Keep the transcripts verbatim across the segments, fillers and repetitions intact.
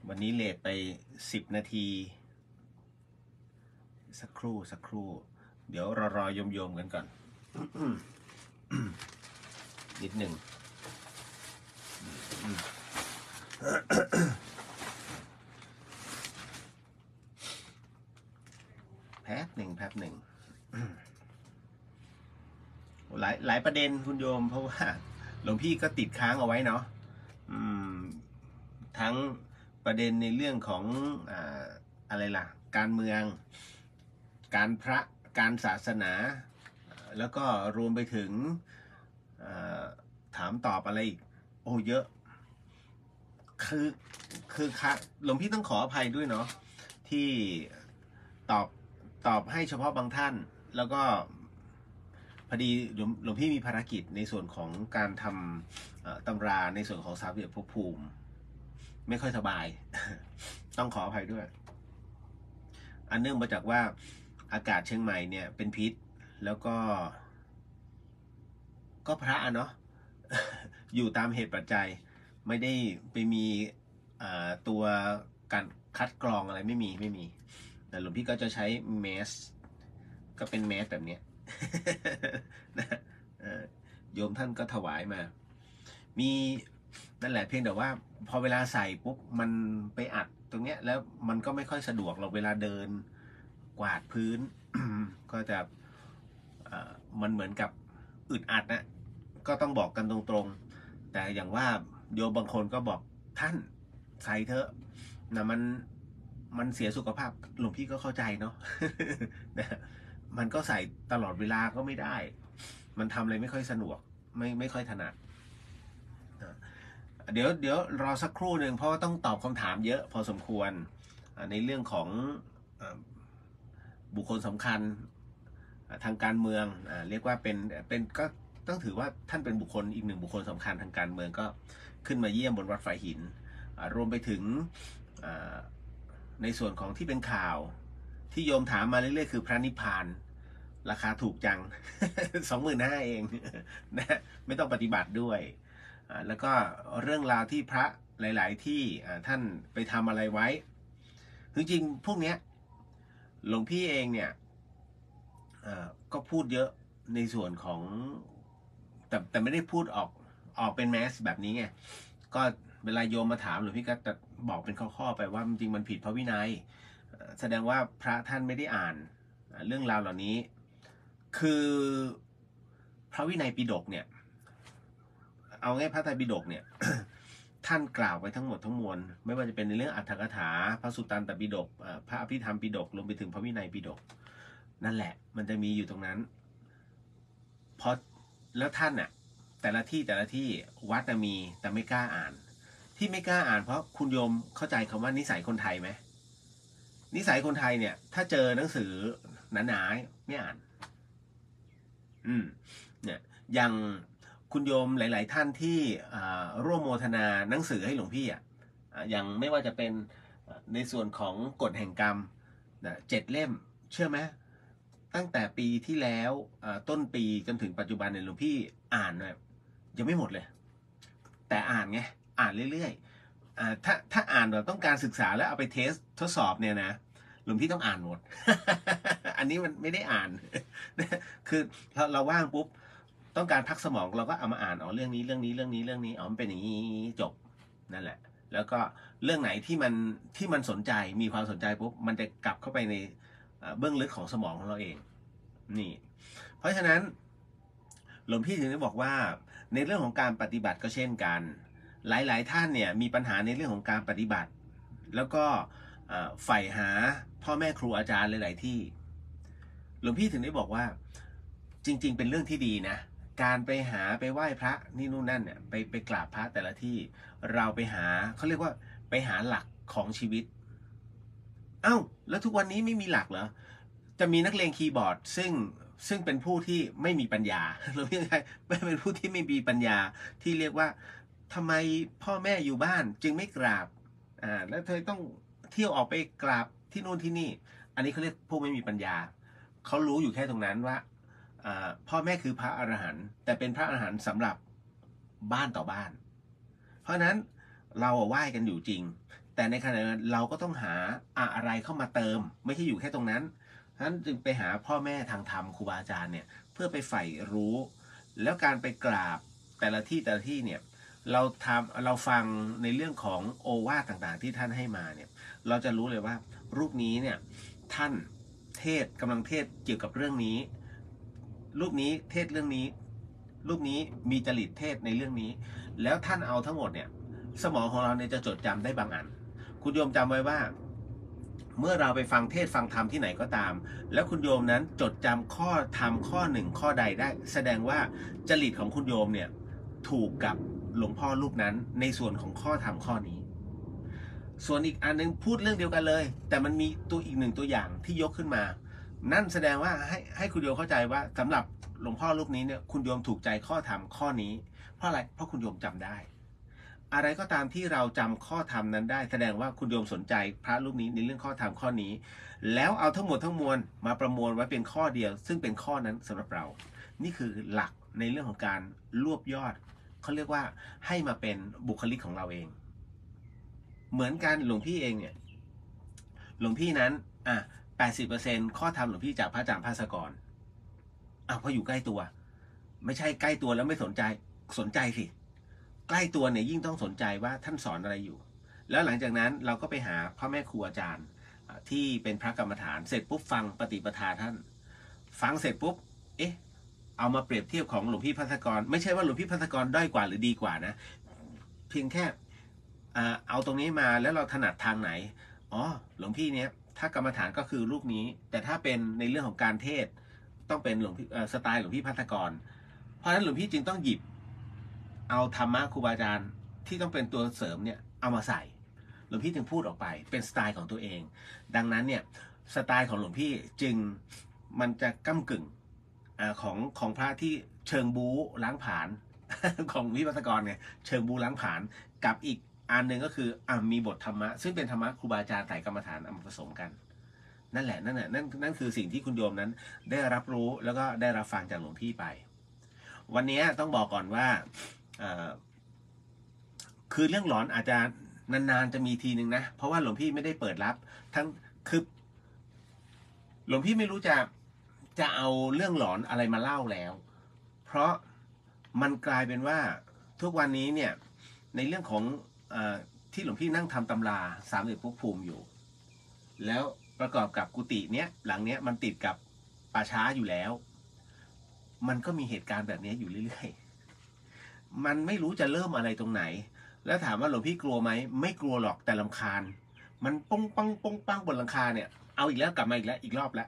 วันนี้เลทไปสิบนาทีสักครู่สักครู่เดี๋ยวรอรอยมยมกันก่อน นิดหนึ่งแป๊บหนึ่งแป๊บหนึ่งหลายหลายประเด็นคุณโยมเพราะว่าหลวงพี่ก็ติดค้างเอาไว้เนาะทั้งประเด็นในเรื่องของอ่าอะไรล่ะการเมืองการพระการศาสนาแล้วก็รวมไปถึงถามตอบอะไรอีกโอ้เยอะคือคือค่ะหลวงพี่ต้องขออภัยด้วยเนาะที่ตอบตอบให้เฉพาะบางท่านแล้วก็พอดีหลวงพี่มีภารกิจในส่วนของการทำตำราในส่วนของสามเหลี่ยมภพภูมิไม่ค่อยสบายต้องขออภัยด้วยอันเนื่องมาจากว่าอากาศเชียงใหม่เนี่ยเป็นพิษแล้วก็ก็พระเนาะอยู่ตามเหตุปัจจัยไม่ได้ไปมีตัวการคัดกรองอะไรไม่มีไม่มีแต่หลวงพี่ก็จะใช้แมสก็เป็นแมสแบบเนี้ยนะโยมท่านก็ถวายมามีนั่นแหละเพียงแต่ว่าพอเวลาใส่ปุ๊บมันไปอัดตรงเนี้ยแล้วมันก็ไม่ค่อยสะดวกเราเวลาเดินกวาดพื้น ก็จะมันเหมือนกับอึดอัดนะก็ต้องบอกกันตรงๆแต่อย่างว่าโยมบางคนก็บอกท่านใส่เถอะนะมันมันเสียสุขภาพหลวงพี่ก็เข้าใจเนาะ นะมันก็ใส่ตลอดเวลาก็ไม่ได้มันทำอะไรไม่ค่อยสะดวกไม่ไม่ค่อยถนัดเดี๋ยวเดี๋ยวรอสักครู่หนึ่งเพราะว่าต้องตอบคำถามเยอะพอสมควรในเรื่องของบุคคลสำคัญทางการเมืองเรียกว่าเป็นเป็นก็ต้องถือว่าท่านเป็นบุคคลอีกหนึ่งบุคคลสำคัญทางการเมืองก็ขึ้นมาเยี่ยมบนวัดฝายหินรวมไปถึงในส่วนของที่เป็นข่าวที่โยมถามมาเรื่อยๆคือพระนิพพานราคาถูกจัง สองหมื่นห้าเองนะไม่ต้องปฏิบัติด้วยแล้วก็เรื่องราวที่พระหลายๆที่ท่านไปทำอะไรไว้จริงๆพวกเนี้ยหลวงพี่เองเนี่ยก็พูดเยอะในส่วนของแต่แต่ไม่ได้พูดออกออกเป็นแมสแบบนี้ไงก็เวลาโยมมาถามหลวงพี่ก็จะบอกเป็นข้อๆไปว่าจริงๆมันผิดพระวินัยแสดงว่าพระท่านไม่ได้อ่านเรื่องราวเหล่านี้คือพระวินัยปิฎกเนี่ยเอาง่ายพระไตรปิฎกเนี่ย ท่านกล่าวไปทั้งหมดทั้งมวลไม่ว่าจะเป็นในเรื่องอัตถกถาพระสุตตันตปิฎกพระอภิธรรมปิฎกรวมไปถึงพระวินัยปิฎกนั่นแหละมันจะมีอยู่ตรงนั้นเพราะแล้วท่านน่ะแต่ละที่แต่ละที่วัดมีแต่ไม่กล้าอ่านที่ไม่กล้าอ่านเพราะคุณโยมเข้าใจคำว่านิสัยคนไทยไหมนิสัยคนไทยเนี่ยถ้าเจอหนังสือหนาๆไม่อ่านอืมเนี่ยอย่างคุณโยมหลายๆท่านที่ร่วมโมทนาหนังสือให้หลวงพี่อ่ะอย่างไม่ว่าจะเป็นในส่วนของกฎแห่งกรรมเจ็ดเล่มเชื่อไหมตั้งแต่ปีที่แล้วต้นปีจนถึงปัจจุบันเนี่ยหลวงพี่อ่านแบบยังไม่หมดเลยแต่อ่านไงอ่านเรื่อยๆถ้าถ้าอ่านแบบต้องการศึกษาแล้วเอาไปเทสทดสอบเนี่ยนะหลวงพี่ต้องอ่านหมด อันนี้มันไม่ได้อ่าน คือเราเราว่างปุ๊บต้องการพักสมองเราก็เอามาอ่านอ๋อเรื่องนี้เรื่องนี้เรื่องนี้เรื่องนี้อ๋อมันเป็นอย่างนี้จบนั่นแหละแล้วก็เรื่องไหนที่มันที่มันสนใจมีความสนใจปุ๊บมันจะกลับเข้าไปในเบื้องลึกของสมองของเราเองนี่เพราะฉะนั้นหลวงพี่ถึงได้บอกว่าในเรื่องของการปฏิบัติก็เช่นกันหลายๆท่านเนี่ยมีปัญหาในเรื่องของการปฏิบัติแล้วก็ใฝ่หาพ่อแม่ครูอาจารย์หลายๆที่หลวงพี่ถึงได้บอกว่าจริงๆเป็นเรื่องที่ดีนะการไปหาไปไหว้พระนี่นู่นนั่นเนี่ยไปไปกราบพระแต่ละที่เราไปหาเขาเรียกว่าไปหาหลักของชีวิตเอ้าแล้วทุกวันนี้ไม่มีหลักเหรอจะมีนักเลงคีย์บอร์ดซึ่งซึ่งเป็นผู้ที่ไม่มีปัญญาหรือยังไงไม่เป็นผู้ที่ไม่มีปัญญาที่เรียกว่าทำไมพ่อแม่อยู่บ้านจึงไม่กราบอ่าแล้วเธอต้องเที่ยวออกไปกราบที่นู่นที่นี่อันนี้เขาเรียกผู้ไม่มีปัญญาเขารู้อยู่แค่ตรงนั้นว่าพ่อแม่คือพระอรหันต์แต่เป็นพระอรหันต์สำหรับบ้านต่อบ้านเพราะนั้นเราไหว้กันอยู่จริงแต่ในขณะนั้นเราก็ต้องหาอะไรเข้ามาเติมไม่ใช่อยู่แค่ตรงนั้นฉะนั้นจึงไปหาพ่อแม่ทางธรรมครูบาอาจารย์เนี่ยเพื่อไปใฝ่รู้ แล้วการไปกราบแต่ละที่แต่ละที่เนี่ยเราทำเราฟังในเรื่องของโอวาทต่างๆที่ท่านให้มาเนี่ยเราจะรู้เลยว่ารูปนี้เนี่ยท่านเทศกำลังเทศเกี่ยวกับเรื่องนี้รูปนี้เทศเรื่องนี้รูปนี้มีจริตเทศในเรื่องนี้แล้วท่านเอาทั้งหมดเนี่ยสมองของเราเนี่ยจะจดจำได้บางอันคุณโยมจำไว้ว่าเมื่อเราไปฟังเทศฟังธรรมที่ไหนก็ตามแล้วคุณโยมนั้นจดจำข้อธรรมข้อหนึ่งข้อใดได้แสดงว่าจริตของคุณโยมเนี่ยถูกกับหลวงพ่อรูปนั้นในส่วนของข้อธรรมข้อนี้ส่วนอีกอันนึงพูดเรื่องเดียวกันเลยแต่มันมีตัวอีกหนึ่งตัวอย่างที่ยกขึ้นมานั่นแสดงว่าให้ให้คุณโยมเข้าใจว่าสำหรับหลวงพ่อรูปนี้เนี่ยคุณโยมถูกใจข้อธรรมข้อนี้เพราะอะไรเพราะคุณโยมจำได้อะไรก็ตามที่เราจำข้อธรรมนั้นได้แสดงว่าคุณโยมสนใจพระรูปนี้ในเรื่องข้อธรรมข้อนี้แล้วเอาทั้งหมดทั้งมวลมาประมวลไว้เป็นข้อเดียวซึ่งเป็นข้อนั้นสำหรับเรานี่คือหลักในเรื่องของการรวบยอดเขาเรียกว่าให้มาเป็นบุคลิกของเราเองเหมือนกันหลวงพี่เองเนี่ยหลวงพี่นั้นอ่ะแปดสิบเปอร์เซ็นต์ข้อธรรมหลวงพี่จากพระอาจารย์ภาสกรอ่ะเพราะอยู่ใกล้ตัวไม่ใช่ใกล้ตัวแล้วไม่สนใจสนใจสิใกล้ตัวเนี่ยยิ่งต้องสนใจว่าท่านสอนอะไรอยู่แล้วหลังจากนั้นเราก็ไปหาพ่อแม่ครูอาจารย์ที่เป็นพระกรรมฐานเสร็จปุ๊บฟังปฏิปทาท่านฟังเสร็จปุ๊บเอ๊ะเอามาเปรียบเทียบของหลวงพี่ภัสกรไม่ใช่ว่าหลวงพี่ภัสกรด้อยกว่าหรือดีกว่านะเพียงแค่เอาตรงนี้มาแล้วเราถนัดทางไหนอ๋อหลวงพี่เนี้ยถ้ากรรมฐานก็คือรูปนี้แต่ถ้าเป็นในเรื่องของการเทศต้องเป็นหลวงพี่สไตล์หลวงพี่ภัสกรเพราะฉะนั้นหลวงพี่จึงต้องหยิบเอาธรรมะครูบาอาจารย์ที่ต้องเป็นตัวเสริมเนี่ยเอามาใส่หลวงพี่จึงพูดออกไปเป็นสไตล์ของตัวเองดังนั้นเนี่ยสไตล์ของหลวงพี่จึงมันจะก้ำกึ่งอของของพระที่เชิงบู๊ล้างผลาญของวิปัสสกรเนี่ยเชิงบู๊ล้างผลาญกับอีกอันหนึ่งก็คืออ่ามีบทธรรมะซึ่งเป็นธรรมะครูบาอาจารย์ไตรกรรมฐานเอามาผสมกันนั่นแหละนั่นแหละนั่นนั่นคือสิ่งที่คุณโยมนั้นได้รับรู้แล้วก็ได้รับฟังจากหลวงพี่ไปวันนี้ต้องบอกก่อนว่าคือเรื่องหลอนอาจจะนานๆจะมีทีนึงนะเพราะว่าหลวงพี่ไม่ได้เปิดรับทั้งคือหลวงพี่ไม่รู้จะจะเอาเรื่องหลอนอะไรมาเล่าแล้วเพราะมันกลายเป็นว่าทุกวันนี้เนี่ยในเรื่องของอที่หลวงพี่นั่งทำตำราสามเหลี่ยมภพภูมิอยู่แล้วประกอบกับกุฏิเนี้ยหลังเนี้ยมันติดกับป่าช้าอยู่แล้วมันก็มีเหตุการณ์แบบนี้อยู่เรื่อยๆมันไม่รู้จะเริ่มอะไรตรงไหนแล้วถามว่าหลวงพี่กลัวไหมไม่กลัวหรอกแต่รำคาญมันป้องปังป้องปังบนหลังคาเนี่ยเอาอีกแล้วกลับมาอีกแล้วอีกรอบแล้ว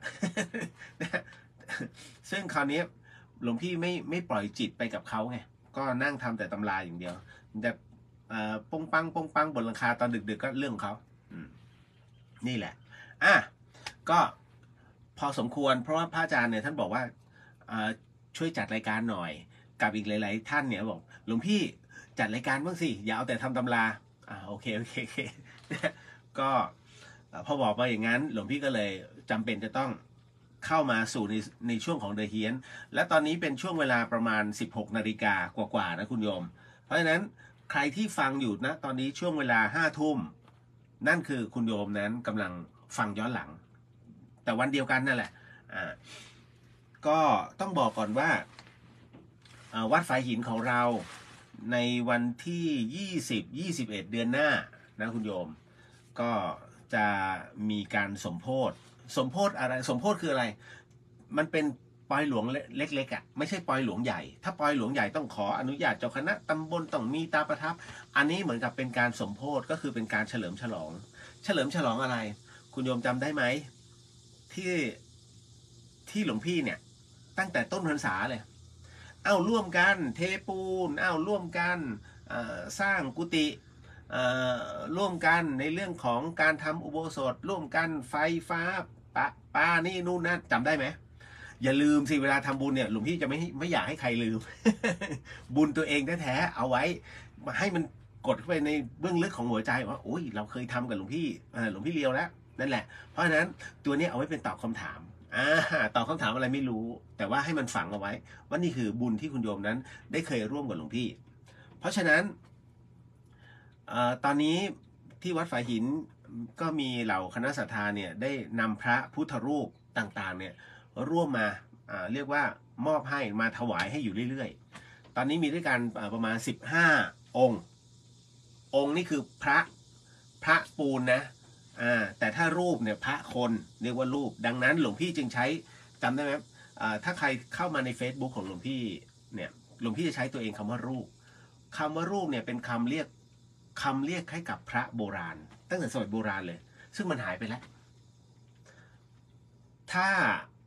ซึ่งคราวนี้หลวงพี่ไม่ไม่ปล่อยจิตไปกับเขาไงก็นั่งทำแต่ตำราอย่างเดียวแต่ป้องปังป้องปังบนหลังคาตอนดึกๆ ก็เรื่องของเขานี่แหละอ่ะก็พอสมควรเพราะว่าพระอาจารย์เนี่ยท่านบอกว่าช่วยจัดรายการหน่อยกับอีกหลายๆท่านเนี่ยบอกหลวงพี่จัดรายการบ้างสิอย่าเอาแต่ทำตำราอ่าโอเคโอเคโอเคก็พอบอกมาอย่างนั้นหลวงพี่ก็เลยจำเป็นจะต้องเข้ามาสู่ในในช่วงของเดอะเฮียนและตอนนี้เป็นช่วงเวลาประมาณสิบหกนาฬิกากว่าๆนะคุณโยมเพราะฉะนั้นใครที่ฟังอยู่นะตอนนี้ช่วงเวลาห้าทุ่มนั่นคือคุณโยมนั้นกำลังฟังย้อนหลังแต่วันเดียวกันนั่นแหละอ่าก็ต้องบอกก่อนว่าวัดฝายหินของเราในวันที่ยี่สิบ ยี่สิบเอ็ดเดือนหน้านะคุณโยมก็จะมีการสมโภชสมโภชอะไรสมโภชคืออะไรมันเป็นปอยหลวงเล็กๆอ่ะไม่ใช่ปอยหลวงใหญ่ถ้าปอยหลวงใหญ่ต้องขออนุญาตเจ้าคณะตำบลต้องมีตาประทับอันนี้เหมือนกับเป็นการสมโภชก็คือเป็นการเฉลิมฉลองเฉลิมฉลองอะไรคุณโยมจำได้ไหมที่ที่หลวงพี่เนี่ยตั้งแต่ต้นพรรษาเลยเอาร่วมกันเทปูนเอาร่วมกันสร้างกุฏิร่วมกันในเรื่องของการทำอุโบสถร่วมกันไฟฟ้าปะปานี่นู่นนั่นจำได้ไหมอย่าลืมสิเวลาทำบุญเนี่ยหลวงพี่จะไม่ไม่อยากให้ใครลืม บุญตัวเองแท้ๆเอาไว้ให้มันกดเข้าไปในเบื้องลึกของหัวใจว่าโอ้ยเราเคยทำกับหลวงพี่หลวงพี่เลียวแล้วนั่นแหละเพราะฉะนั้นตัวนี้เอาไว้เป็นตอบคำถามอ่าตอบคำถามอะไรไม่รู้แต่ว่าให้มันฝังเอาไว้ว่านี่คือบุญที่คุณโยมนั้นได้เคยร่วมกับหลวงพี่เพราะฉะนั้นตอนนี้ที่ที่วัดฝายหินก็มีเหล่าคณะศรัทธาเนี่ยได้นำพระพุทธรูปต่างๆเนี่ยร่วมมาเรียกว่ามอบให้มาถวายให้อยู่เรื่อยๆตอนนี้มีด้วยกันประมาณสิบห้าองค์องค์นี่คือพระพระปูนนะอ่าแต่ถ้ารูปเนี่ยพระคนเรียกว่ารูปดังนั้นหลวงพี่จึงใช้จำได้ไหมอ่าถ้าใครเข้ามาใน Facebook ของหลวงพี่เนี่ยหลวงพี่จะใช้ตัวเองคำว่ารูปคำว่ารูปเนี่ยเป็นคำเรียกคำเรียกให้กับพระโบราณตั้งแต่สมัยโบราณเลยซึ่งมันหายไปแล้วถ้า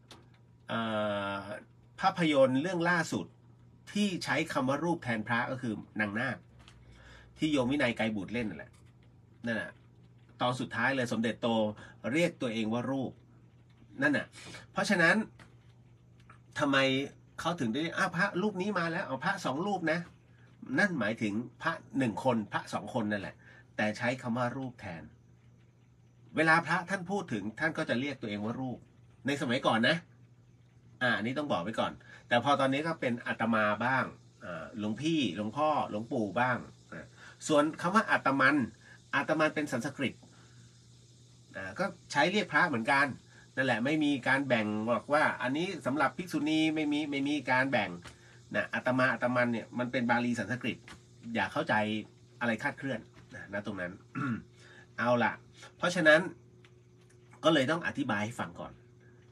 ภาพยนตร์เรื่องล่าสุดที่ใช้คำว่ารูปแทนพระก็คือนางนาคที่โยมวินัยไกรบุตรเล่นนั่นแหละนั่นแหละตอนสุดท้ายเลยสมเด็จโตเรียกตัวเองว่ารูปนั่นน่ะเพราะฉะนั้นทำไมเขาถึงได้อ้าพระรูปนี้มาแล้วเอาพระสองรูปนะนั่นหมายถึงพระหนึ่งคนพระสองคนนั่นแหละแต่ใช้คำว่ารูปแทนเวลาพระท่านพูดถึงท่านก็จะเรียกตัวเองว่ารูปในสมัยก่อนนะอ่านี่ต้องบอกไว้ก่อนแต่พอตอนนี้ก็เป็นอาตมาบ้างอ่าหลวงพี่หลวงพ่อหลวงปู่บ้างส่วนคำว่าอาตมันอาตมันเป็นสันสกฤตอ่าก็ใช้เรียกพระเหมือนกันนั่นแหละไม่มีการแบ่งบอกว่าอันนี้สำหรับภิกษุณีไม่มีไม่มีการแบ่งนะอาตมาอาตมันเนี่ยมันเป็นบาลีสันสกฤตอย่าเข้าใจอะไรคลาดเคลื่อนนะนะตรงนั้น เอาล่ะเพราะฉะนั้นก็เลยต้องอธิบายให้ฟังก่อน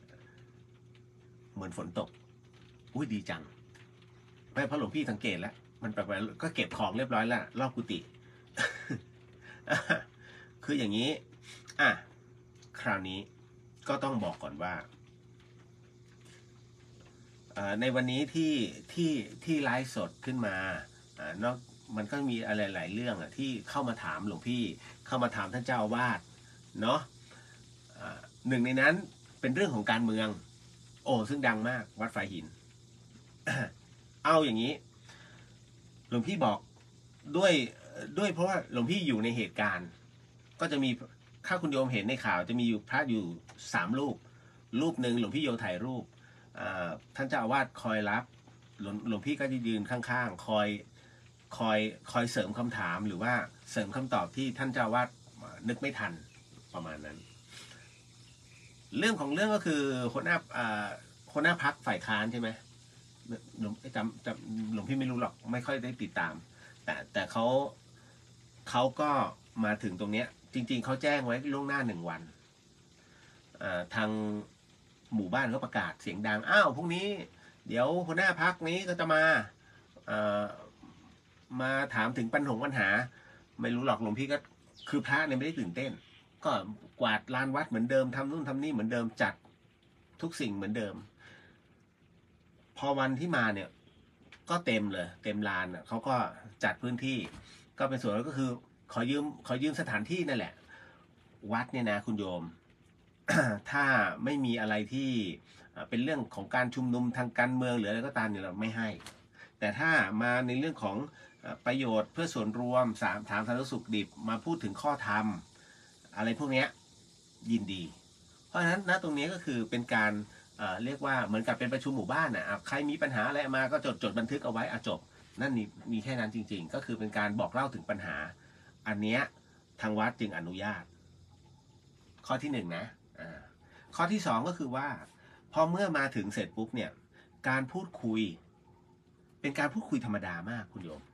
เหมือนฝนตกอุ้ยดีจังไม่เพราะหลวงพี่สังเกตแล้วมันแปลกๆก็เก็บของเรียบร้อยแล้วรอบกุฏิ คืออย่างนี้อ่ะคราวนี้ก็ต้องบอกก่อนว่าในวันนี้ที่ที่ที่ไลฟ์สดขึ้นมานอกมันก็มีอะไรหลายเรื่องอ่ะที่เข้ามาถามหลวงพี่เข้ามาถามท่านเจ้าอาวาสเนาะหนึ่งในนั้นเป็นเรื่องของการเมืองโอ้ซึ่งดังมากวัดฝายหิน เอาอย่างนี้หลวงพี่บอกด้วยด้วยเพราะว่าหลวงพี่อยู่ในเหตุการณ์ก็จะมีถ้าคุณโยมเห็นในข่าวจะมีอยู่พระอยู่สามรูปรูปหนึ่งหลวงพี่โยถ่ายรูปท่านเจ้าอาวาสคอยรับหลวงหลวงพี่ก็จะยืนข้างๆคอยคอยคอยเสริมคำถามหรือว่าเสริมคำตอบที่ท่านเจ้าอาวาสนึกไม่ทันประมาณนั้นเรื่องของเรื่องก็คือคนหน้าคนหน้าพักฝ่ายค้านใช่ไหมหลวงจำจำหลวงพี่ไม่รู้หรอกไม่ค่อยได้ติดตามแต่แต่เขาเขาก็มาถึงตรงเนี้ยจริงๆเขาแจ้งไว้ล่วงหน้าหนึ่งวันทางหมู่บ้านเขาประกาศเสียงดังอ้าวพรุ่งนี้เดี๋ยวหัวหน้าพักนี้ก็จะมามาถามถึงปัญหาปัญหาไม่รู้หรอกหลวงพี่ก็คือพระเนี่ยไม่ได้ตื่นเต้นก็กวาดลานวัดเหมือนเดิมทำนู่นทำนี่เหมือนเดิมจัดทุกสิ่งเหมือนเดิมพอวันที่มาเนี่ยก็เต็มเลยเต็มลานเขาก็จัดพื้นที่ก็เป็นส่วนก็คือขอยืมขอยืมสถานที่นั่นแหละวัดเนี่ยนะคุณโยม ถ้าไม่มีอะไรที่เป็นเรื่องของการชุมนุมทางการเมืองหรืออะไรก็ตามเนี่ยเราไม่ให้แต่ถ้ามาในเรื่องของประโยชน์เพื่อส่วนรวมสามถามสาธารณสุขดิบมาพูดถึงข้อธรรมอะไรพวกนี้ยินดีเพราะฉะนั้นณตรงนี้ก็คือเป็นการเอ่อเรียกว่าเหมือนกับเป็นประชุมหมู่บ้านนะใครมีปัญหาอะไรมาก็จดจดบันทึกเอาไว้อะจบนั่นมีมีแค่นั้นจริงๆก็คือเป็นการบอกเล่าถึงปัญหาอันเนี้ยทางวัดจึงอนุญาตข้อที่หนึ่งนะอ่าข้อที่สองก็คือว่าพอเมื่อมาถึงเสร็จปุ๊บเนี่ยการพูดคุยเป็นการพูดคุยธรรมดามากคุณโยม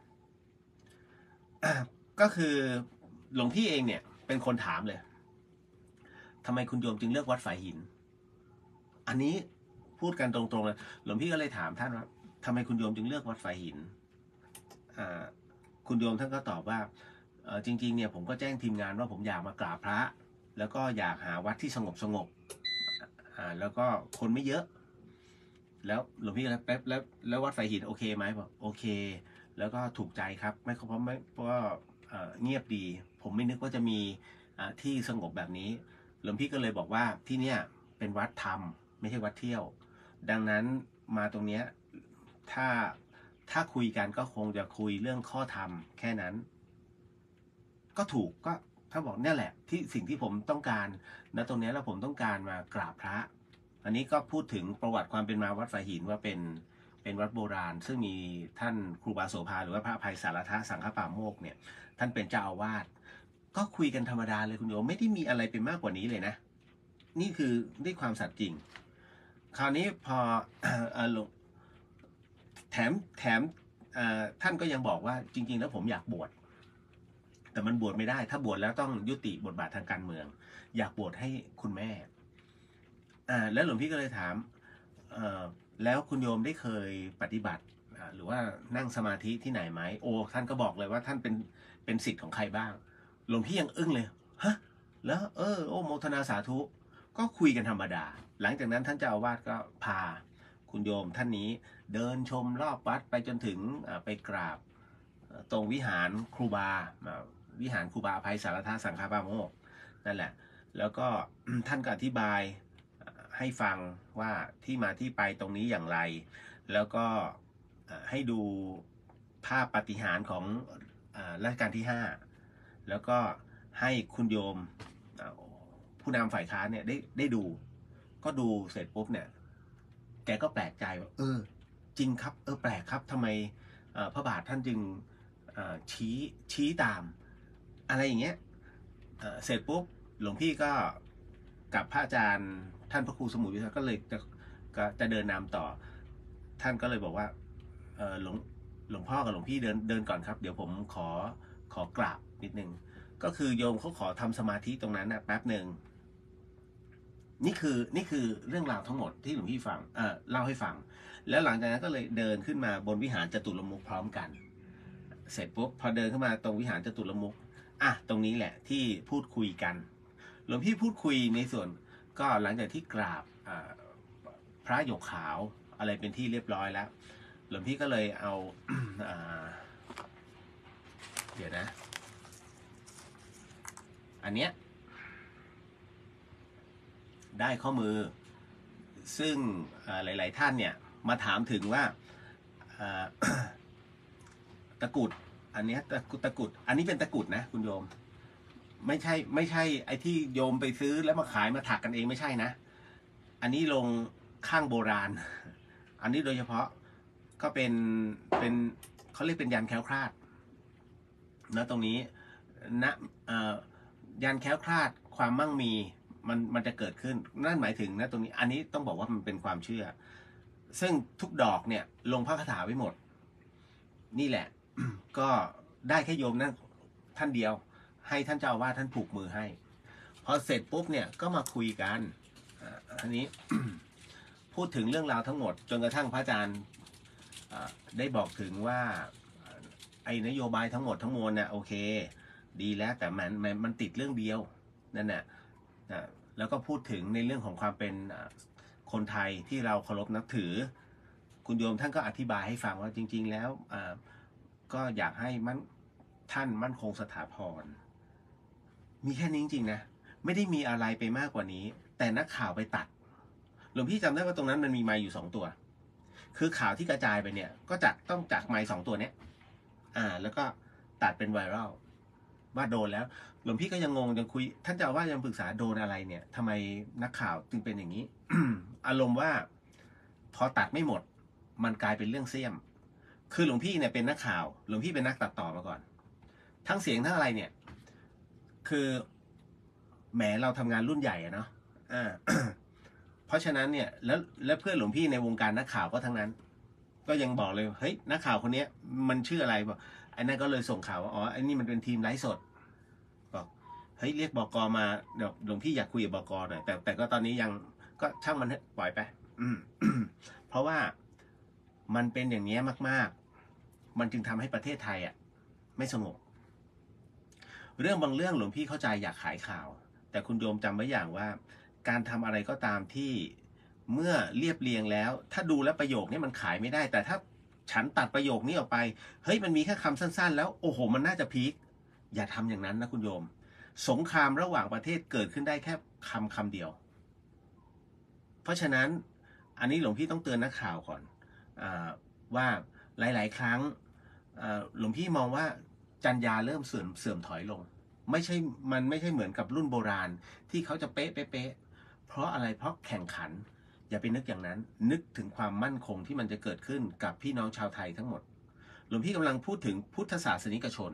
ก็คือหลวงพี่เองเนี่ยเป็นคนถามเลยทำไมคุณโยมจึงเลือกวัดฝายหินอันนี้พูดกันตรงๆเลยหลวงพี่ก็เลยถามท่านว่าทำไมคุณโยมจึงเลือกวัดฝายหินอ่าคุณโยมท่านก็ตอบว่าเออจริงๆเนี่ยผมก็แจ้งทีมงานว่าผมอยากมากราบพระแล้วก็อยากหาวัดที่สงบสงบอ่าแล้วก็คนไม่เยอะแล้วหลวงพี่ก็แป๊บแล้วแล้ววัดฝายหินโอเคไหมบอกโอเคแล้วก็ถูกใจครับไม่เพราะไม่เพราะว่าเงียบดีผมไม่นึกว่าจะมีที่สงบแบบนี้หลวงพี่ก็เลยบอกว่าที่เนี่ยเป็นวัดธรรมไม่ใช่วัดเที่ยวดังนั้นมาตรงเนี้ยถ้าถ้าคุยกันก็คงจะคุยเรื่องข้อธรรมแค่นั้นก็ถูกก็ถ้าบอกเนี่ยแหละที่สิ่งที่ผมต้องการนะตรงนี้แล้วผมต้องการมากราบพระอันนี้ก็พูดถึงประวัติความเป็นมาวัดฝายหินว่าเป็นเป็นวัดโบราณซึ่งมีท่านครูบาโสภาหรือว่าพระอภัยสารทะสังฆปาโมกข์เนี่ยท่านเป็นเจ้าอาวาสก็คุยกันธรรมดาเลยคุณโยมไม่ได้มีอะไรเป็นมากกว่านี้เลยนะนี่คือด้วยความสัตย์จริงคราวนี้พอหลวงแถมแถมท่านก็ยังบอกว่าจริงๆแล้วผมอยากบวชแต่มันบวชไม่ได้ถ้าบวชแล้วต้องยุติบทบาททางการเมืองอยากบวชให้คุณแม่อ่าแล้วหลวงพี่ก็เลยถามแล้วคุณโยมได้เคยปฏิบัติหรือว่านั่งสมาธิที่ไหนไหมโอ้ท่านก็บอกเลยว่าท่านเป็นเป็นศิษย์ของใครบ้างหลวงพี่ยังอึ้งเลยฮะแล้วเออโอ้โมทนาสาธุก็คุยกันธรรมดาหลังจากนั้นท่านเจ้าอาวาสก็พาคุณโยมท่านนี้เดินชมรอบวัดไปจนถึงไปกราบตรงวิหารครูบาวิหารครูบาอภัยสารธาสังฆปาโมกข์นั่นแหละแล้วก็ท่านก็อธิบายให้ฟังว่าที่มาที่ไปตรงนี้อย่างไรแล้วก็ให้ดูภาพปาฏิหาริย์ของรัชกาลที่ห้าแล้วก็ให้คุณโยมผู้นำฝ่ายค้านเนี่ยได้ได้ดูก็ดูเสร็จปุ๊บเนี่ยแกก็แปลกใจว่าเออจริงครับเออแปลกครับทำไมพระบาทท่านจึงชี้ชี้ตามอะไรอย่างเงี้ยเสร็จปุ๊บหลวงพี่ก็กับพระอาจารย์ท่านพระครูสมุทรวิทยาก็เลยจะก็จะเดินนำต่อท่านก็เลยบอกว่าหลวงหลวงพ่อกับหลวงพี่เดินเดินก่อนครับเดี๋ยวผมขอขอกราบนิดนึงก็คือโยมเขาขอทำสมาธิตรงนั้นนะแป๊บหนึ่งนี่คือนี่คือเรื่องราวทั้งหมดที่หลวงพี่ฟังเอ่อเล่าให้ฟังแล้วหลังจากนั้นก็เลยเดินขึ้นมาบนวิหารจตุรมุขพร้อมกันเสร็จปุ๊บพอเดินขึ้นมาตรงวิหารจตุรมุขอ่ะตรงนี้แหละที่พูดคุยกันหลวงพี่พูดคุยในส่วนก็หลังจากที่กราบพระหยกขาวอะไรเป็นที่เรียบร้อยแล้วหลวงพี่ก็เลยเอาเดี๋ยวนะอันเนี้ยได้ข้อมือซึ่งหลายๆท่านเนี่ยมาถามถึงว่าตะกุดอันนี้ตะกุดตะกุดอันนี้เป็นตะกุดนะคุณโยมไม่ใช่ไม่ใช่ไอ้ที่โยมไปซื้อแล้วมาขายมาถักกันเองไม่ใช่นะอันนี้ลงข้างโบราณอันนี้โดยเฉพาะก็เป็นเป็นเขาเรียกเป็นยันแคล้วคลาดนะตรงนี้นะยันแคล้วคลาดความมั่งมีมันมันจะเกิดขึ้นนั่นหมายถึงนะตรงนี้อันนี้ต้องบอกว่ามันเป็นความเชื่อซึ่งทุกดอกเนี่ยลงพระคาถาไว้หมดนี่แหละก็ได้แค่โยมนั่นท่านเดียวให้ท่านเจ้าอาวาสท่านผูกมือให้พอเสร็จปุ๊บเนี่ยก็มาคุยกันอันนี้ พูดถึงเรื่องราวทั้งหมดจนกระทั่งพระอาจารย์ได้บอกถึงว่าไอ้นโยบายทั้งหมดทั้งมวลเนี่ยโอเคดีแล้วแต่มันมันติดเรื่องเดียวนั่นแหละแล้วก็พูดถึงในเรื่องของความเป็นคนไทยที่เราเคารพนับถือคุณโยมท่านก็อธิบายให้ฟังว่าจริงๆแล้วก็อยากให้มันท่านมั่นคงสถาพรมีแค่นี้จริงๆนะไม่ได้มีอะไรไปมากกว่านี้แต่นักข่าวไปตัดหลวงพี่จำได้ว่าตรงนั้นมันมีไมค์อยู่สองตัวคือข่าวที่กระจายไปเนี่ยก็จัดต้องจากไมค์สองตัวเนี้ยอ่าแล้วก็ตัดเป็นไวรัลว่าโดนแล้วหลวงพี่ก็ยังงงยังคุยท่านเจ้าว่ายังปรึกษาโดนอะไรเนี่ยทำไมนักข่าวจึงเป็นอย่างนี้ อารมณ์ว่าพอตัดไม่หมดมันกลายเป็นเรื่องเสี่ยมคือหลวงพี่เนี่ยเป็นนักข่าวหลวงพี่เป็นนักตัดต่อมาก่อนทั้งเสียงทั้งอะไรเนี่ยคือแหมเราทำงานรุ่นใหญ่อะเนาะอ่า เพราะฉะนั้นเนี่ยแล้วและเพื่อนหลวงพี่ในวงการนักข่าวก็ทั้งนั้นก็ยังบอกเลยเฮ้ยนักข่าวคนนี้มันชื่ออะไรบอกไอ้นั่นก็เลยส่งข่าวว่าอ๋อไอ้นี่มันเป็นทีมไลฟ์สดบอกเฮ้ยเรียกบก.มาเดี๋ยวหลวงพี่อยากคุยกับบก.หน่อยแต่แต่ก็ตอนนี้ยังก็ช่างมันปล่อยไปอืม เพราะว่ามันเป็นอย่างนี้มากๆมันจึงทำให้ประเทศไทยอ่ะไม่สงบเรื่องบางเรื่องหลวงพี่เข้าใจอยากขายข่าวแต่คุณโยมจำไว้อย่างว่าการทำอะไรก็ตามที่เมื่อเรียบเรียงแล้วถ้าดูแล้วประโยคนี้มันขายไม่ได้แต่ถ้าฉันตัดประโยคนี้ออกไปเฮ้ยมันมีแค่คำสั้นๆแล้วโอ้โหมันน่าจะพีคอย่าทำอย่างนั้นนะคุณโยมสงครามระหว่างประเทศเกิดขึ้นได้แค่คำคำเดียวเพราะฉะนั้นอันนี้หลวงพี่ต้องเตือนนักข่าวก่อนอ่าว่าหลายๆครั้งหลวงพี่มองว่าจรรยาเริ่มเสื่อมเสื่อมถอยลงไม่ใช่มันไม่ใช่เหมือนกับรุ่นโบราณที่เขาจะเป๊ะเป๊ะเป๊ะเพราะอะไรเพราะแข่งขันอย่าไปนึกอย่างนั้นนึกถึงความมั่นคงที่มันจะเกิดขึ้นกับพี่น้องชาวไทยทั้งหมดหลวงพี่กำลังพูดถึงพุทธศาสนิกชน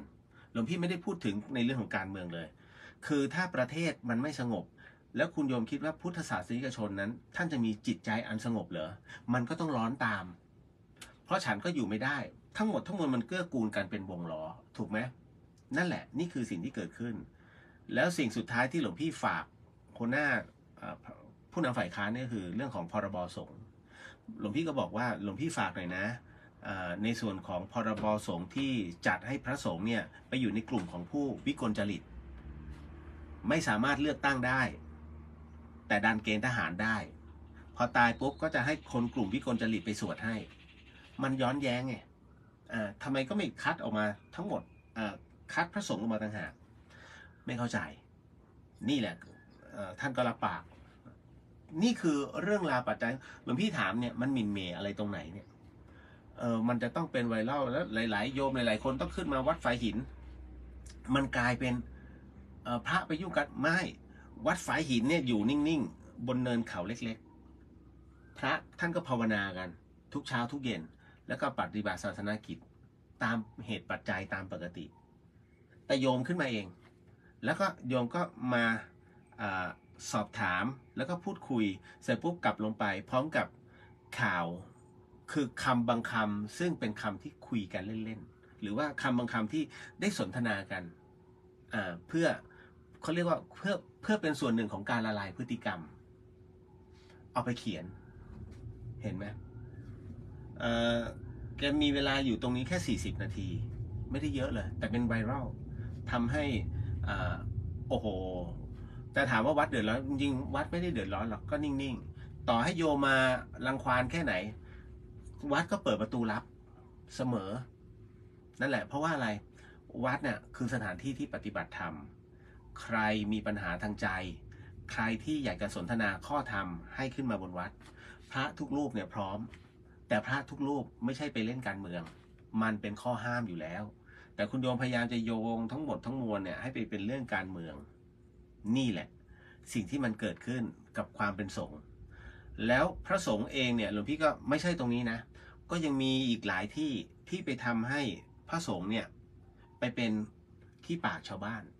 หลวงพี่ไม่ได้พูดถึงในเรื่องของการเมืองเลยคือถ้าประเทศมันไม่สงบแล้วคุณโยมคิดว่าพุทธศาสนิกชนนั้นท่านจะมีจิตใจอันสงบเหรอมันก็ต้องร้อนตามเพราะฉันก็อยู่ไม่ได้ทั้งหมดทั้งมวลมันเกื้อกูลกันเป็นวงล้อถูกไหมนั่นแหละนี่คือสิ่งที่เกิดขึ้นแล้วสิ่งสุดท้ายที่หลวงพี่ฝากคนหน้าผู้นำฝ่ายค้านนี่คือเรื่องของพรบสงฆ์หลวงพี่ก็บอกว่าหลวงพี่ฝากหน่อยนะในส่วนของพรบสงฆ์ที่จัดให้พระสงฆ์เนี่ยไปอยู่ในกลุ่มของผู้วิกลจริตไม่สามารถเลือกตั้งได้แต่ดันเกณฑ์ทหารได้พอตายปุ๊บก็จะให้คนกลุ่มวิกลจริตไปสวดให้มันย้อนแย้งไงอ่าทำไมก็ไม่คัดออกมาทั้งหมดอ่าคัดพระสงฆ์ออกมาต่างหากไม่เข้าใจนี่แหละท่านก็รับปากนี่คือเรื่องราวปัจจัยหลวงพี่ถามเนี่ยมันหมิ่นเหม่อะไรตรงไหนเนี่ยเออมันจะต้องเป็นไวรัลแล้วหลายๆโยมหลายๆคนต้องขึ้นมาวัดฝายหินมันกลายเป็นพระไปยุ่งกันไม่วัดฝายหินเนี่ยอยู่นิ่งๆบนเนินเขาเล็กๆพระท่านก็ภาวนากันทุกเช้าทุกเย็นแล้วก็ปฏิบัติศาสนกิจตามเหตุปัจจัยตามปกติแต่โยมขึ้นมาเองแล้วก็โยมก็มาอาสอบถามแล้วก็พูดคุยเสร็จปุ๊บกลับลงไปพร้อมกับข่าวคือคำบางคำซึ่งเป็นคำที่คุยกันเล่นๆหรือว่าคำบางคำที่ได้สนทนากันเพื่อเขาเรียกว่าเพื่อเพื่อเป็นส่วนหนึ่งของการละลายพฤติกรรมเอาไปเขียนเห็นไหมเอ่อแกมีเวลาอยู่ตรงนี้แค่สี่สิบนาทีไม่ได้เยอะเลยแต่เป็นไวรัลทำให้อ่าโอ้โหแต่ถามว่าวัดเดือดร้อนจริงๆวัดไม่ได้เดือดร้อนหรอกก็นิ่งๆต่อให้โยมมารังควานแค่ไหนวัดก็เปิดประตูรับเสมอนั่นแหละเพราะว่าอะไรวัดเนี่ยคือสถานที่ที่ปฏิบัติธรรมใครมีปัญหาทางใจใครที่อยากจะสนทนาข้อธรรมให้ขึ้นมาบนวัดพระทุกรูปเนี่ยพร้อมแต่พระทุกรูปไม่ใช่ไปเล่นการเมืองมันเป็นข้อห้ามอยู่แล้วแต่คุณโยมพยายามจะโยงทั้งหมดทั้งมวลเนี่ยให้ไปเป็นเรื่องการเมืองนี่แหละสิ่งที่มันเกิดขึ้นกับความเป็นสงฆ์แล้วพระสงฆ์เองเนี่ยหลวงพี่ก็ไม่ใช่ตรงนี้นะก็ยังมีอีกหลายที่ที่ไปทำให้พระสงฆ์เนี่ยไปเป็นที่ปากชาวบ้าน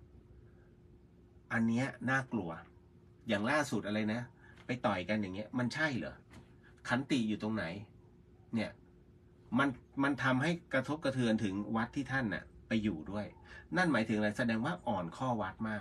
อันเนี้ยน่ากลัวอย่างล่าสุดอะไรนะไปต่อยกันอย่างเงี้ยมันใช่เหรอขันติอยู่ตรงไหนเนี่ยมันมันทำให้กระทบกระเทือนถึงวัดที่ท่านน่ะไปอยู่ด้วยนั่นหมายถึงอะไรแสดงว่าอ่อนข้อวัดมาก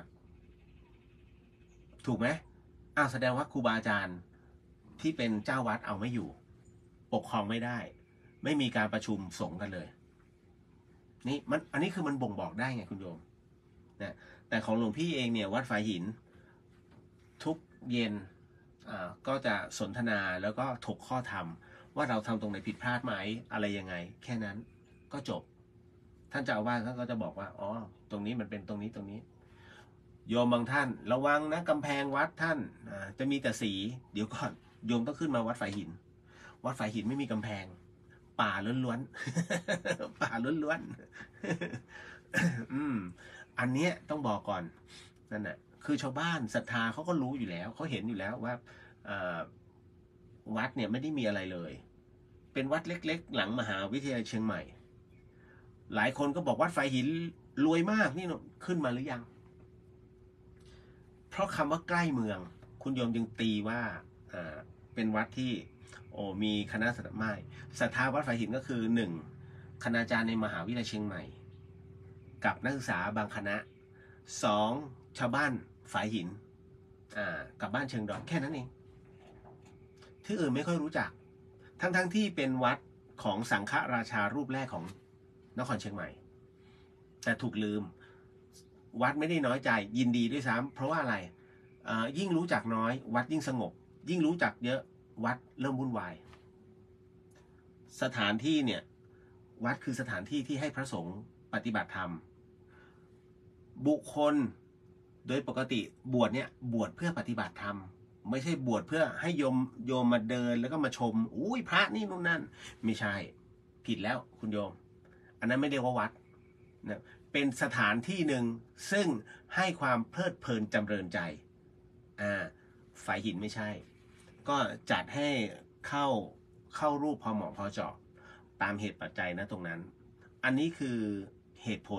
ถูกไหมอ้าวแสดงว่าครูบาอาจารย์ที่เป็นเจ้าวัดเอาไม่อยู่ปกครองไม่ได้ไม่มีการประชุมสงฆ์กันเลยนี่มันอันนี้คือมันบ่งบอกได้ไงคุณโยมนะแต่ของหลวงพี่เองเนี่ยวัดฝายหินทุกเย็นอ่าก็จะสนทนาแล้วก็ถกข้อธรรมว่าเราทำตรงไหนผิดพลาดไหมอะไรยังไงแค่นั้นก็จบท่านเจ้าอาวาสท่านก็จะบอกว่าอ๋อตรงนี้มันเป็นตรงนี้ตรงนี้โยมบางท่านระวังนะกำแพงวัดท่านจะมีแต่สีเดี๋ยวก่อนโยมต้องขึ้นมาวัดฝายหินวัดฝายหินไม่มีกำแพงป่าล้วนๆป่าล้วนๆอืมอันเนี้ยต้องบอกก่อนนั่นแหละคือชาวบ้านศรัทธาเขาก็รู้อยู่แล้วเขาเห็นอยู่แล้วว่าวัดเนี่ยไม่ได้มีอะไรเลยเป็นวัดเล็กๆหลังมหาวิทยาลัยเชียงใหม่หลายคนก็บอกวัดฝายหินรวยมากนี่ขึ้นมาหรือยังเพราะคำว่าใกล้เมืองคุณโยมจึงตีว่าเป็นวัดที่โอ้มีคณะศรัทธาไม่ศรัทธาวัดฝายหินก็คือหนึ่งคณาจารย์ในมหาวิทยาลัยเชียงใหม่กับนักศึกษาบางคณะสองชาวบ้านฝายหินกับบ้านเชิงดอยแค่นั้นเองที่อื่นไม่ค่อยรู้จักทั้งๆ ท, ที่เป็นวัดของสังฆราชารูปแรกของนครเชียงใหม่แต่ถูกลืมวัดไม่ได้น้อยใจยินดีด้วยซ้ำเพราะว่าอะไรยิ่งรู้จักน้อยวัดยิ่งสงบยิ่งรู้จักเยอะวัดเริ่มวุ่นวายสถานที่เนี่ยวัดคือสถานที่ที่ให้พระสงฆ์ปฏิบัติธรรมบุคคลโดยปกติบวชเนี่ยบวชเพื่อปฏิบัติธรรมไม่ใช่บวชเพื่อให้โยมโยมมาเดินแล้วก็มาชมอุ้ยพระนี่นู่นนั่นไม่ใช่ผิดแล้วคุณโยมอันนั้นไม่เรียกว่าวัดนะเป็นสถานที่หนึ่งซึ่งให้ความเพลิดเพลินจำเริญใจอ่าฝายหินไม่ใช่ก็จัดให้เข้าเข้ารูปพอเหมาะพอเจาะตามเหตุปัจจัยนะตรงนั้นอันนี้คือเหตุผล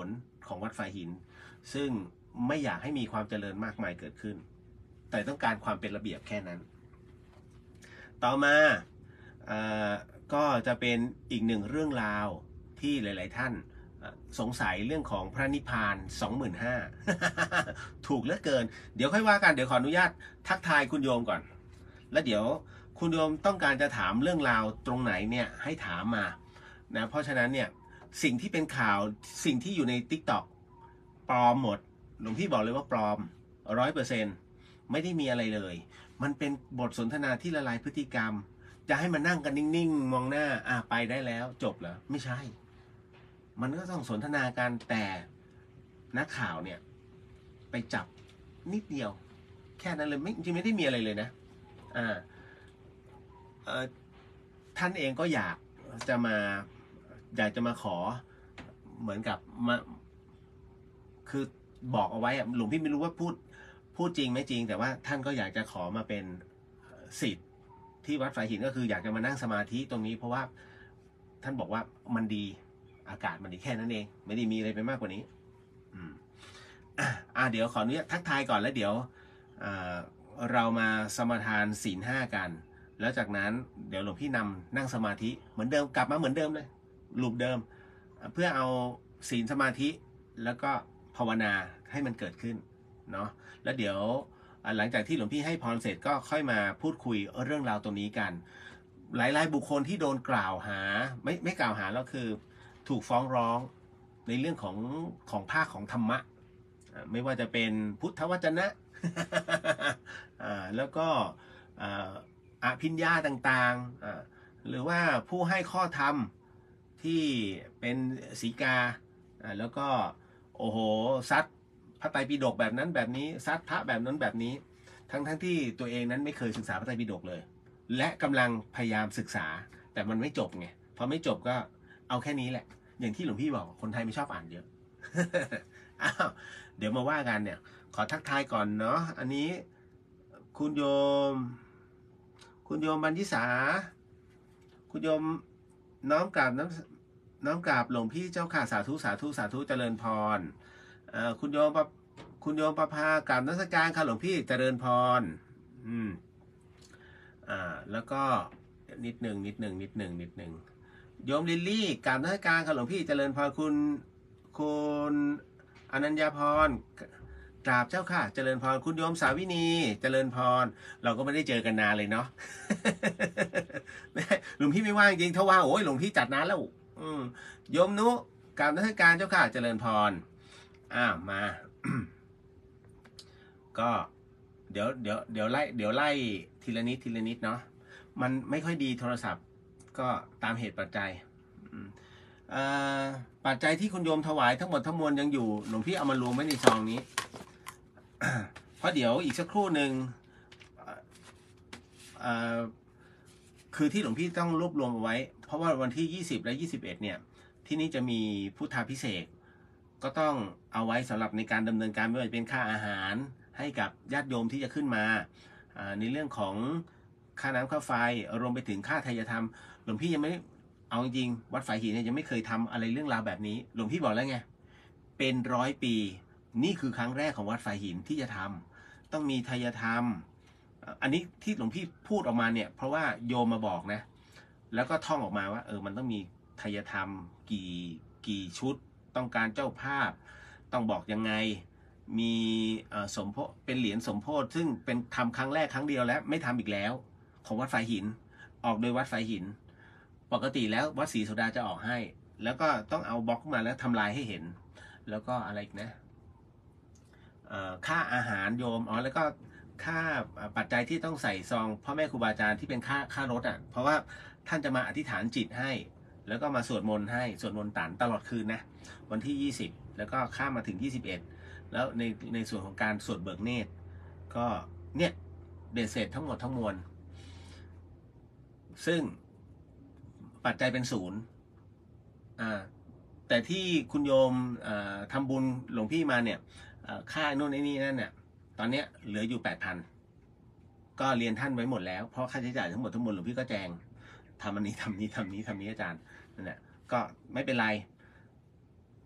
ของวัดฝายหินซึ่งไม่อยากให้มีความเจริญมากมายเกิดขึ้นแต่ต้องการความเป็นระเบียบแค่นั้นต่อมาก็จะเป็นอีกหนึ่งเรื่องราวที่หลายๆท่านสงสัยเรื่องของพระนิพพาน สองหมื่นห้าพัน ถูกเหลือเกินเดี๋ยวค่อยว่ากันเดี๋ยวขออนุญาตทักทายคุณโยมก่อนแล้วเดี๋ยวคุณโยมต้องการจะถามเรื่องราวตรงไหนเนี่ยให้ถามมานะเพราะฉะนั้นเนี่ยสิ่งที่เป็นข่าวสิ่งที่อยู่ใน ติ๊กต็อก ปลอมหมดหลวงพี่บอกเลยว่าปลอม ร้อยเปอร์เซ็นต์ ไม่ได้มีอะไรเลยมันเป็นบทสนทนาที่ละลายพฤติกรรมจะให้มานั่งกันนิ่งๆมองหน้าอ่ะไปได้แล้วจบเหรอไม่ใช่มันก็ต้องสนทนากันแต่นักข่าวเนี่ยไปจับนิดเดียวแค่นั้นเลยไม่จริงไม่ได้มีอะไรเลยนะอ่าเอ่อท่านเองก็อยากจะมาอยากจะมาขอเหมือนกับมาคือบอกเอาไว้อะหลวงพี่ไม่รู้ว่าพูดพูดจริงไม่จริงแต่ว่าท่านก็อยากจะขอมาเป็นศิษย์ที่วัดฝายหินก็คืออยากจะมานั่งสมาธิตรงนี้เพราะว่าท่านบอกว่ามันดีอากาศมันดีแค่นั้นเองไม่ได้มีอะไรไปมากกว่านี้อืมอ่าเดี๋ยวขออนุญาตทักทายก่อนแล้วเดี๋ยวเรามาสมาทานศีลห้ากันแล้วจากนั้นเดี๋ยวหลวงพี่นำนั่งสมาธิเหมือนเดิมกลับมาเหมือนเดิมเลยรูปเดิมเพื่อเอาศีลสมาธิแล้วก็ภาวนาให้มันเกิดขึ้นเนาะแล้วเดี๋ยวหลังจากที่หลวงพี่ให้พรเสร็จก็ค่อยมาพูดคุยเรื่องราวตรงนี้กันหลายๆบุคคลที่โดนกล่าวหาไม่ไม่กล่าวหาแล้วคือถูกฟ้องร้องในเรื่องของของภาคของธรรมะไม่ว่าจะเป็นพุทธวจนะ แล้วก็อภิญญาต่างๆหรือว่าผู้ให้ข้อธรรมที่เป็นสีกาแล้วก็โอ้โหซัดพระไตรปิฎกแบบนั้นแบบนี้ซัดพระแบบนั้นแบบนี้ทั้งทั้งที่ตัวเองนั้นไม่เคยศึกษาพระไตรปิฎกเลยและกำลังพยายามศึกษาแต่มันไม่จบไงพอไม่จบก็เอาแค่นี้แหละอย่างที่หลวงพี่บอกคนไทยไม่ชอบอ่านเยอะ อ้าวเดี๋ยวมาว่ากันเนี่ยขอทักทายก่อนเนาะอันนี้คุณโยมคุณโยมบรรยิสาคุณโยมน้อมกราบน้ำน้อมกราบหลวงพี่เจ้าค่ะสาธุสาธุสาธุเจริญพรคุณโยมคุณโยมประภากราบนมัสการค่ะหลวงพี่เจริญพรอืมอ่าแล้วก็นิดหนึ่งนิดหนึ่งนิดหนึ่งนิดหนึ่งโยมลิลลี่กราบนมัสการค่ะหลวงพี่เจริญพรคุณคุณอนัญญาพรกราบเจ้าค่ะเจริญพรคุณโยมสาวินีเจริญพรเราก็ไม่ได้เจอกันนานเลยเนาะ หลวงพี่ไม่ว่างจริงถ้าว่างโอ้ยหลวงพี่จัดนานแล้วอืมโยมนุกราบนมัสการเจ้าค่ะเจริญพรอ้าวมา ก็เดี๋ยวเดี๋ยวเดี๋ยวไล่เดี๋ยวไล่ทีละนิดทีละนิดเนาะมันไม่ค่อยดีโทรศัพท์ก็ตามเหตุปัจจัยปัจจัยที่คุณโยมถวายทั้งหมดทั้งมวลยังอยู่หลวงพี่เอามารวมไว้ในซองนี้ เพราะเดี๋ยวอีกสักครู่หนึ่งคือที่หลวงพี่ต้องรวบรวมเอาไว้เพราะว่าวันที่ยี่สิบและยี่สิบเอ็ดเนี่ยที่นี่จะมีพุทธาภิเษกก็ต้องเอาไว้สำหรับในการดำเนินการไม่ว่าจะเป็นค่าอาหารให้กับญาติโยมที่จะขึ้นมาในเรื่องของค่าน้ำค่าไฟรวมไปถึงค่าทายธรรมหลวงพี่ยังไม่เอาจริงวัดฝายหินเนี่ยยังไม่เคยทำอะไรเรื่องราวแบบนี้หลวงพี่บอกแล้วไงเป็นร้อยปีนี่คือครั้งแรกของวัดฝายหินที่จะทำต้องมีทายธรรมอันนี้ที่หลวงพี่พูดออกมาเนี่ยเพราะว่าโยมมาบอกนะแล้วก็ท่องออกมาว่าเออมันต้องมีทายธรรมกี่กี่ชุดต้องการเจ้าภาพต้องบอกยังไงมีสมโพธิเป็นเหรียญสมโพธิซึ่งเป็นทำครั้งแรกครั้งเดียวแล้วไม่ทำอีกแล้วของวัดฝายหินออกโดยวัดฝายหินปกติแล้ววัดศรีโสดาจะออกให้แล้วก็ต้องเอาบล็อกมาแล้วทำลายให้เห็นแล้วก็อะไรอีกนะค่าอาหารโยมอ๋อแล้วก็ค่าปัจจัยที่ต้องใส่ซองพ่อแม่ครูบาอาจารย์ที่เป็นค่าค่ารถอ่ะเพราะว่าท่านจะมาอธิษฐานจิตให้แล้วก็มาสวดมนต์ให้สวดมนต์ตันตลอดคืนนะวันที่ยี่สิบแล้วก็ข้ามมาถึงยี่สิบเอ็ดแล้วในในส่วนของการสวดเบิกเนตรก็เนี่ยเบ็ดเสร็จทั้งหมดทั้งมวลซึ่งปัจจัยเป็นศูนย์อ่าแต่ที่คุณโยมทำบุญหลวงพี่มาเนี่ยค่าโน่นนี่นั่นเนี่ยตอนเนี้ยเหลืออยู่แปดพันก็เรียนท่านไว้หมดแล้วเพราะค่าใช้จ่ายทั้งหมดทั้งมวลหลวงพี่ก็แจงทำอันนี้ทำนี้ทำนี้ทำนี้อาจารย์นั่นแหละก็ไม่เป็นไร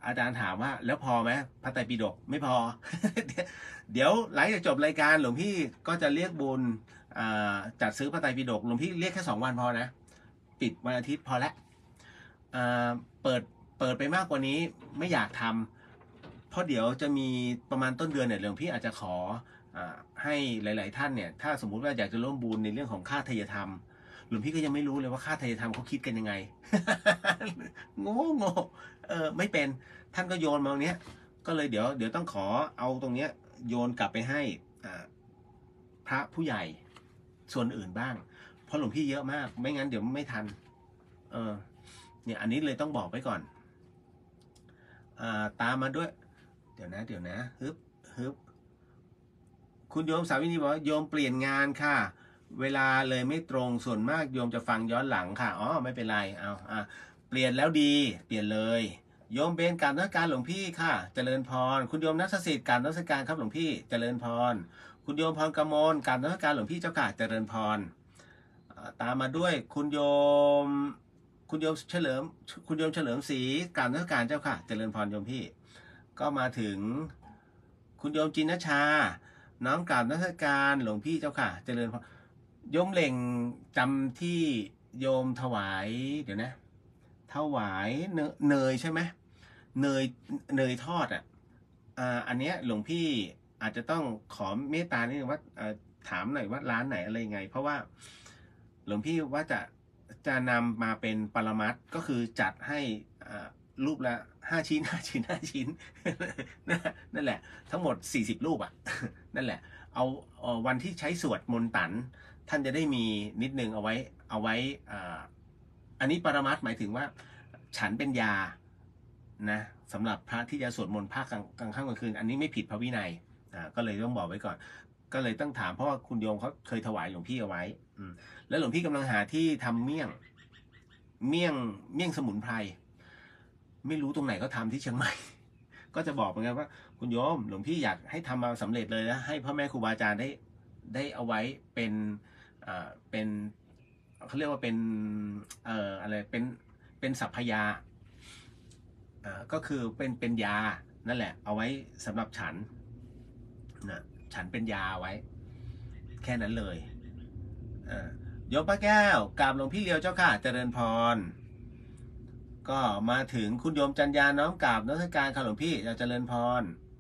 อาจารย์ถามว่าแล้วพอไหมพระไตรปิฎกไม่พอ เดี๋ยวหลังจากจบรายการหลวงพี่ก็จะเรียกบุญจัดซื้อพระไตรปิฎกหลวงพี่เรียกแค่สองวันพอนะปิดวันอาทิตย์พอแล้วเปิดเปิดไปมากกว่านี้ไม่อยากทำเพราะเดี๋ยวจะมีประมาณต้นเดือนเนี่ยหลวงพี่อาจจะขอให้หลายๆท่านเนี่ยถ้าสมมุติว่าอยากจะร่วมบุญในเรื่องของค่าทายธรรมหลวงพี่ก็ยังไม่รู้เลยว่าค่าทายธรรมเขาคิดกันยังไง โง่โง่เออไม่เป็นท่านก็โยนมาตรงเนี้ยก็เลยเดี๋ยวเดี๋ยวต้องขอเอาตรงเนี้ยโยนกลับไปให้พระผู้ใหญ่ส่วนอื่นบ้างเพราะหลวงพี่เยอะมากไม่งั้นเดี๋ยวไม่ทันเออเนี่ยอันนี้เลยต้องบอกไว้ก่อนอ่าตามมาด้วยเดี๋ยวนะเดี๋ยวนะฮึบฮึบคุณโยมสาวินีบอกว่าโยมเปลี่ยนงานค่ะเวลาเลยไม่ตรงส่วนมากโยมจะฟังย้อนหลังค่ะอ๋อไม่เป็นไรเอาอ่ะเปลี่ยนแล้วดีเปลี่ยนเลยโยมเบนการนักการหลวงพี่ค่ะเจริญพรคุณโยมนักสิทธิ์การนักการครับหลวงพี่เจริญพรคุณโยมพรกมลการนักการหลวงพี่เจ้าค่ะเจริญพรตามมาด้วยคุณโยมคุณโยมเฉลิมคุณโยมเฉลิมศรีการนักการเจ้าค่ะเจริญพรโยมพี่ก็มาถึงคุณโยมจินชาน้อมกราบนมัสการหลวงพี่เจ้าค่ะเจริญพรโยมเหล่งจำที่โยมถวายเดี๋ยวนะถวายเนยใช่ไหมเนยเนยทอดอ่ะอ่าอันเนี้ยหลวงพี่อาจจะต้องขอเมตตานิดนึงว่าถามหน่อยว่าร้านไหนอะไรไงเพราะว่าหลวงพี่ว่าจะจะนำมาเป็นปรมัตถ์ก็คือจัดให้รูปละห้าชิ้นห้าชิ้นห้าชิ้นนั่นแหละทั้งหมดสี่สิบรูปอ่ะนั่นแหละเอาวันที่ใช้สวดมนต์ตันท่านจะได้มีนิดนึงเอาไว้เอาไว้อันนี้ปรมัตถ์หมายถึงว่าฉันเป็นยานะสำหรับพระที่จะสวดมนต์ภาคกลางค่ำกลางคืนอันนี้ไม่ผิดพระวินัยอ่าก็เลยต้องบอกไว้ก่อนก็เลยต้องถามเพราะว่าคุณโยมเขาเคยถวายหลวงพี่เอาไว้อืมแล้วหลวงพี่กำลังหาที่ทำเมี่ยงเมี่ยงเมี่ยงสมุนไพรไม่รู้ตรงไหนก็ทำที่เชียงใหม่ ก็จะบอกเหมือนกันว่าคุณโยมหลวงพี่อยากให้ทำมาสำเร็จเลยนะให้พ่อแม่ครูบาอาจารย์ได้ได้เอาไว้เป็นอ่าเป็นเขาเรียกว่าเป็นเอ่ออะไรเป็นเป็นสัพพยาอ่าก็คือเป็นเป็นยานั่นแหละเอาไว้สำหรับฉันนะฉันเป็นยาไว้แค่นั้นเลยอ่าโยมป้าแก้วกราบหลวงพี่เลียวเจ้าค่ะเจริญพรก็มาถึงคุณโยมจัญญาน้อมกราบนมัสการค่ะหลวงพี่เจริญพร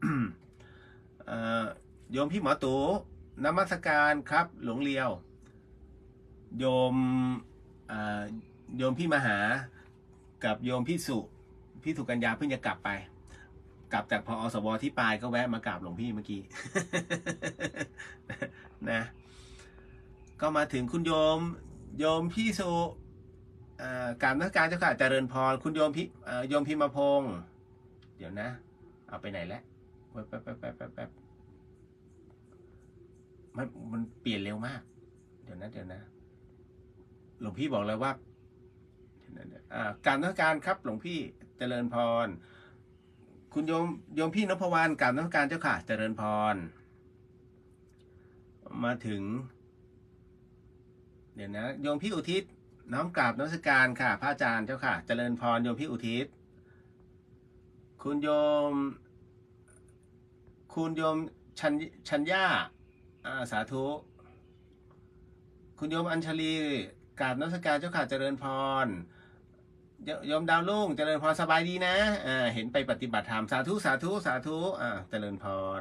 โยมพี่หมอตู่นมัสการครับหลวงเลียวโยมโยมพี่มหากับโยมพี่สุพี่สุกัญญาเพิ่งจะกลับไปกลับจากพอสวที่ปลายก็แวะมากราบหลวงพี่เมื่อกี้ นะก็มาถึงคุณโยมโยมพี่สุกราบนมัสการเจ้าค่ะเจริญพรคุณโยมพี่โยมพี่มาพงษ์เดี๋ยวนะเอาไปไหนแล้วแป๊บแป๊บแป๊บแป๊บแป๊บมันมันเปลี่ยนเร็วมากเดี๋ยวนะเดี๋ยวนะหลวงพี่บอกเลยว่ากราบนมัสการครับหลวงพี่เจริญพรคุณโยมโยมพี่นพวรรณกราบนมัสการเจ้าค่ะเจริญพรมาถึงเดี๋ยวนะโยมพี่อุทิศน้อมกราบนมัสการค่ะพระอาจารย์เจ้าค่ะเจริญพรโยมพี่อุทิศคุณโยมคุณโยมชัญชัญญาสาธุคุณโยมอัญชลีกราบนมัสการเจ้าค่ะเจริญพรโยมดาวลุ่งเจริญพรสบายดีนะอ่าเห็นไปปฏิบัติธรรมสาธุสาธุสาธุอ่าเจริญพร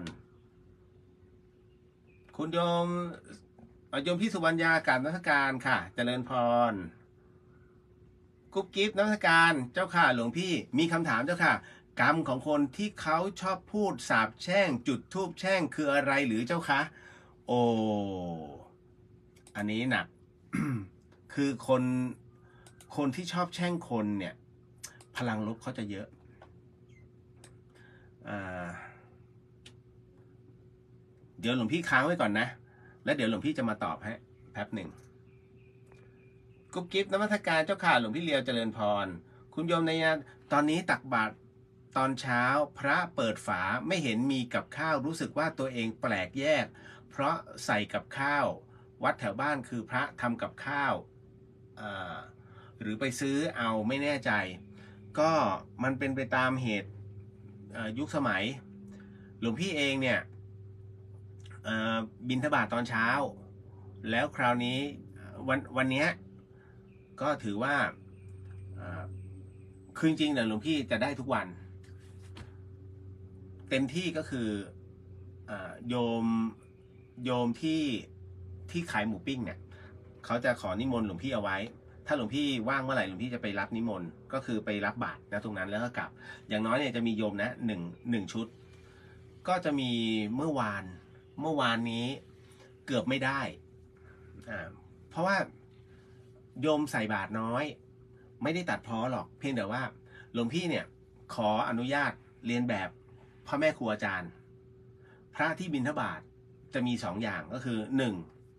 คุณโยมโยมพี่สุวรรณยากราบนมัสการค่ะเจริญพรกุ๊บกิ๊บนมัสการเจ้าค่ะหลวงพี่มีคำถามเจ้าค่ะกรรมของคนที่เขาชอบพูดสาปแช่งจุดธูปแช่งคืออะไรหรือเจ้าคะโอ้อันนี้หนัก คือคนคนที่ชอบแช่งคนเนี่ยพลังลบเขาจะเยอะอ่าเดี๋ยวหลวงพี่ค้างไว้ก่อนนะแล้วเดี๋ยวหลวงพี่จะมาตอบให้แป๊บหนึ่งกุ๊บกิ๊บนมัสการเจ้าค่ะหลวงพี่เลียวเจริญพรคุณโยมในงานตอนนี้ตักบาตรตอนเช้าพระเปิดฝาไม่เห็นมีกับข้าวรู้สึกว่าตัวเองแปลกแยกเพราะใส่กับข้าววัดแถวบ้านคือพระทำกับข้าวอ่าหรือไปซื้อเอาไม่แน่ใจก็มันเป็นไปตามเหตุยุคสมัยหลวงพี่เองเนี่ยบิณฑบาตตอนเช้าแล้วคราวนี้วันวันนี้ก็ถือว่าคือจริงๆเนี่ยหลวงพี่จะได้ทุกวันเต็มที่ก็คือโยมโยมที่ที่ขายหมูปิ้งเนี่ยเขาจะขอนิมนต์หลวงพี่เอาไว้ถ้าหลวงพี่ว่างเมื่อไหร่หลวงพี่จะไปรับนิมนต์ก็คือไปรับบาตรนะตรงนั้นแล้วก็กลับอย่างน้อยเนี่ยจะมีโยมนะหนึ่งหนึ่งชุดก็จะมีเมื่อวานเมื่อวานนี้เกือบไม่ได้อ่าเพราะว่าโยมใส่บาตรน้อยไม่ได้ตัดพ้อหรอกเพียงแต่ว่าหลวงพี่เนี่ยขออนุญาตเรียนแบบพ่อแม่ครูอาจารย์พระที่บิณฑบาตจะมีสองอย่างก็คือหนึ่ง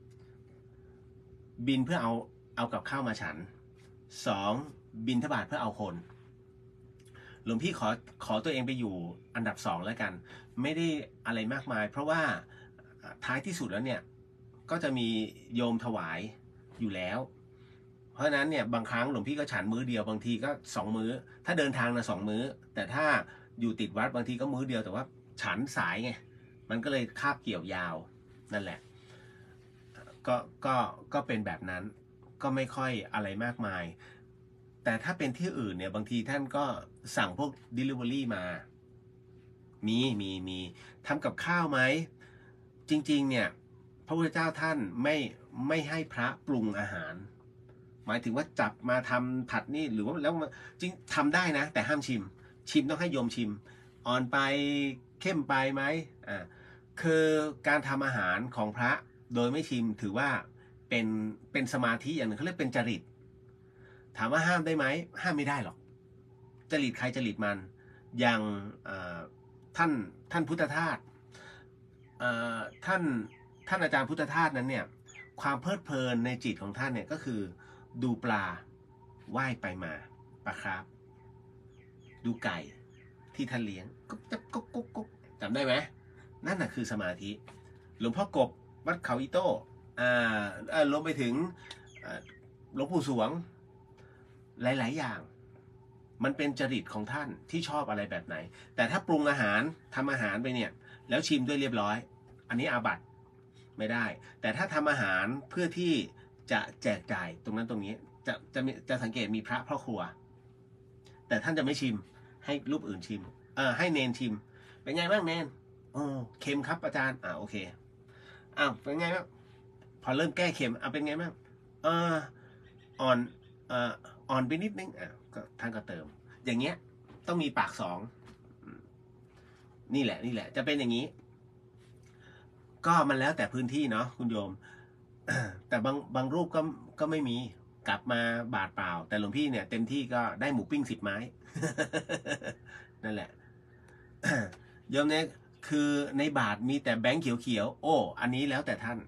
บินเพื่อเอาเอากับข้าวมาฉันสองบิณฑบาตเพื่อเอาคนหลวงพี่ขอขอตัวเองไปอยู่อันดับสองแล้วกันไม่ได้อะไรมากมายเพราะว่าท้ายที่สุดแล้วเนี่ยก็จะมีโยมถวายอยู่แล้วเพราะฉะนั้นเนี่ยบางครั้งหลวงพี่ก็ฉันมื้อเดียวบางทีก็สองมื้อถ้าเดินทางนะสองมื้อแต่ถ้าอยู่ติดวัดบางทีก็มื้อเดียวแต่ว่าฉันสายไงมันก็เลยคาบเกี่ยวยาวนั่นแหละก็ก็ก็เป็นแบบนั้นก็ไม่ค่อยอะไรมากมายแต่ถ้าเป็นที่อื่นเนี่ยบางทีท่านก็สั่งพวก delivery มามีมีมีทำกับข้าวไหมจริงๆเนี่ยพระพุทธเจ้าท่านไม่ไม่ให้พระปรุงอาหารหมายถึงว่าจับมาทำผัดนี่หรือว่าแล้วจริงทำได้นะแต่ห้ามชิมชิมต้องให้โยมชิมอ่อนไปเข้มไปไหมอ่าคือการทำอาหารของพระโดยไม่ชิมถือว่าเป็นเป็นสมาธิอย่างหนึ่งเขาเรียกเป็นจริตถามว่าห้ามได้ไหมห้ามไม่ได้หรอกจริตใครจริตมันอย่างท่านท่านพุทธทาสท่านท่านอาจารย์พุทธทาสนั้นเนี่ยความเพลิดเพลินในจิตของท่านเนี่ยก็คือดูปลาว่ายไปมาปลาครับดูไก่ที่ท่านเลี้ยงกุ๊กกุ๊กกุ๊กกุ๊กจำได้ไหมนั่นน่ะคือสมาธิหลวงพ่อกบวัดเขาอิโต้อ่ารวมไปถึงหลวงปู่สวงหลายๆอย่างมันเป็นจริตของท่านที่ชอบอะไรแบบไหนแต่ถ้าปรุงอาหารทำอาหารไปเนี่ยแล้วชิมด้วยเรียบร้อยอันนี้อาบัติไม่ได้แต่ถ้าทำอาหารเพื่อที่จะแจกจ่ายตรงนั้นตรงนี้จะจะจะสังเกตมีพระพ่อครัวแต่ท่านจะไม่ชิมให้รูปอื่นชิมเออให้เนนชิมเป็นไงบ้างเนนโอ้เค็มครับอาจารย์อ่าโอเคอ้าวเป็นไงบ้างพอเริ่มแก้เค็มอ่ะเป็นไงบ้างเอออ่อนเอ่ออ่อนไปนิดนึงอ่ะก็ท่านก็เติมอย่างเงี้ยต้องมีปากสองนี่แหละนี่แหละจะเป็นอย่างนี้ก็มันแล้วแต่พื้นที่เนาะคุณโยมแต่บางบางรูปก็ก็ไม่มีกลับมาบาทเปล่าแต่หลวงพี่เนี่ยเต็มที่ก็ได้หมูปิ้งสิบไม้นั่นแหละโยมเนี่ยคือในบาทมีแต่แบงค์เขียวๆโอ้อันนี้แล้วแต่ท่าน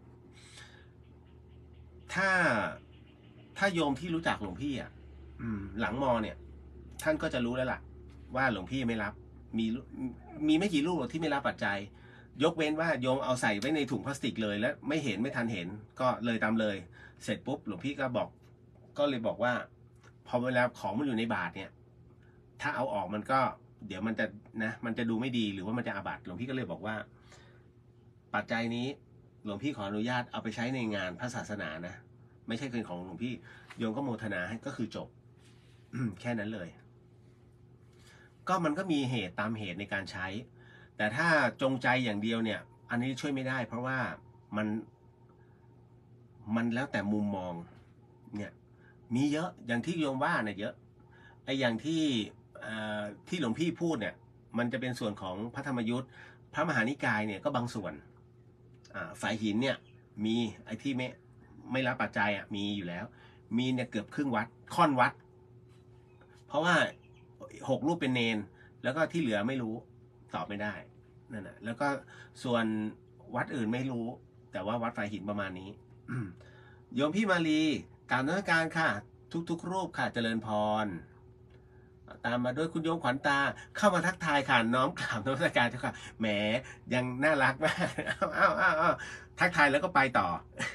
ถ้าถ้าโยมที่รู้จักหลวงพี่อ่ะหลังมอเนี่ยท่านก็จะรู้แล้วล่ะว่าหลวงพี่ไม่รับมีมีไม่กี่รูปที่ไม่รับปัจจัยยกเว้นว่าโยมเอาใส่ไว้ในถุงพลาสติกเลยแล้วไม่เห็นไม่ทันเห็นก็เลยตามเลยเสร็จปุ๊บหลวงพี่ก็บอกก็เลยบอกว่าพอเวลาของมันอยู่ในบาทเนี่ยถ้าเอาออกมันก็เดี๋ยวมันจะนะมันจะดูไม่ดีหรือว่ามันจะอาบัติหลวงพี่ก็เลยบอกว่าปัจจัยนี้หลวงพี่ขออนุญาตเอาไปใช้ในงานพระศาสนานะไม่ใช่เป็นของหลวงพี่โยมก็โมทนาให้ก็คือจบ แค่นั้นเลยก็มันก็มีเหตุตามเหตุในการใช้แต่ถ้าจงใจอย่างเดียวเนี่ยอันนี้ช่วยไม่ได้เพราะว่ามันมันแล้วแต่มุมมองเนี่ยมีเยอะอย่างที่โยมว่าเนี่ยเยอะไอ้อย่างที่ที่หลวงพี่พูดเนี่ยมันจะเป็นส่วนของพระธรรมยุทธ์พระมหานิกายเนี่ยก็บางส่วนฝ่ายหินเนี่ยมีไอ้ที่ไม่ไม่รับปัจจัยอ่ะมีอยู่แล้วมีเนี่ยเกือบครึ่งวัดค่อนวัดเพราะว่าหกรูปเป็นเนนแล้วก็ที่เหลือไม่รู้ตอบไม่ได้นั่นแหละแล้วก็ส่วนวัดอื่นไม่รู้แต่ว่าวัดฝ่ายหินประมาณนี้ โยมพี่มาลีกราบนมัสการค่ะทุกๆรูปค่ะเจริญพรตามมาด้วยคุณโยมขวัญตาเข้ามาทักทายค่ะน้อมกราบนมัสการเจ้าค่ะแหมยังน่ารักมากอ้าวอ้าวอ้าวทักทายแล้วก็ไปต่อ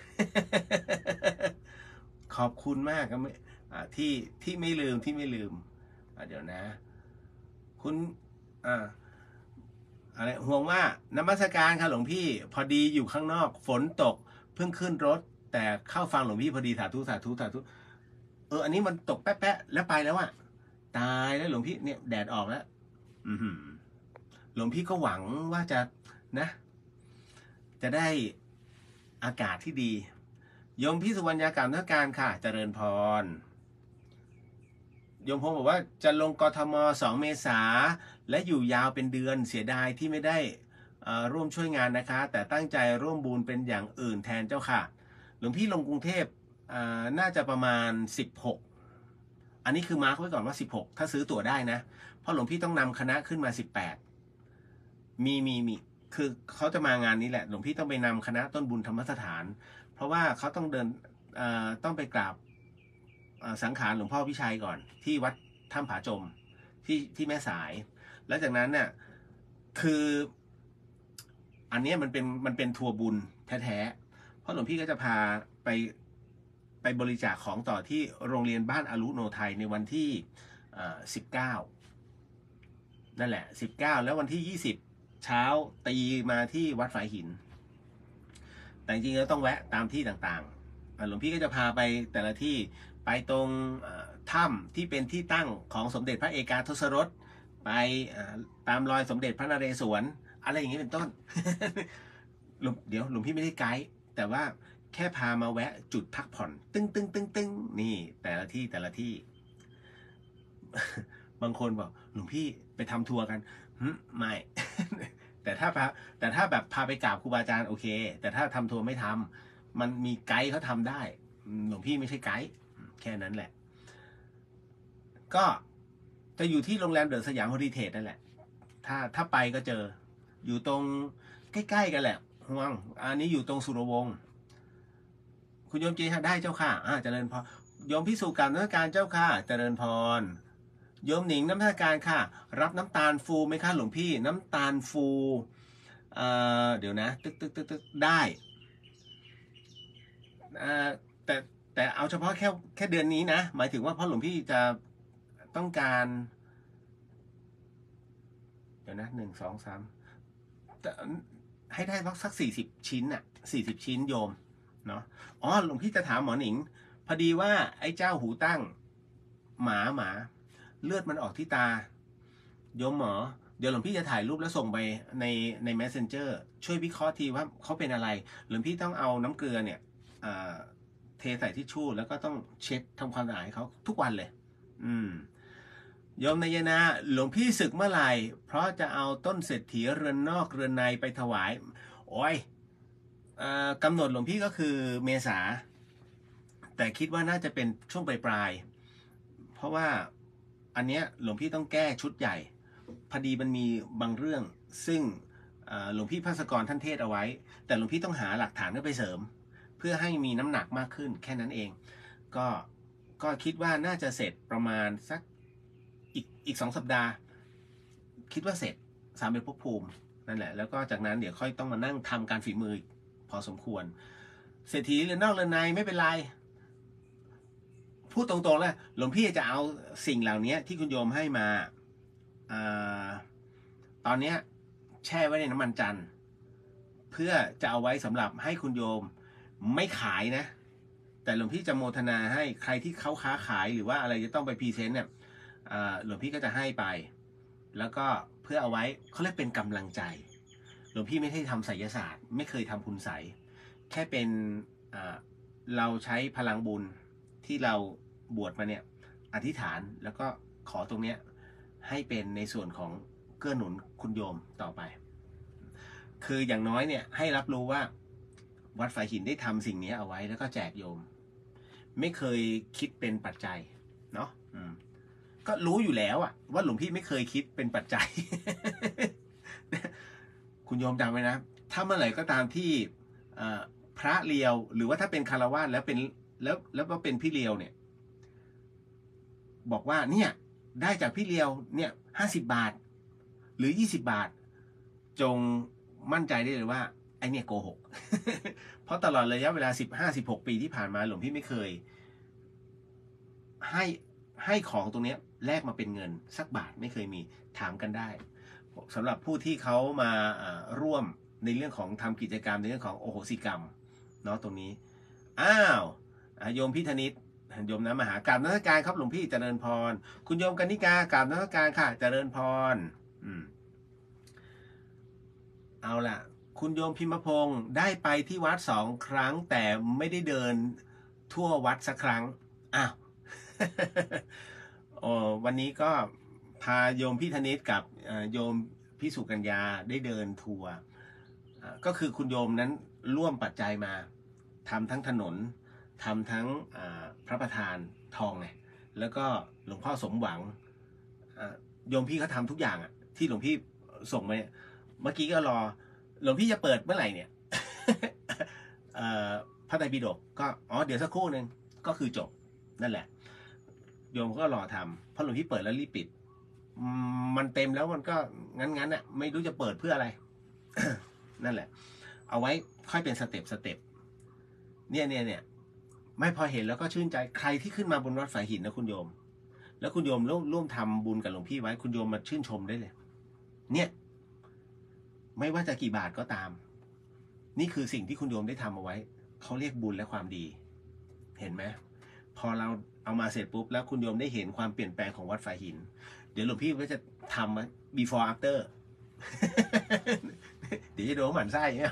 ขอบคุณมากครับที่ที่ไม่ลืมที่ไม่ลืมเดี๋ยวนะคุณอ่าอะไรห่วงว่านมัสการค่ะหลวงพี่พอดีอยู่ข้างนอกฝนตกเพิ่งขึ้นรถแต่เข้าฟังหลวงพี่พอดีสาธุสาธุสาธุเอออันนี้มันตกแป๊ะๆแล้วไปแล้วอะตายแล้วหลวงพี่เนี่ยแดดออกแล้วอือหือหลวงพี่ก็หวังว่าจะนะ จะได้อากาศที่ดีโยมพี่สุวรรณยากรรมนักการค่ะเจริญพรโยมพงศ์บอกว่าจะลงกทมสองเมษาและอยู่ยาวเป็นเดือนเสียดายที่ไม่ได้ร่วมช่วยงานนะคะแต่ตั้งใจร่วมบุญเป็นอย่างอื่นแทนเจ้าค่ะหลวงพี่ลงกรุงเทพน่าจะประมาณสิบหกอันนี้คือมาร์คไว้ก่อนว่าสิบหกถ้าซื้อตั๋วได้นะเพราะหลวงพี่ต้องนำคณะขึ้นมาสิบแปดมีมีมีคือเขาจะมางานนี้แหละหลวงพี่ต้องไปนำคณะต้นบุญธรรมสถานเพราะว่าเขาต้องเดินต้องไปกราบสังขารหลวงพ่อพิชัยก่อนที่วัดถ้ำผาจมที่ที่แม่สายแล้วจากนั้นเนี่ยคืออันนี้มันเป็นมันเป็นทัวร์บุญแท้ๆเพราะหลวงพี่ก็จะพาไปไปบริจาคของต่อที่โรงเรียนบ้านอารุโนไทยในวันที่สิบเก้านั่นแหละสิบเก้าแล้ววันที่ยี่สิบเช้าตีมาที่วัดฝายหินแต่จริงๆแล้วต้องแวะตามที่ต่างๆหลวงพี่ก็จะพาไปแต่ละที่ไปตรงถ้ำที่เป็นที่ตั้งของสมเด็จพระเอกาทศรสไปตามรอยสมเด็จพระนเรศวรอะไรอย่างนี้เป็นต้น เดี๋ยวหลวงพี่ไม่ได้ไกด์แต่ว่าแค่พามาแวะจุดพักผ่อนตึ้งตึ้งตึ้งตึ้งนี่แต่ละที่แต่ละที่ บางคนบอกหลวงพี่ไปทำทัวร์กันไม่ แต่ถ้าพาแต่ถ้าแบบพาไปกราบครูบาอาจารย์โอเคแต่ถ้าทำทัวร์ไม่ทำมันมีไกด์เขาทำได้หลวงพี่ไม่ใช่ไกด์แค่นั้นแหละก็จะอยู่ที่โรงแรมเดอะสยามเฮอริเทจนั่นแหละถ้าถ้าไปก็เจออยู่ตรงใกล้ๆกันแหละห่วงอันนี้อยู่ตรงสุรวงศ์คุณโยมจีฮะได้เจ้าค่ะอ่าเจริญพรโยมพิสุกรรมนักการเจ้าค่ะเจริญพรโยมหนิงน้ำตาลการค่ะรับน้ำตาลฟูไหมคะหลวงพี่น้ำตาลฟูเอ่อเดี๋ยวนะตึกตึกตึกตึกได้อ่าแต่แต่เอาเฉพาะแค่แค่เดือนนี้นะหมายถึงว่าพ่อหลวงพี่จะต้องการเดี๋ยวนะหนึ่งสองสามให้ได้สักสี่สิบชิ้นอ่ะสี่สิบชิ้นโยมเนาะอ๋อหลวงพี่จะถามหมอหนิงพอดีว่าไอ้เจ้าหูตั้งหมาหมาเลือดมันออกที่ตาโยมหมอเดี๋ยวหลวงพี่จะถ่ายรูปแล้วส่งไปในใน Messenger ช่วยวิเคราะห์ทีว่าเขาเป็นอะไรหลวงพี่ต้องเอาน้ำเกลือเนี่ยเทใส่ทิชชู่แล้วก็ต้องเช็ดทำความสะอาดให้เขาทุกวันเลยอืมโยมนายนาหลวงพี่ศึกเมื่อไหร่เพราะจะเอาต้นเศรษฐีเรือนนอกเรือนในไปถวายโอ้ยกำหนดหลวงพี่ก็คือเมษาแต่คิดว่าน่าจะเป็นช่วงปลายปลายเพราะว่าอันเนี้ยหลวงพี่ต้องแก้ชุดใหญ่พอดีมันมีบางเรื่องซึ่งหลวงพี่ภาสกรท่านเทศเอาไว้แต่หลวงพี่ต้องหาหลักฐานเข้าไปเสริมเพื่อให้มีน้ำหนักมากขึ้นแค่นั้นเองก็ก็คิดว่าน่าจะเสร็จประมาณสักอีกอีกสองสัปดาห์คิดว่าเสร็จสามเป็นภพภูมินั่นแหละแล้วก็จากนั้นเดี๋ยวค่อยต้องมานั่งทำการฝีมือพอสมควรเศรษฐีเรือนนอกเรือนในไม่เป็นไรพูดตรงๆแล้วหลวงพี่จะเอาสิ่งเหล่านี้ที่คุณโยมให้มาอตอนนี้แช่ไว้ในน้ำมันจันทร์เพื่อจะเอาไว้สำหรับให้คุณโยมไม่ขายนะแต่หลวงพี่จะโมทนาให้ใครที่เขาค้าขายหรือว่าอะไรจะต้องไปพรีเซนต์เนี่ยหลวงพี่ก็จะให้ไปแล้วก็เพื่อเอาไว้เขาเรียกเป็นกำลังใจหลวงพี่ไม่ได้ทำไสยศาสตร์ไม่เคยทำคุณไสยแค่เป็นเราใช้พลังบุญที่เราบวชมาเนี่ยอธิษฐานแล้วก็ขอตรงเนี้ยให้เป็นในส่วนของเกื้อหนุนคุณโยมต่อไปคืออย่างน้อยเนี่ยให้รับรู้ว่าวัดฝายหินได้ทำสิ่งนี้เอาไว้แล้วก็แจกโยมไม่เคยคิดเป็นปัจจัยเนาะก็รู้อยู่แล้วอะว่าหลวงพี่ไม่เคยคิดเป็นปัจจัย คุณโยมจำไว้นะถ้าเมื่อไหร่ก็ตามที่พระเลียวหรือว่าถ้าเป็นคารวะแล้วเป็นแล้วแล้วว่าเป็นพี่เลียวเนี่ยบอกว่าเนี่ยได้จากพี่เลียวเนี่ยห้าสิบบาทหรือยี่สิบบาทจงมั่นใจได้เลยว่าไอเนี่ยโกหก เพราะตลอดระยะเวลาสิบห้าสิบหกปีที่ผ่านมาหลวงพี่ไม่เคยให้ให้ของตรงนี้แลกมาเป็นเงินสักบาทไม่เคยมีถามกันได้สำหรับผู้ที่เขามาร่วมในเรื่องของทำกิจกรรมในเรื่องของโอโหสิกรรมเนาะตรงนี้อ้าวโยมพิธนิตโยมน้ำมหากราบนมัสการครับหลวงพี่เจริญพรคุณโยมกนิกากราบนมัสการค่ะเจริญพรอืมเอาล่ะคุณโยมพิมพงศ์ได้ไปที่วัดสองครั้งแต่ไม่ได้เดินทั่ววัดสักครั้งอ้าวโอ้วันนี้ก็พาโยมพิธนิตกับโยมพิสุกัญญาได้เดินทัวร์ก็คือคุณโยมนั้นร่วมปัจจัยมาทำทั้งถนนทำทั้งพระประธานทองไงแล้วก็หลวงพ่อสมหวังโยมพี่เขาทำทุกอย่างอ่ะที่หลวงพี่ส่งมาเมื่อกี้ก็รอหลวงพี่จะเปิดเมื่อไหร่เนี่ยพระไตรปิฎกก็อ๋อเดี๋ยวสักครู่หนึ่งก็คือจบนั่นแหละโยมก็รอทำเพราะหลวงพี่เปิดแล้วรีบปิดมันเต็มแล้วมันก็งั้นๆอ่ะไม่รู้จะเปิดเพื่ออะไร นั่นแหละเอาไว้ค่อยเป็นสเต็ปสเต็ปเนี่ยเนี่ยเนี่ยไม่พอเห็นแล้วก็ชื่นใจใครที่ขึ้นมาบนวัดฝายหินนะคุณโยมแล้วคุณโยมร่วมร่วมทำบุญกับหลวงพี่ไว้คุณโยมมาชื่นชมได้เลยเนี่ยไม่ว่าจะกี่บาทก็ตามนี่คือสิ่งที่คุณโยมได้ทำเอาไว้เขาเรียกบุญและความดีเห็นไหมพอเราเอามาเสร็จปุ๊บแล้วคุณโยมได้เห็นความเปลี่ยนแปลงของวัดฝายหินเดี๋ยวหลวงพี่ก็จะทำ before after เดี๋ยวจะโดนหมั่นไส้เนี่ย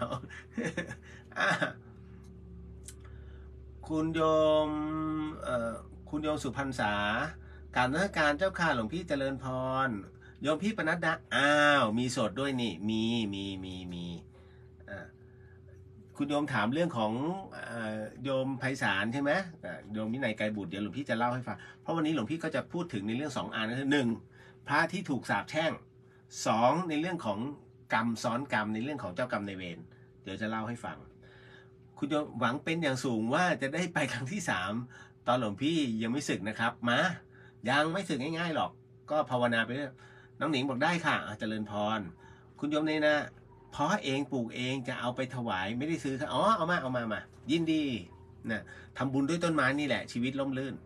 คุณโยมเอ่อคุณโยมสุพรรษาการนักการเจ้าข้าหลวงพี่เจริญพรโยมพี่ปนัดดาอ้าวมีสดด้วยนี่มีมีมีมีอ่าคุณโยมถามเรื่องของโยมไพศาลใช่ไหมโยมวินัยไกรบุตรเดี๋ยวหลวงพี่จะเล่าให้ฟังเพราะวันนี้หลวงพี่ก็จะพูดถึงในเรื่องสองอันก็คือหนึ่งพระที่ถูกสาปแช่งสองในเรื่องของกรรมซ้อนกรรมในเรื่องของเจ้ากรรมนายเวรเดี๋ยวจะเล่าให้ฟังคุณโยมหวังเป็นอย่างสูงว่าจะได้ไปครั้งที่สามตอนหลวงพี่ยังไม่สึกนะครับมายังไม่สึกง่ายๆหรอกก็ภาวนาไปเรื่อยน้องหนิงบอกได้ค่ะเจริญพรคุณโยมเนี่ยนะเพราะเองปลูกเองจะเอาไปถวายไม่ได้ซื้อค่ะอ๋อเอามาเอามามายินดีนะทำบุญด้วยต้นไม้นี่แหละชีวิตล่มลื่น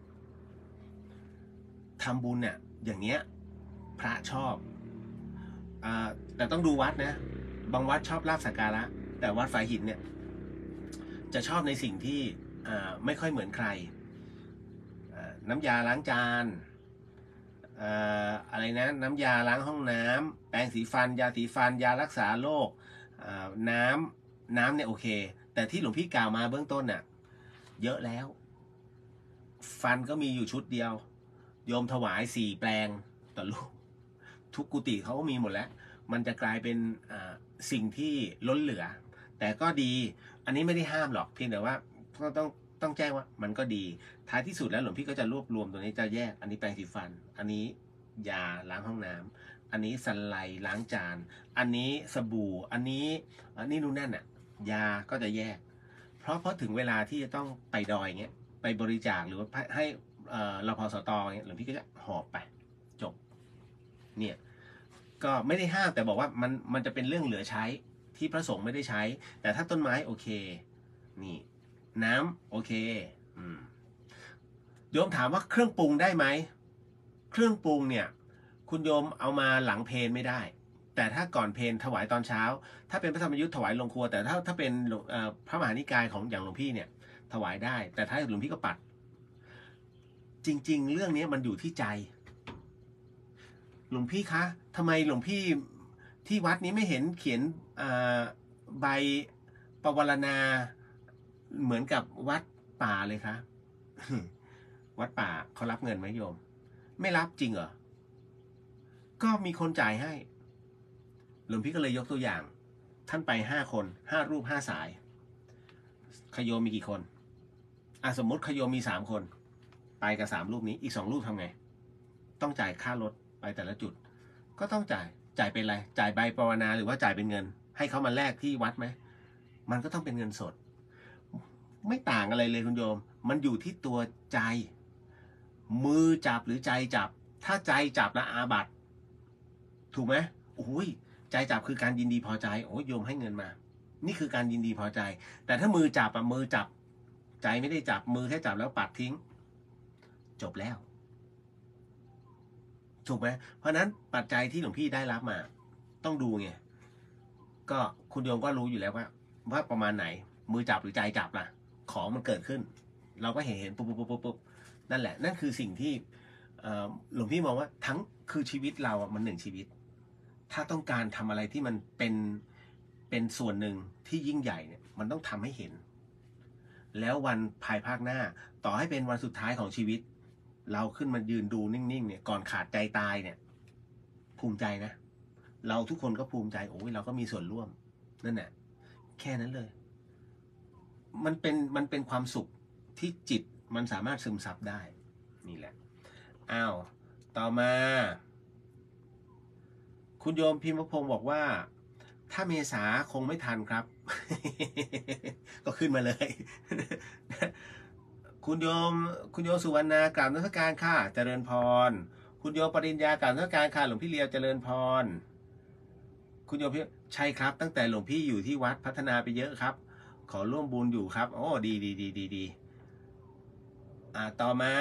ทำบุญเนี่ยอย่างเงี้ยพระชอบอ่าแต่ต้องดูวัดนะบางวัดชอบลาภสักการะแต่วัดฝายหินเนี่ยจะชอบในสิ่งที่ไม่ค่อยเหมือนใครน้ำยาล้างจานอะไรนะน้ำยาล้างห้องน้ำแปรงสีฟันยาสีฟันยารักษาโรคน้ำน้ำเนี่ยโอเคแต่ที่หลวงพี่กล่าวมาเบื้องต้นน่ะเยอะแล้วฟันก็มีอยู่ชุดเดียวโยมถวายสี่แปลงต่อลูกทุกกุฏิเขาก็มีหมดแล้วมันจะกลายเป็นสิ่งที่ล้นเหลือแต่ก็ดีอันนี้ไม่ได้ห้ามหรอกเพียงแต่ว่าก็ต้องต้องแจ้งว่ามันก็ดีท้ายที่สุดแล้วหลวงพี่ก็จะรวบรวมตัวนี้จะแยกอันนี้แปรงสีฟันอันนี้ยาล้างห้องน้ำอันนี้สันไลล้างจานอันนี้สบู่อันนี้อันนี้นู่นนั่นอ่ะยาก็จะแยกเพราะเพราะถึงเวลาที่จะต้องไปดอยเงี้ยไปบริจาคหรือว่าให้รพสตเงี้ยหลวงพี่ก็จะหอบไปจบเนี่ยก็ไม่ได้ห้ามแต่บอกว่ามันมันจะเป็นเรื่องเหลือใช้ที่พระสงฆ์ไม่ได้ใช้แต่ถ้าต้นไม้โอเคนี่น้ำโอเคอืมโยมถามว่าเครื่องปรุงได้ไหมเครื่องปรุงเนี่ยคุณโยมเอามาหลังเพลไม่ได้แต่ถ้าก่อนเพลถวายตอนเช้าถ้าเป็นพระธรรมยุทธ์ถวายลงครัวแต่ถ้าถ้าเป็นพระมหานิกายของอย่างหลวงพี่เนี่ยถวายได้แต่ถ้าหลวงพี่ก็ปัดจริงๆเรื่องนี้มันอยู่ที่ใจหลวงพี่คะทำไมหลวงพี่ที่วัดนี้ไม่เห็นเขียนใบปวารณาเหมือนกับวัดป่าเลยคะ วัดป่าเขารับเงินไหมโยมไม่รับจริงเหรอก็มีคนจ่ายให้หลวงพี่ก็เลยยกตัวอย่างท่านไปห้าคนห้ารูปห้าสายขโยมมีกี่คนอ่ะสมมติขโยมมีสามคนไปกับสามรูปนี้อีกสองรูปทำไงต้องจ่ายค่ารถไปแต่ละจุดก็ต้องจ่ายจ่ายเป็นอะไรจ่ายใบปวารณาหรือว่าจ่ายเป็นเงินให้เขามาแลกที่วัดไหมมันก็ต้องเป็นเงินสดไม่ต่างอะไรเลยคุณโยมมันอยู่ที่ตัวใจมือจับหรือใจจับถ้าใจจับแล้วอาบัติถูกไหมโอ้ยใจจับคือการยินดีพอใจโอ้ยโยมให้เงินมานี่คือการยินดีพอใจแต่ถ้ามือจับอะมือจับใจไม่ได้จับมือแค่จับแล้วปัดทิ้งจบแล้วถูกไหมเพราะนั้นปัจจัยที่หลวงพี่ได้รับมาต้องดูไงก็คุณโยมก็รู้อยู่แล้วว่าว่าประมาณไหนมือจับหรือใจจับล่ะของมันเกิดขึ้นเราก็เห็นเห็นปุ๊บปุ๊บปุ๊บปุ๊บนั่นแหละนั่นคือสิ่งที่หลวงพี่มองว่าทั้งคือชีวิตเราอ่ะมันหนึ่งชีวิตถ้าต้องการทำอะไรที่มันเป็นเป็นส่วนหนึ่งที่ยิ่งใหญ่เนี่ยมันต้องทำให้เห็นแล้ววันภายภาคหน้าต่อให้เป็นวันสุดท้ายของชีวิตเราขึ้นมายืนดูนิ่งๆเนี่ยก่อนขาดใจตายเนี่ยภูมิใจนะเราทุกคนก็ภูมิใจโอ้ยเราก็มีส่วนร่วมนั่นแหละแค่นั้นเลยมันเป็นมันเป็นความสุขที่จิตมันสามารถซึมซับได้นี่แหละอ้าวต่อมาคุณโยมพิมพ์พงศ์บอกว่าถ้าเมษาคงไม่ทันครับ ก็ขึ้นมาเลย คุณโยมคุณโยมสุวรรณากราบนมัสการค่ะเจริญพรคุณโยมปริญญากราบนมัสการค่ะหลวงพี่เลียวเจริญพรคุณโยมพี่ใช่ครับตั้งแต่หลวงพี่อยู่ที่วัดพัฒนาไปเยอะครับขอร่วมบุญอยู่ครับโอ้ดีดีดีดีดีอ่าต่อมา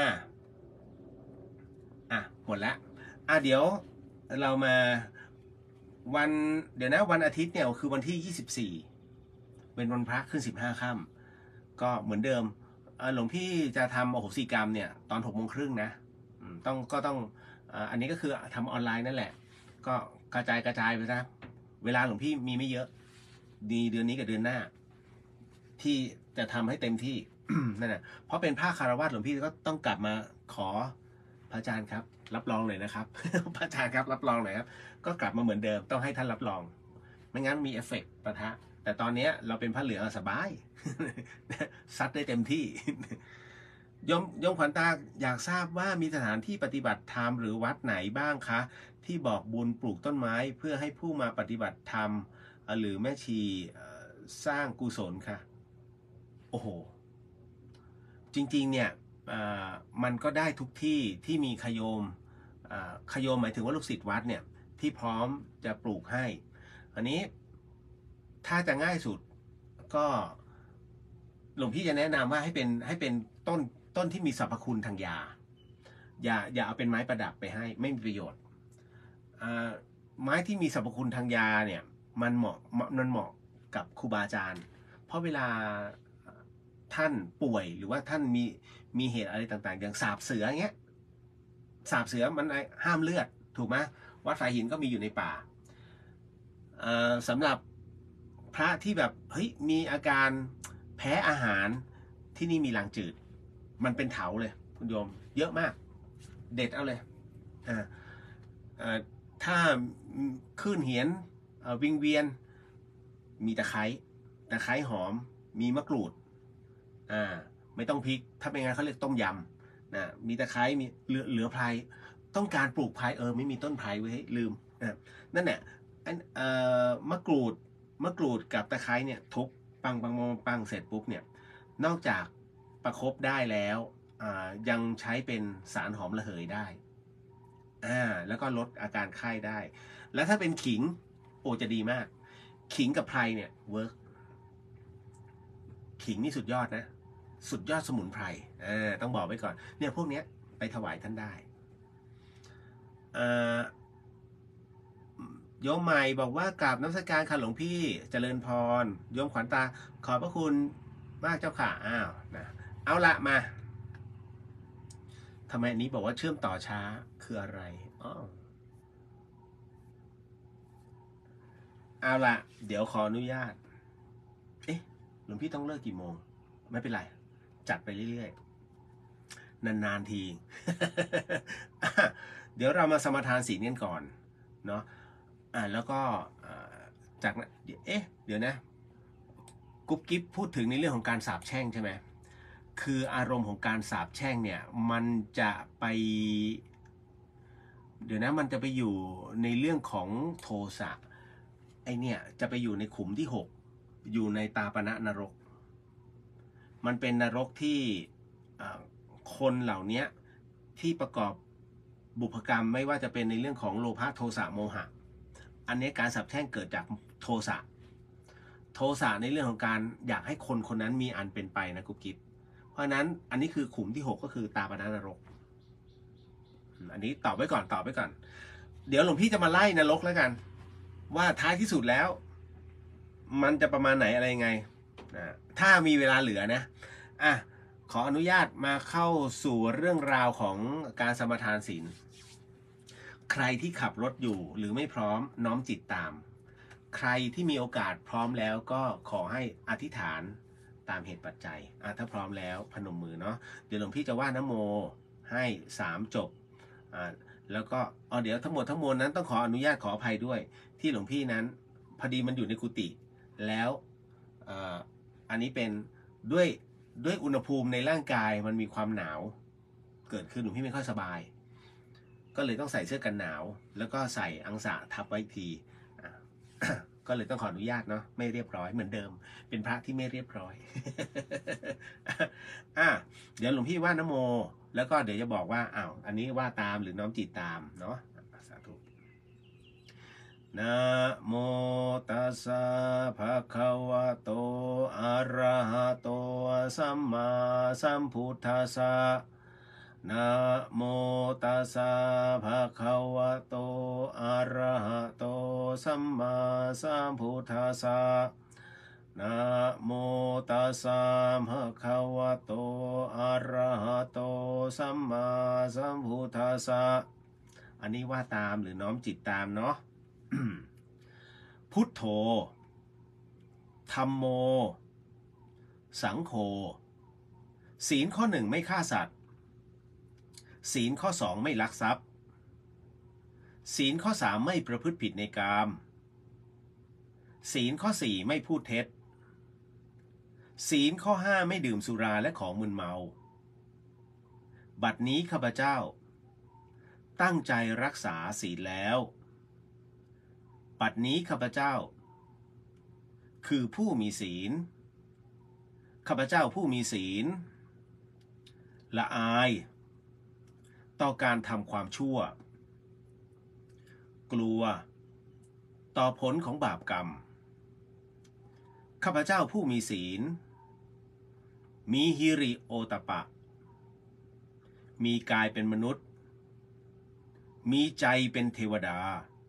อ่ะหมดละอ่ะเดี๋ยวเรามาวันเดี๋ยวนะวันอาทิตย์เนี่ยคือวันที่ยี่สิบสี่เป็นวันพระขึ้นสิบห้าค่ำก็เหมือนเดิมหลวงพี่จะทำโอโหสิกรรมเนี่ยตอนหกโมงครึ่งนะต้องก็ต้องอันนี้ก็คือทำออนไลน์นั่นแหละก็กระจายกระจายไปนะเวลาหลวงพี่มีไม่เยอะดีเดือนนี้กับเดือนหน้าที่จะทำให้เต็มที่ นั่นแหละเพราะเป็นภาคคารวะหลวงพี่ก็ต้องกลับมาขอพระอาจารย์ครับรับรองเลยนะครับ พระอาจารย์ครับรับรองหน่อยครับก็กลับมาเหมือนเดิมต้องให้ท่านรับรองไม่งั้นมีเอฟเฟกต์ปะทะแต่ตอนนี้เราเป็นพระเหลืองสบาย ซัดได้เต็มที่ ยมยมขวัญตาอยากทราบว่ามีสถานที่ปฏิบัติธรรมหรือวัดไหนบ้างคะที่บอกบุญปลูกต้นไม้เพื่อให้ผู้มาปฏิบัติธรรมหรือแม่ชีสร้างกุศลค่ะโอ้โหจริงๆเนี่ยมันก็ได้ทุกที่ที่มีขโยมขโยมหมายถึงว่าลูกศิษย์วัดเนี่ยที่พร้อมจะปลูกให้อันนี้ถ้าจะง่ายสุดก็หลวงพี่จะแนะนำว่าให้เป็นให้เป็นต้นต้นที่มีสรรพคุณทางยาอย่าอย่าเอาเป็นไม้ประดับไปให้ไม่มีประโยชน์ไม้ที่มีสรรพคุณทางยาเนี่ยมันเหมาะมันเหมาะกับครูบาอาจารย์เพราะเวลาท่านป่วยหรือว่าท่านมีมีเหตุอะไรต่างๆอย่างสาบเสือเงี้ยสาบเสือมันห้ามเลือดถูกไหมวัดฝายหินก็มีอยู่ในป่าสำหรับพระที่แบบเฮ้ยมีอาการแพ้อาหารที่นี่มีลางจืดมันเป็นเถาเลยคุณโยมเยอะมากเด็ดเอาเลยอ่าถ้าคลื่นเหียนวิงเวียนมีตะไคร้ตะไคร้หอมมีมะกรูดอ่าไม่ต้องพริกถ้าเป็นงั้นเขาเรียกต้มยำนะมีตะไคร้มีเหลือเหลือไพรต้องการปลูกไพรเออไม่มีต้นไพรไว้ลืมนะนั่นแหละเอ่อมะกรูดมะกรูดกับตะไคร้เนี่ยทุบปังปังปังปังเสร็จปุ๊บเนี่ยนอกจากประคบได้แล้วยังใช้เป็นสารหอมระเหยได้อ่าแล้วก็ลดอาการไข้ได้แล้วถ้าเป็นขิงโอจะดีมากขิงกับไพรเนี่ยเวิร์กขิงนี่สุดยอดนะสุดยอดสมุนไพรอ่าต้องบอกไว้ก่อนเนี่ยพวกเนี้ยไปถวายท่านได้อ่าโยมใหม่บอกว่ากราบนมัสการค่ะหลวงพี่เจริญพรโยมขวัญตาขอบพระคุณมากเจ้าค่ะอ้าวนะเอาละมาทำไมอันนี้บอกว่าเชื่อมต่อช้าคืออะไรอ๋อเอาละเดี๋ยวขออนุญาตเอ๊ะหลวงพี่ต้องเลิกกี่โมงไม่เป็นไรจัดไปเรื่อยๆนานๆที เดี๋ยวเรามาสมาทานศีลกันก่อนเนาะอ่าแล้วก็จากนั้นเอ๊ะเดี๋ยวนะกุ๊บกิ๊บพูดถึงในเรื่องของการสาปแช่งใช่ไหมคืออารมณ์ของการสาปแช่งเนี่ยมันจะไปเดี๋ยวนะมันจะไปอยู่ในเรื่องของโทสะไอเนี่ยจะไปอยู่ในขุมที่หกอยู่ในตาปณะนรกมันเป็นนรกที่คนเหล่านี้ที่ประกอบบุพกรรมไม่ว่าจะเป็นในเรื่องของโลภะโทสะโมหะอันนี้การสาปแช่งเกิดจากโทสะโทสะในเรื่องของการอยากให้คนคนนั้นมีอันเป็นไปนะกุ๊บกิ๊บเพราะนั้นอันนี้คือขุมที่หกก็คือตาปณะนรกอันนี้ตอบไว้ก่อนตอบไว้ก่อนเดี๋ยวหลวงพี่จะมาไล่นรกแล้วกันว่าท้ายที่สุดแล้วมันจะประมาณไหนอะไรยังไงนะถ้ามีเวลาเหลือนะอ่ะขออนุญาตมาเข้าสู่เรื่องราวของการสมทานศีลใครที่ขับรถอยู่หรือไม่พร้อมน้อมจิตตามใครที่มีโอกาสพร้อมแล้วก็ขอให้อธิษฐานตามเหตุปัจจัยอ่ะถ้าพร้อมแล้วพนมมือเนาะเดี๋ยวหลวงพี่จะว่านะโมให้สามจบอ่าแล้วก็อ๋อเดี๋ยวทั้งหมดทั้งมวลนั้นต้องขออนุญาตขออภัยด้วยที่หลวงพี่นั้นพอดีมันอยู่ในกุฏิแล้วอันนี้เป็นด้วยด้วยอุณหภูมิในร่างกายมันมีความหนาวเกิดขึ้นหลวงพี่ไม่ค่อยสบายก็เลยต้องใส่เสื้อกันหนาวแล้วก็ใส่อังสะทับไว้ที ก็เลยต้องขออนุญาตเนาะไม่เรียบร้อยเหมือนเดิมเป็นพระที่ไม่เรียบร้อย อ่ะเดี๋ยวหลวงพี่ว่านะโมแล้วก็เดี๋ยวจะบอกว่าอ้าวอันนี้ว่าตามหรือน้อมจิตตามเนาะสาธุนะโมตัสสะภะคะวะโตอะระหะโตสัมมาสัมพุทธัสสะนะโมตัสสะภะคะวะโตอะระหะโตสัมมาสัมพุทธัสสะนะโมตัสสะภะคะวะโตอะระหะโตสัมมาสัมพุทธัสสะอันนี้ว่าตามหรือน้อมจิตตามเนาะ พุทโธธัมโมสังโฆศีลข้อหนึ่งไม่ฆ่าสัตว์ศีลข้อสองไม่ลักทรัพย์ศีลข้อสามไม่ประพฤติผิดในกามศีลข้อสี่ไม่พูดเท็จศีลข้อห้าไม่ดื่มสุราและของมึนเมาบัดนี้ข้าพเจ้าตั้งใจรักษาศีลแล้วบัดนี้ข้าพเจ้าคือผู้มีศีลข้าพเจ้าผู้มีศีลละอายต่อการทำความชั่วกลัวต่อผลของบาปกรรมข้าพเจ้าผู้มีศีลมีฮิริโอตปะมีกายเป็นมนุษย์มีใจเป็นเทวดา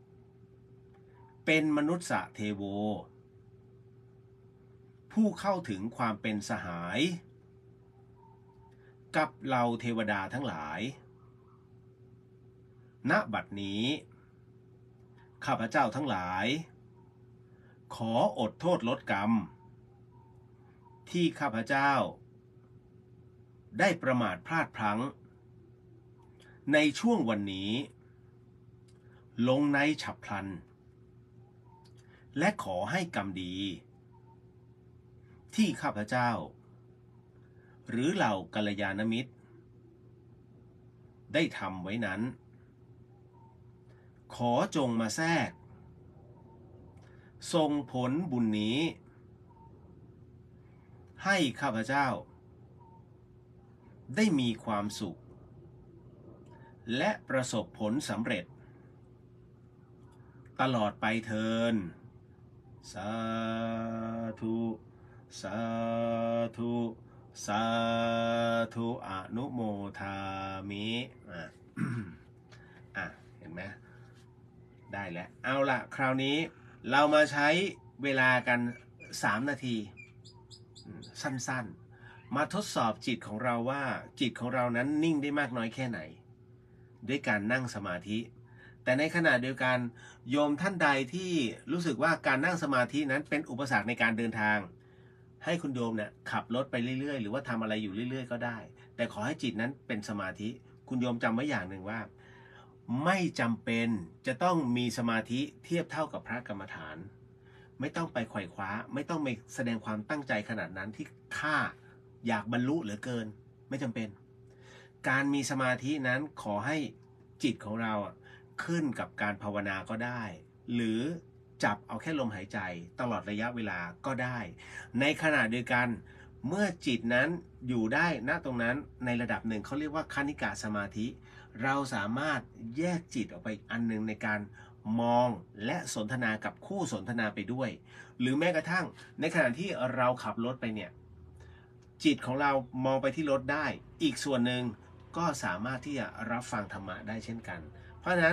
เป็นมนุษย์เทโวผู้เข้าถึงความเป็นสหายกับเหล่าเทวดาทั้งหลายณบัดนี้ข้าพเจ้าทั้งหลายขออดโทษลดกรรมที่ข้าพเจ้าได้ประมาทพลาดพลั้งในช่วงวันนี้ลงในฉับพลันและขอให้กรรมดีที่ข้าพเจ้าหรือเหล่ากัลยาณมิตรได้ทำไว้นั้นขอจงมาแทรกส่งผลบุญนี้ให้ข้าพเจ้าได้มีความสุขและประสบผลสำเร็จตลอดไปเทินสาธุสาธุสาธุอนุโมทามิอ่ะ อ่ะเห็นไหมได้แล้วเอาละคราวนี้เรามาใช้เวลากันสามนาทีสั้นๆมาทดสอบจิตของเราว่าจิตของเรานั้นนิ่งได้มากน้อยแค่ไหนด้วยการนั่งสมาธิแต่ในขณะเดียวกันโยมท่านใดที่รู้สึกว่าการนั่งสมาธินั้นเป็นอุปสรรคในการเดินทางให้คุณโยมเนี่ยขับรถไปเรื่อยๆหรือว่าทำอะไรอยู่เรื่อยๆก็ได้แต่ขอให้จิตนั้นเป็นสมาธิคุณโยมจำไว้อย่างหนึ่งว่าไม่จำเป็นจะต้องมีสมาธิเทียบเท่ากับพระกรรมฐานไม่ต้องไปไขว่คว้าไม่ต้องไปแสดงความตั้งใจขนาดนั้นที่ข้าอยากบรรลุเหลือเกินไม่จำเป็นการมีสมาธินั้นขอให้จิตของเราขึ้นกับการภาวนาก็ได้หรือจับเอาแค่ลมหายใจตลอดระยะเวลาก็ได้ในขณะเดียวกันเมื่อจิตนั้นอยู่ได้ณตรงนั้นในระดับหนึ่งเขาเรียกว่าคณิกะสมาธิเราสามารถแยกจิตออกไปอันหนึ่งในการมองและสนทนากับคู่สนทนาไปด้วยหรือแม้กระทั่งในขณะที่เราขับรถไปเนี่ยจิตของเรามองไปที่รถได้อีกส่วนหนึ่งก็สามารถที่จะรับฟังธรรมะได้เช่นกันเพราะฉะนั้น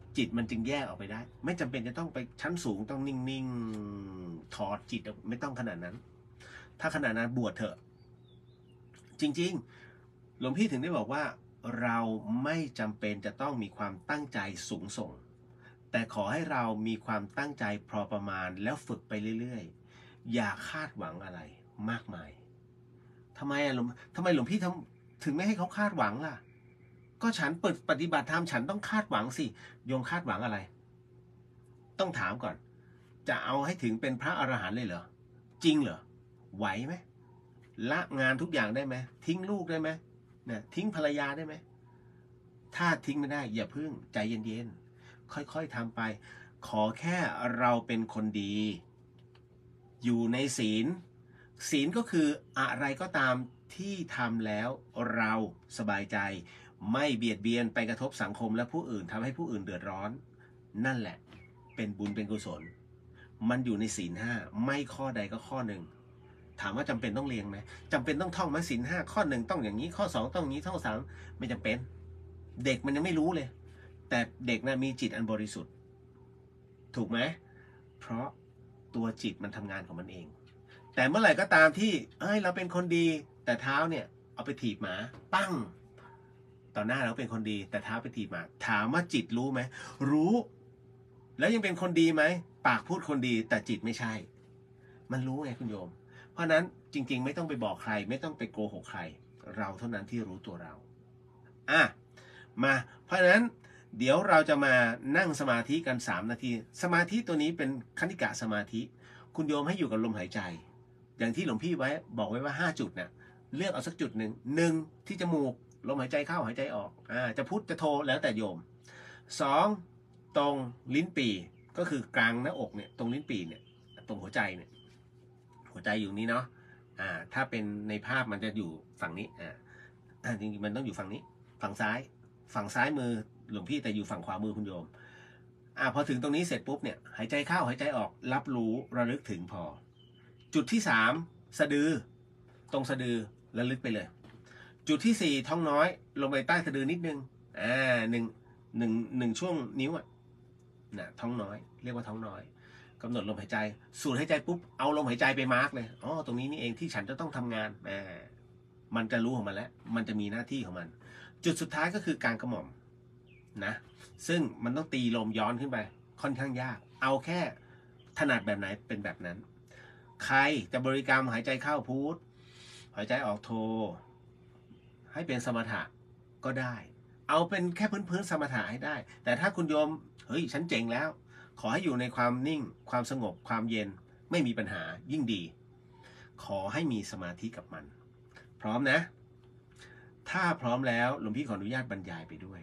จิตมันจึงแยกออกไปได้ไม่จำเป็นจะต้องไปชั้นสูงต้องนิ่งๆถอดจิตไม่ต้องขนาดนั้นถ้าขนาดนั้นบวชเถอะจริงๆหลวงพี่ถึงได้บอกว่าเราไม่จำเป็นจะต้องมีความตั้งใจสูงส่งแต่ขอให้เรามีความตั้งใจพอประมาณแล้วฝึกไปเรื่อยๆอย่าคาดหวังอะไรมากมายทำไมอะหลวงทำไมหลวงพี่ทำถึงไม่ให้เขาคาดหวังล่ะก็ฉันเปิดปฏิบัติธรรมฉันต้องคาดหวังสิโยมคาดหวังอะไรต้องถามก่อนจะเอาให้ถึงเป็นพระอรหันต์เลยเหรอจริงเหรอไหวไหมละงานทุกอย่างได้ไหมทิ้งลูกได้ไหมเนี่ยทิ้งภรรยาได้ไหมถ้าทิ้งไม่ได้อย่าพึ่งใจเย็นๆค่อยๆทำไปขอแค่เราเป็นคนดีอยู่ในศีลศีลก็คืออะไรก็ตามที่ทำแล้วเราสบายใจไม่เบียดเบียนไปกระทบสังคมและผู้อื่นทำให้ผู้อื่นเดือดร้อนนั่นแหละเป็นบุญเป็นกุศลมันอยู่ในศีลห้าไม่ข้อใดก็ข้อหนึ่งถามว่าจำเป็นต้องเรียนไหมจำเป็นต้องท่องไหมศีลห้าข้อหนึ่งต้องอย่างนี้ข้อสองต้องอย่างนี้ข้อสามไม่จำเป็นเด็กมันยังไม่รู้เลยแต่เด็กนะมีจิตอันบริสุทธิ์ถูกไหมเพราะตัวจิตมันทำงานของมันเองแต่เมื่อไหร่ก็ตามที่เอ้ยเราเป็นคนดีแต่เท้าเนี่ยเอาไปถีบหมาปั้งต่อหน้าเราเป็นคนดีแต่เท้าไปถีบหมาถามว่าจิตรู้ไหมรู้แล้วยังเป็นคนดีไหมปากพูดคนดีแต่จิตไม่ใช่มันรู้ไงคุณโยมเพราะนั้นจริงๆไม่ต้องไปบอกใครไม่ต้องไปโกหกใครเราเท่านั้นที่รู้ตัวเราอ่ะมาเพราะฉะนั้นเดี๋ยวเราจะมานั่งสมาธิกันสามนาทีสมาธิตัวนี้เป็นคณิกะสมาธิคุณโยมให้อยู่กับลมหายใจอย่างที่หลวงพี่ไว้บอกไว้ว่าห้าจุดเนี่ยเลือกเอาสักจุดหนึ่งหนึ่งที่จมูกลมหายใจเข้าหายใจออกอ่าจะพุทจะโทแล้วแต่โยมสองตรงลิ้นปี่ก็คือกลางหน้าอกเนี่ยตรงลิ้นปี่เนี่ยตรงหัวใจเนี่ยหัวใจอยู่นี้เนาะอ่าถ้าเป็นในภาพมันจะอยู่ฝั่งนี้อ่าจริงๆมันต้องอยู่ฝั่งนี้ฝั่งซ้ายฝั่งซ้ายมือหลวงพี่แต่อยู่ฝั่งขวามือคุณโยมอ่าพอถึงตรงนี้เสร็จปุ๊บเนี่ยหายใจเข้าหายใจออกรับรู้ระลึกถึงพอจุดที่สามสะดือตรงสะดือระลึกไปเลยจุดที่สี่ท้องน้อยลงไปใต้สะดือนิดนึงอ่าหนึ่งหนึ่งหนึ่งช่วงนิ้วอ่ะนะท้องน้อยเรียกว่าท้องน้อยกำหนดลมหายใจสูดหายใจปุ๊บเอาลมหายใจไปมาร์กเลยอ๋อตรงนี้นี่เองที่ฉันจะต้องทำงานอ่ามันจะรู้ของมันแล้วมันจะมีหน้าที่ของมันจุดสุดท้ายก็คือการกระหม่อมนะซึ่งมันต้องตีลมย้อนขึ้นไปค่อนข้างยากเอาแค่ถนัดแบบไหนเป็นแบบนั้นใครจะบริกรรมหายใจเข้าพุทหายใจออกโทให้เป็นสมถะก็ได้เอาเป็นแค่พื้นๆสมถะให้ได้แต่ถ้าคุณโยมเฮ้ยฉันเจ๋งแล้วขอให้อยู่ในความนิ่งความสงบความเย็นไม่มีปัญหายิ่งดีขอให้มีสมาธิกับมันพร้อมนะถ้าพร้อมแล้วหลวงพี่ขออนุญาตบรรยายไปด้วย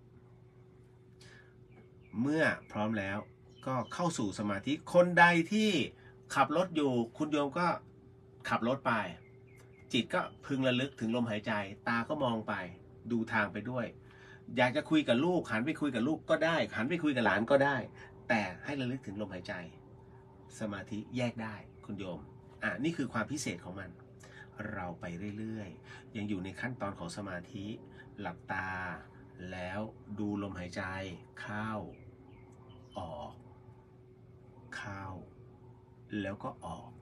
เมื่อพร้อมแล้วก็เข้าสู่สมาธิคนใดที่ขับรถอยู่คุณโยมก็ขับรถไปจิตก็พึงระลึกถึงลมหายใจตาก็มองไปดูทางไปด้วยอยากจะคุยกับลูกหันไปคุยกับลูกก็ได้หันไปคุยกับหลานก็ได้แต่ให้ระลึกถึงลมหายใจสมาธิแยกได้คุณโยมอ่ะนี่คือความพิเศษของมันเราไปเรื่อยๆยังอยู่ในขั้นตอนของสมาธิหลับตาแล้วดูลมหายใจเข้าออกเข้าแล้วก็ออก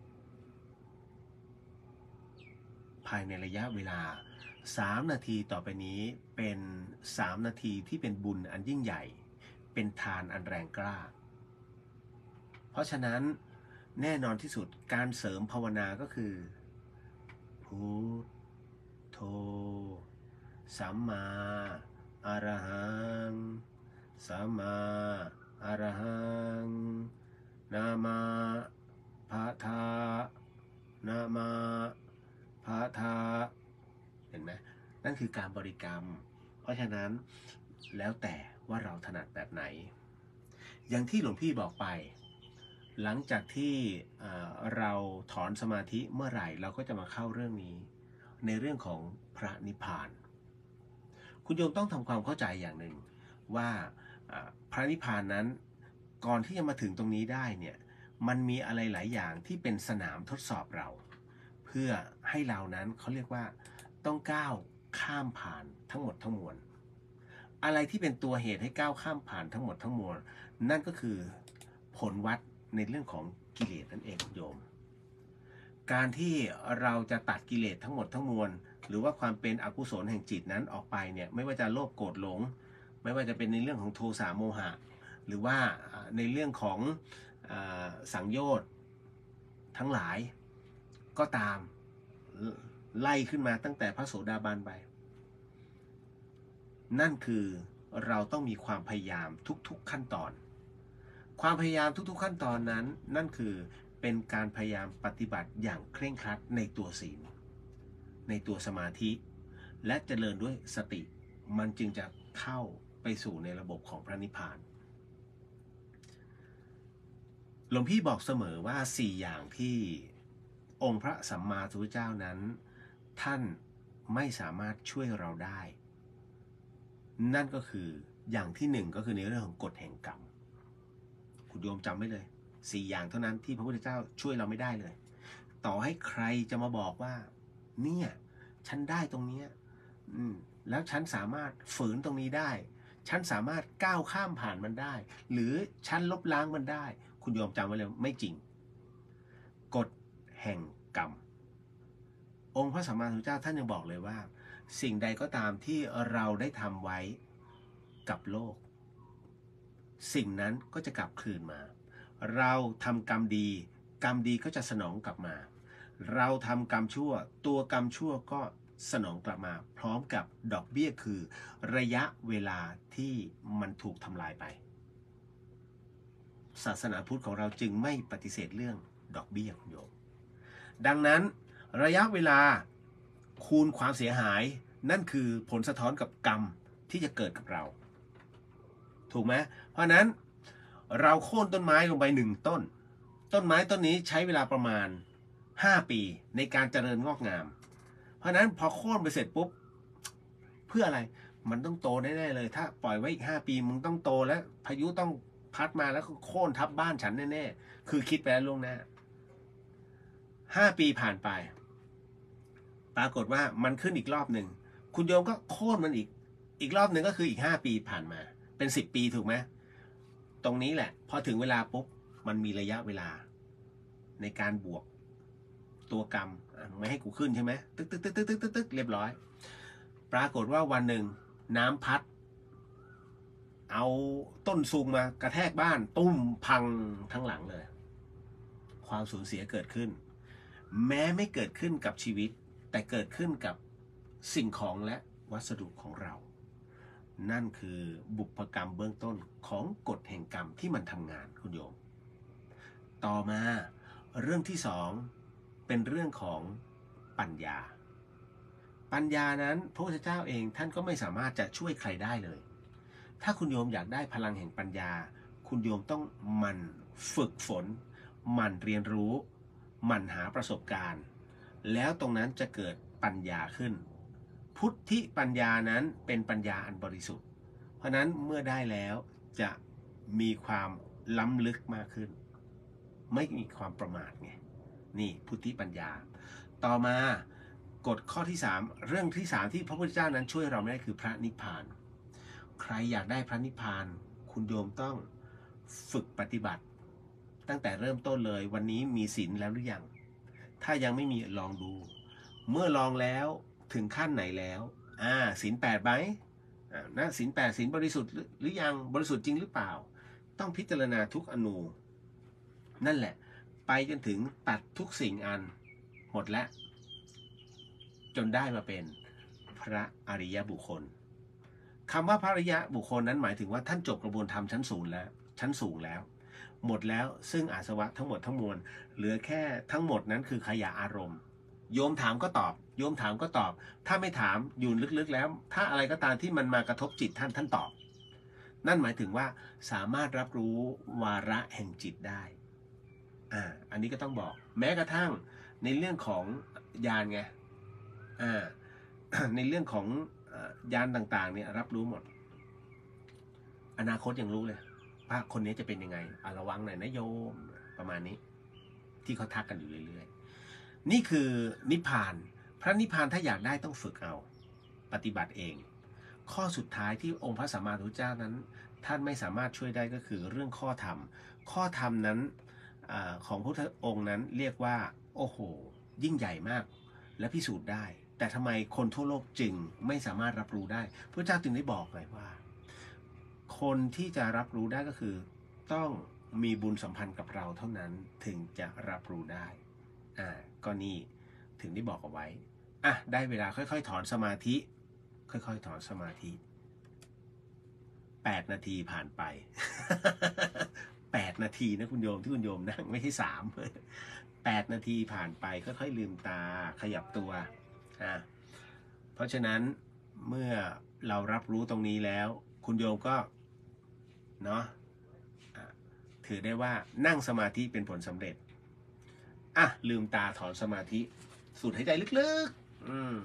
ภายในระยะเวลาสามนาทีต่อไปนี้เป็นสามนาทีที่เป็นบุญอันยิ่งใหญ่เป็นทานอันแรงกล้าเพราะฉะนั้นแน่นอนที่สุดการเสริมภาวนาก็คือพุทโธสัมมาอรหังสัมมาอรหังนามาพะทานามาพะทาเห็นไหมนั่นคือการบริกรรมเพราะฉะนั้นแล้วแต่ว่าเราถนัดแบบไหนอย่างที่หลวงพี่บอกไปหลังจากที่เราถอนสมาธิเมื่อไหร่เราก็จะมาเข้าเรื่องนี้ในเรื่องของพระนิพพานคุณโยมต้องทำความเข้าใจอย่างหนึ่งว่าพระนิพพานนั้นก่อนที่จะมาถึงตรงนี้ได้เนี่ยมันมีอะไรหลายอย่างที่เป็นสนามทดสอบเราเพื่อให้เรานั้นเขาเรียกว่าต้องก้าวข้ามผ่านทั้งหมดทั้งมวลอะไรที่เป็นตัวเหตุให้ก้าวข้ามผ่านทั้งหมดทั้งมวลนั่นก็คือผลวัดในเรื่องของกิเลสนั่นเองโยมการที่เราจะตัดกิเลสทั้งหมดทั้งมวลหรือว่าความเป็นอกุศลแห่งจิตนั้นออกไปเนี่ยไม่ว่าจะโลภโกรธหลงไม่ว่าจะเป็นในเรื่องของโทสะโมหะหรือว่าในเรื่องของสังโยชน์ทั้งหลายก็ตามไล่ขึ้นมาตั้งแต่พระโสดาบันไปนั่นคือเราต้องมีความพยายามทุกๆขั้นตอนความพยายามทุกๆขั้นตอนนั้นนั่นคือเป็นการพยายามปฏิบัติอย่างเคร่งครัดในตัวศีลในตัวสมาธิและเจริญด้วยสติมันจึงจะเข้าไปสู่ในระบบของพระนิพพานหลวงพี่บอกเสมอว่าสี่อย่างที่องค์พระสัมมาสัมพุทธเจ้านั้นท่านไม่สามารถช่วยเราได้นั่นก็คืออย่างที่หนึ่งก็คือในเรื่องของกฎแห่งกรรมคุณโยมจำไว้เลยสี่อย่างเท่านั้นที่พระพุทธเจ้าช่วยเราไม่ได้เลยต่อให้ใครจะมาบอกว่าเนี่ยฉันได้ตรงนี้อืมแล้วฉันสามารถฝืนตรงนี้ได้ฉันสามารถก้าวข้ามผ่านมันได้หรือฉันลบล้างมันได้คุณโยมจำไว้เลยไม่จริงกฎแห่งกรรมองค์พระสัมมาสัมพุทธเจ้าท่านยังบอกเลยว่าสิ่งใดก็ตามที่เราได้ทำไว้กับโลกสิ่งนั้นก็จะกลับคืนมาเราทำกรรมดีกรรมดีก็จะสนองกลับมาเราทำกรรมชั่วตัวกรรมชั่วก็สนองกลับมาพร้อมกับดอกเบี้ยคือระยะเวลาที่มันถูกทำลายไปศาสนาพุทธของเราจึงไม่ปฏิเสธเรื่องดอกเบี้ยคุณโยมดังนั้นระยะเวลาคูณความเสียหายนั่นคือผลสะท้อนกับกรรมที่จะเกิดกับเราถูกไหมเพราะนั้นเราโค่นต้นไม้ลงไปหนึ่งต้นต้นไม้ต้นนี้ใช้เวลาประมาณห้าปีในการเจริญงอกงามเพราะนั้นพอโค่นไปเสร็จปุ๊บเพื่ออะไรมันต้องโตแน่ๆเลยถ้าปล่อยไว้อีกห้าปีมึงต้องโตแล้วพายุต้องพัดมาแล้วโค่นทับบ้านฉันแน่ๆคือคิดไปแล้วล่วงหน้าห้าปีผ่านไปปรากฏว่ามันขึ้นอีกรอบหนึ่งคุณโยมก็โค่นมันอีกอีกรอบหนึ่งก็คืออีกห้าปีผ่านมาเป็นสิบปีถูกไหมตรงนี้แหละพอถึงเวลาปุ๊บมันมีระยะเวลาในการบวกตัวกรรมไม่ให้กูขึ้นใช่ไหมตึ๊กตึ๊กตึ๊กตึ๊กตึ๊กตึ๊กเรียบร้อยปรากฏว่าวันหนึ่งน้ำพัดเอาต้นซุงมากระแทกบ้านตุ้มพังทั้งหลังเลยความสูญเสียเกิดขึ้นแม้ไม่เกิดขึ้นกับชีวิตแต่เกิดขึ้นกับสิ่งของและวัสดุของเรานั่นคือบุพกรรมเบื้องต้นของกฎแห่งกรรมที่มันทำงานคุณโยมต่อมาเรื่องที่สองเป็นเรื่องของปัญญาปัญญานั้นพระพุทธเจ้าเองท่านก็ไม่สามารถจะช่วยใครได้เลยถ้าคุณโยมอยากได้พลังแห่งปัญญาคุณโยมต้องหมั่นฝึกฝนหมั่นเรียนรู้หมั่นหาประสบการณ์แล้วตรงนั้นจะเกิดปัญญาขึ้นพุทธิปัญญานั้นเป็นปัญญาอันบริสุทธิ์เพราะนั้นเมื่อได้แล้วจะมีความล้ำลึกมากขึ้นไม่มีความประมาทไงนี่พุทธิปัญญาต่อมากฎข้อที่สามเรื่องที่สามที่พระพุทธเจ้านั้นช่วยเราไม่ได้คือพระนิพพานใครอยากได้พระนิพพานคุณโยมต้องฝึกปฏิบัติตั้งแต่เริ่มต้นเลยวันนี้มีศีลแล้วหรือยังถ้ายังไม่มีลองดูเมื่อลองแล้วถึงขั้นไหนแล้วอ่าศีลแปดไหมอ่านะศีลแปดศีลบริสุทธิ์หรือยังบริสุทธิ์จริงหรือเปล่าต้องพิจารณาทุกอนูนั่นแหละไปจนถึงตัดทุกสิ่งอันหมดแล้วจนได้มาเป็นพระอริยบุคคลคำว่าพระอริยบุคคลนั้นหมายถึงว่าท่านจบกระบวนธรรมชั้นสูงแล้วชั้นสูงแล้วหมดแล้วซึ่งอาสวะทั้งหมดทั้งมวลเหลือแค่ทั้งหมดนั้นคือขยะอารมณ์โยมถามก็ตอบโยมถามก็ตอบถ้าไม่ถามอยู่ลึกๆแล้วถ้าอะไรก็ตามที่มันมากระทบจิตท่านท่านตอบนั่นหมายถึงว่าสามารถรับรู้วาระแห่งจิตได้อ่าอันนี้ก็ต้องบอกแม้กระทั่งในเรื่องของญาณไงอ่า ในเรื่องของญาณต่างๆเนี่ยรับรู้หมดอนาคตยังรู้เลยว่าคนนี้จะเป็นยังไงอ่ะระวังหน่อยนะโยมประมาณนี้ที่เขาทักกันอยู่เรื่อยๆนี่คือนิพพานพระนิพพานถ้าอยากได้ต้องฝึกเอาปฏิบัติเองข้อสุดท้ายที่องค์พระสัมมาสัมพุทธเจ้านั้นท่านไม่สามารถช่วยได้ก็คือเรื่องข้อธรรมข้อธรรมนั้นอของพระพุทธองค์นั้นเรียกว่าโอ้โหยิ่งใหญ่มากและพิสูจน์ได้แต่ทำไมคนทั่วโลกจึงไม่สามารถรับรู้ได้พระเจ้าจึงได้บอกเลยว่าคนที่จะรับรู้ได้ก็คือต้องมีบุญสัมพันธ์กับเราเท่านั้นถึงจะรับรู้ได้อ่าก็นี่ถึงได้บอกเอาไว้อ่ะได้เวลาค่อยๆถอนสมาธิค่อยๆถอนสมาธิแปดนาทีผ่านไป แปดนาทีนะคุณโยมที่คุณโยมนั่งไม่ใช่สามแปดนาทีผ่านไปค่อยๆลืมตาขยับตัวอ่ะเพราะฉะนั้นเมื่อเรารับรู้ตรงนี้แล้วคุณโยมก็เนาะถือได้ว่านั่งสมาธิเป็นผลสำเร็จอ่ะลืมตาถอนสมาธิสูดหายใจลึกๆอืม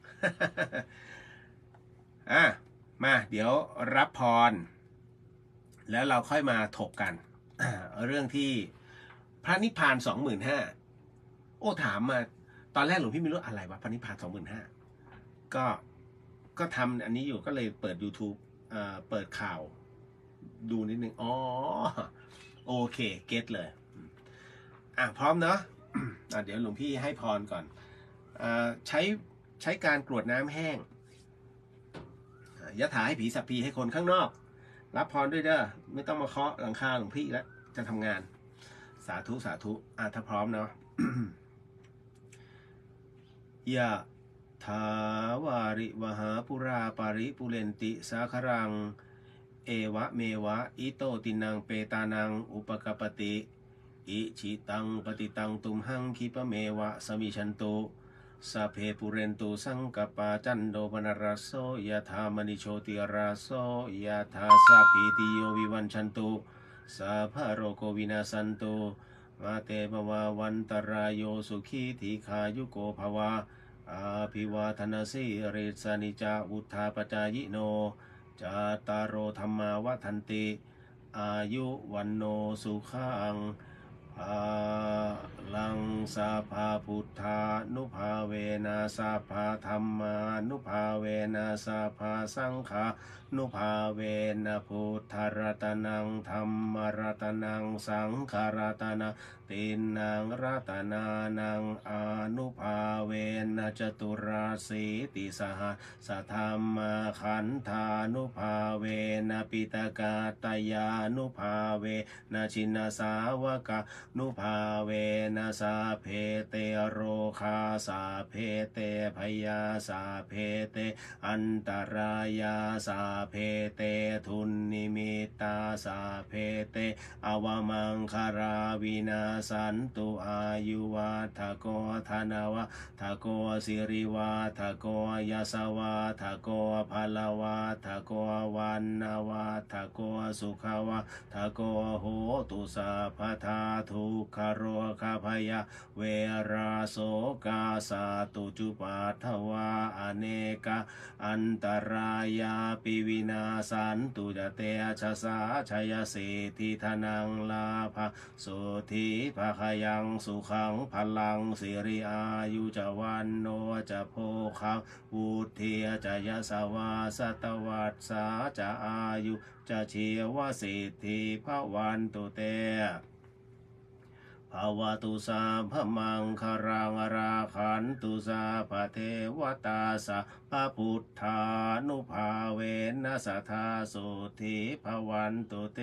อ่ะมาเดี๋ยวรับพรแล้วเราค่อยมาถกกันเรื่องที่พระนิพพานสองหมื่นห้าโอ้ถามมาตอนแรกหลวงพี่ไม่รู้อะไรวะพระนิพพานสองหมื่นห้าก็ก็ทำอันนี้อยู่ก็เลยเปิด YouTube เอ่อเปิดข่าวดูนิดนึงอ๋อโอเคเก็ตเลยอ่ะพร้อมเนาะ อ่ะเดี๋ยวหลวงพี่ให้พรก่อนอ่าใช้ใช้การกรวดน้ำแห้งยะถาให้ผีสัพพีให้คนข้างนอกรับพรด้วยเด้อไม่ต้องมาเคาะหลังคาหลวงพี่แล้วจะทำงานสาธุสาธุอ่ะถ้าพร้อมเนาะ ยะถาวาริวหาปุราปาริปุเรนติสาครังเอวะเมวะอิโตตินังเปตานังอุปกปติอิชิตังปฏิตังตุมหังคิปะเมวะสมิชันตุสัพเพปุเรนตุสังกปาจันโดปนรสโสยะถามณิโชติราโสยะถาสัพพิติโยวิวัญชันตุสัพพะโรโควินาสันตุมาเตภวาวันตรายโยสุขีทีขายุโกภวาอาภิวาทนาสิริสานิจาอุทธาปจายโนจาตารโอธรรมาวัฏันติอายุวันโนสุขังภาลังสัพพพุทธานุภาเวนะสัพพธรรมานุภาเวนะสัพพสังฆานุภาเวนะพุทธรัตนังธรรมรัตนังสังฆรัตนังตินังรัตนานังอนุภาเวนะจตุราสีติสหสธรรมขันธานุภาเวนะปิตกาตยานุภาเวนะชินสาวกานุภาเวนะสาเพเตโรคาสาเพเตพยาสาเพเตอันตรายาสาเพเตทุนนิมิตาสาเพเตอวมังคาราวินาสันตุอายุวัฏโกธนาวะทโกสิริวาทโกยสวาทโกภลวาทโกวันนาวาทโกสุขาวาทโกโหตุสัพพทาทุกขโรคาพยาเวราโสกาสาตุจุปัฏฐวาอเนกาอันตรายาปิวินาสันตุจเตชะสาชยเสทิธนังลาภโสธิภาคยังสุขังพลังสิริอายุจวันโนจะโพคังวุฒิจะยสวาสตวัสสาจะอายุจะเชียวสิทธิภวันตุเตภาวตุสาพมังคารังราขันตุสาพเทวตาสะพระพุทธานุภาเวนัสทาสุธิภวันตุเต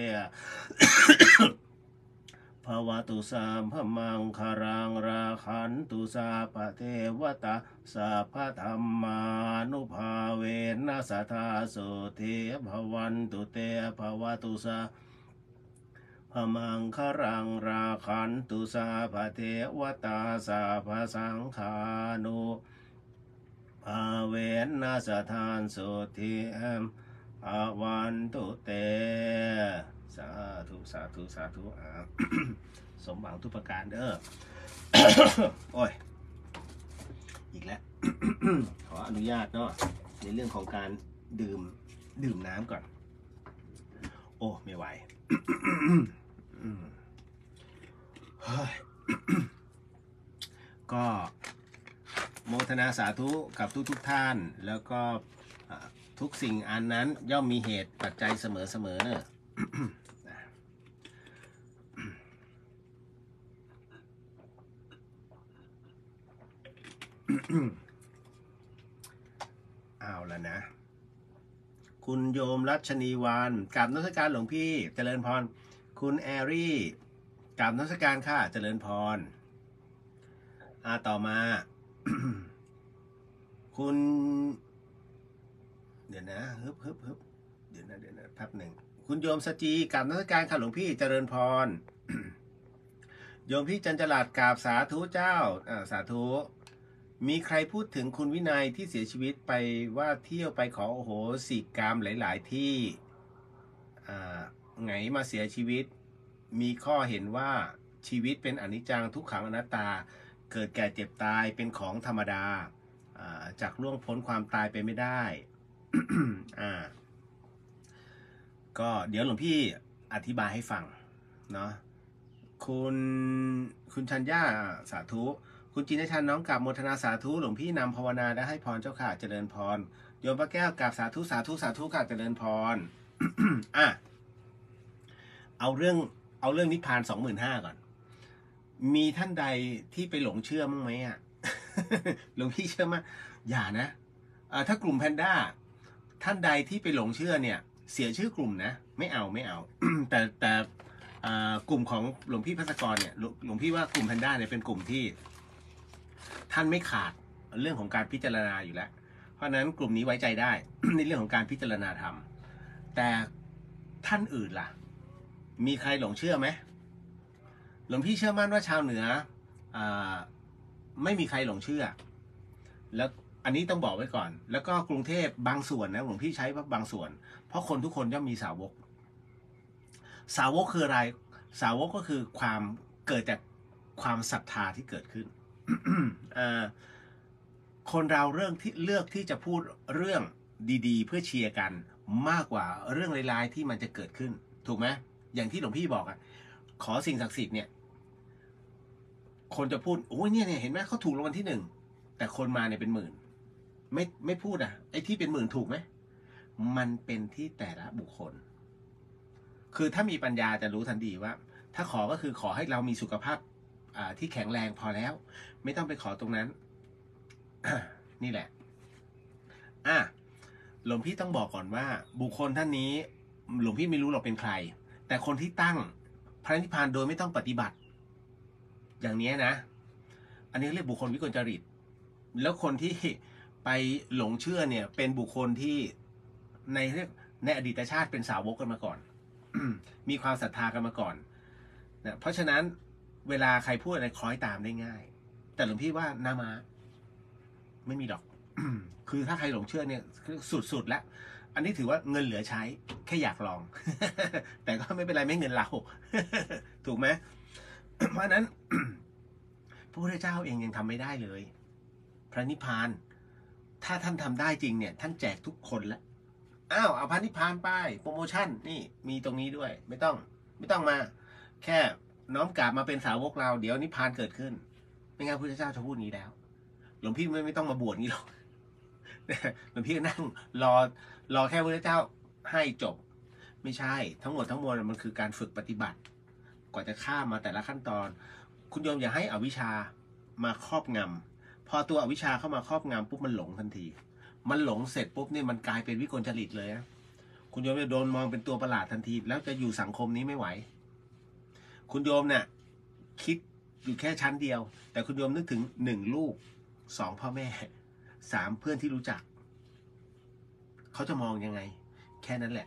ภาวตุสาพมังคารังราขันตุสาพเทวตาสัพพธรรมานุภาเวนัสทาสุธิภวันตุเตภาวตุสาพมังคารังราขันตุสาพเทวตาสัพพสังฆานุภาเวนัสทานสุธิภวันตุเตสาธุสาธุสาธุอ่า สมหวังทุกประการเด้อ โอ้ยอีกแล้ว ขออนุญาตเนาะในเรื่องของการดื่มดื่มน้ำก่อนโอ้ไม่ไหว ก็โมทนาสาธุกับทุกทุกท่านแล้วก็ทุกสิ่งอันนั้นย่อมมีเหตุปัจจัยเสมอเสมอเนอะเอาแล้วนะคุณโยมรัชนีวานกราบนมัสการหลวงพี่เจริญพรคุณแอรี่กราบนมัสการค่ะเจริญพรอ่าต่อมา คุณเดี๋ยวนะฮึบฮึบฮึบเดี๋ยวนะเดี๋ยวนะแป๊บหนึ่งคุณโยมสจีกราบนมัสการค่ะหลวงพี่เจริญพร โยมพี่จันจรัสกราบสาธุเจ้าอ่าสาธุมีใครพูดถึงคุณวินัยที่เสียชีวิตไปว่าเที่ยวไปขอโอโหสิกรรมหลายๆที่อ่าไงมาเสียชีวิตมีข้อเห็นว่าชีวิตเป็นอนิจจังทุกขังอนัตตาเกิดแก่เจ็บตายเป็นของธรรมดาจากล่วงพ้นความตายไปไม่ได้ อ่าก็เดี๋ยวหลวงพี่อธิบายให้ฟังเนาะคุณคุณชัญญาสาธุคุณจินชันน้องกราบโมทนาสาธุหลวงพี่นำภาวนาและให้พรเจ้าค่ะเจริญพรโยมพระแก้วกราบสาธุสาธุสาธุค่ะเจริญพร อ่ะเอาเรื่องเอาเรื่องนิพพานสองหมื่นห้าก่อนมีท่านใดที่ไปหลงเชื่อมั้งไหมอ่ะ หลวงพี่เชื่อมั้ยอย่านะถ้ากลุ่มแพนด้าท่านใดที่ไปหลงเชื่อเนี่ยเสียชื่อกลุ่มนะไม่เอาไม่เอา แต่แต่กลุ่มของหลวงพี่ภัสกรเนี่ยหลวงพี่ว่ากลุ่มแพนด้าเนี่ยเป็นกลุ่มที่ท่านไม่ขาดเรื่องของการพิจารณาอยู่แล้วเพราะฉะนั้นกลุ่มนี้ไว้ใจได้ ในเรื่องของการพิจารณาธรรมแต่ท่านอื่นล่ะมีใครหลงเชื่อไหมหลวงพี่เชื่อมั่นว่าชาวเหนืออ่าไม่มีใครหลงเชื่อแล้วอันนี้ต้องบอกไว้ก่อนแล้วก็กรุงเทพบางส่วนนะหลวงพี่ใช้ว่าบางส่วนเพราะคนทุกคนย่อมมีสาวกสาวกคืออะไรสาวกก็คือความเกิดจากความศรัทธาที่เกิดขึ้น คนเราเรื่องที่เลือกที่จะพูดเรื่องดีๆเพื่อเชียร์กันมากกว่าเรื่องร้ายๆที่มันจะเกิดขึ้นถูกไหมอย่างที่หลวงพี่บอกอ่ะขอสิ่งศักดิ์สิทธิ์เนี่ยคนจะพูดโอ้ยเนี่ยเนี่ยเห็นไหมเขาถูกรางวัลที่หนึ่งแต่คนมาเนี่ยเป็นหมื่นไม่ไม่พูดอ่ะไอ้ที่เป็นหมื่นถูกไหมมันเป็นที่แต่ละบุคคลคือถ้ามีปัญญาจะรู้ทันทีว่าถ้าขอก็คือขอให้เรามีสุขภาพที่แข็งแรงพอแล้วไม่ต้องไปขอตรงนั้น นี่แหละอ่ะหลวงพี่ต้องบอกก่อนว่าบุคคลท่านนี้หลวงพี่ไม่รู้หรอกเป็นใครแต่คนที่ตั้งพระนิพพานโดยไม่ต้องปฏิบัติอย่างนี้นะอันนี้เรียกบุคคลวิกลจริตแล้วคนที่ไปหลงเชื่อเนี่ยเป็นบุคคลที่ในเรียกในอดีตชาติเป็นสาวกกันมาก่อน มีความศรัทธากันมาก่อนนะเพราะฉะนั้นเวลาใครพูดอะไรคล้อยตามได้ง่ายแต่หลวงพี่ว่านามาไม่มีดอก คือถ้าใครหลงเชื่อเนี่ยสุดๆแล้วอันนี้ถือว่าเงินเหลือใช้แค่อยากลอง แต่ก็ไม่เป็นไรไม่เงินเรา ถูกไหม เพราะนั้น พระพุทธเจ้าเองยังทำไม่ได้เลยพระนิพพานถ้าท่านทำได้จริงเนี่ยท่านแจกทุกคนแล้วอ้าวเอาพระนิพพานไปโปรโมชั่นนี่มีตรงนี้ด้วยไม่ต้องไม่ต้องมาแค่น้อมกราบมาเป็นสาวกเราเดี๋ยวนิพพานเกิดขึ้นไม่งั้นพระพุทธเจ้าจะพูดนี้แล้วหลวงพี่ไม่ไม่ต้องมาบวชนี้หรอกหลวงพี่นั่งรอรอแค่พระพุทธเจ้าให้จบไม่ใช่ทั้งหมดทั้งมวลมันคือการฝึกปฏิบัติกว่าจะข้ามมาแต่ละขั้นตอนคุณโยมอย่าให้อวิชชามาครอบงำพอตัวอวิชชาเข้ามาครอบงำปุ๊บมันหลงทันทีมันหลงเสร็จปุ๊บเนี่ยมันกลายเป็นวิกลจริตเลยนะคุณโยมจะโดนมองเป็นตัวประหลาดทันทีแล้วจะอยู่สังคมนี้ไม่ไหวคุณโยมเนี่ยคิดอยู่แค่ชั้นเดียวแต่คุณโยมนึกถึงหนึ่งลูกสองพ่อแม่สามเพื่อนที่รู้จักเขาจะมองยังไงแค่นั้นแหละ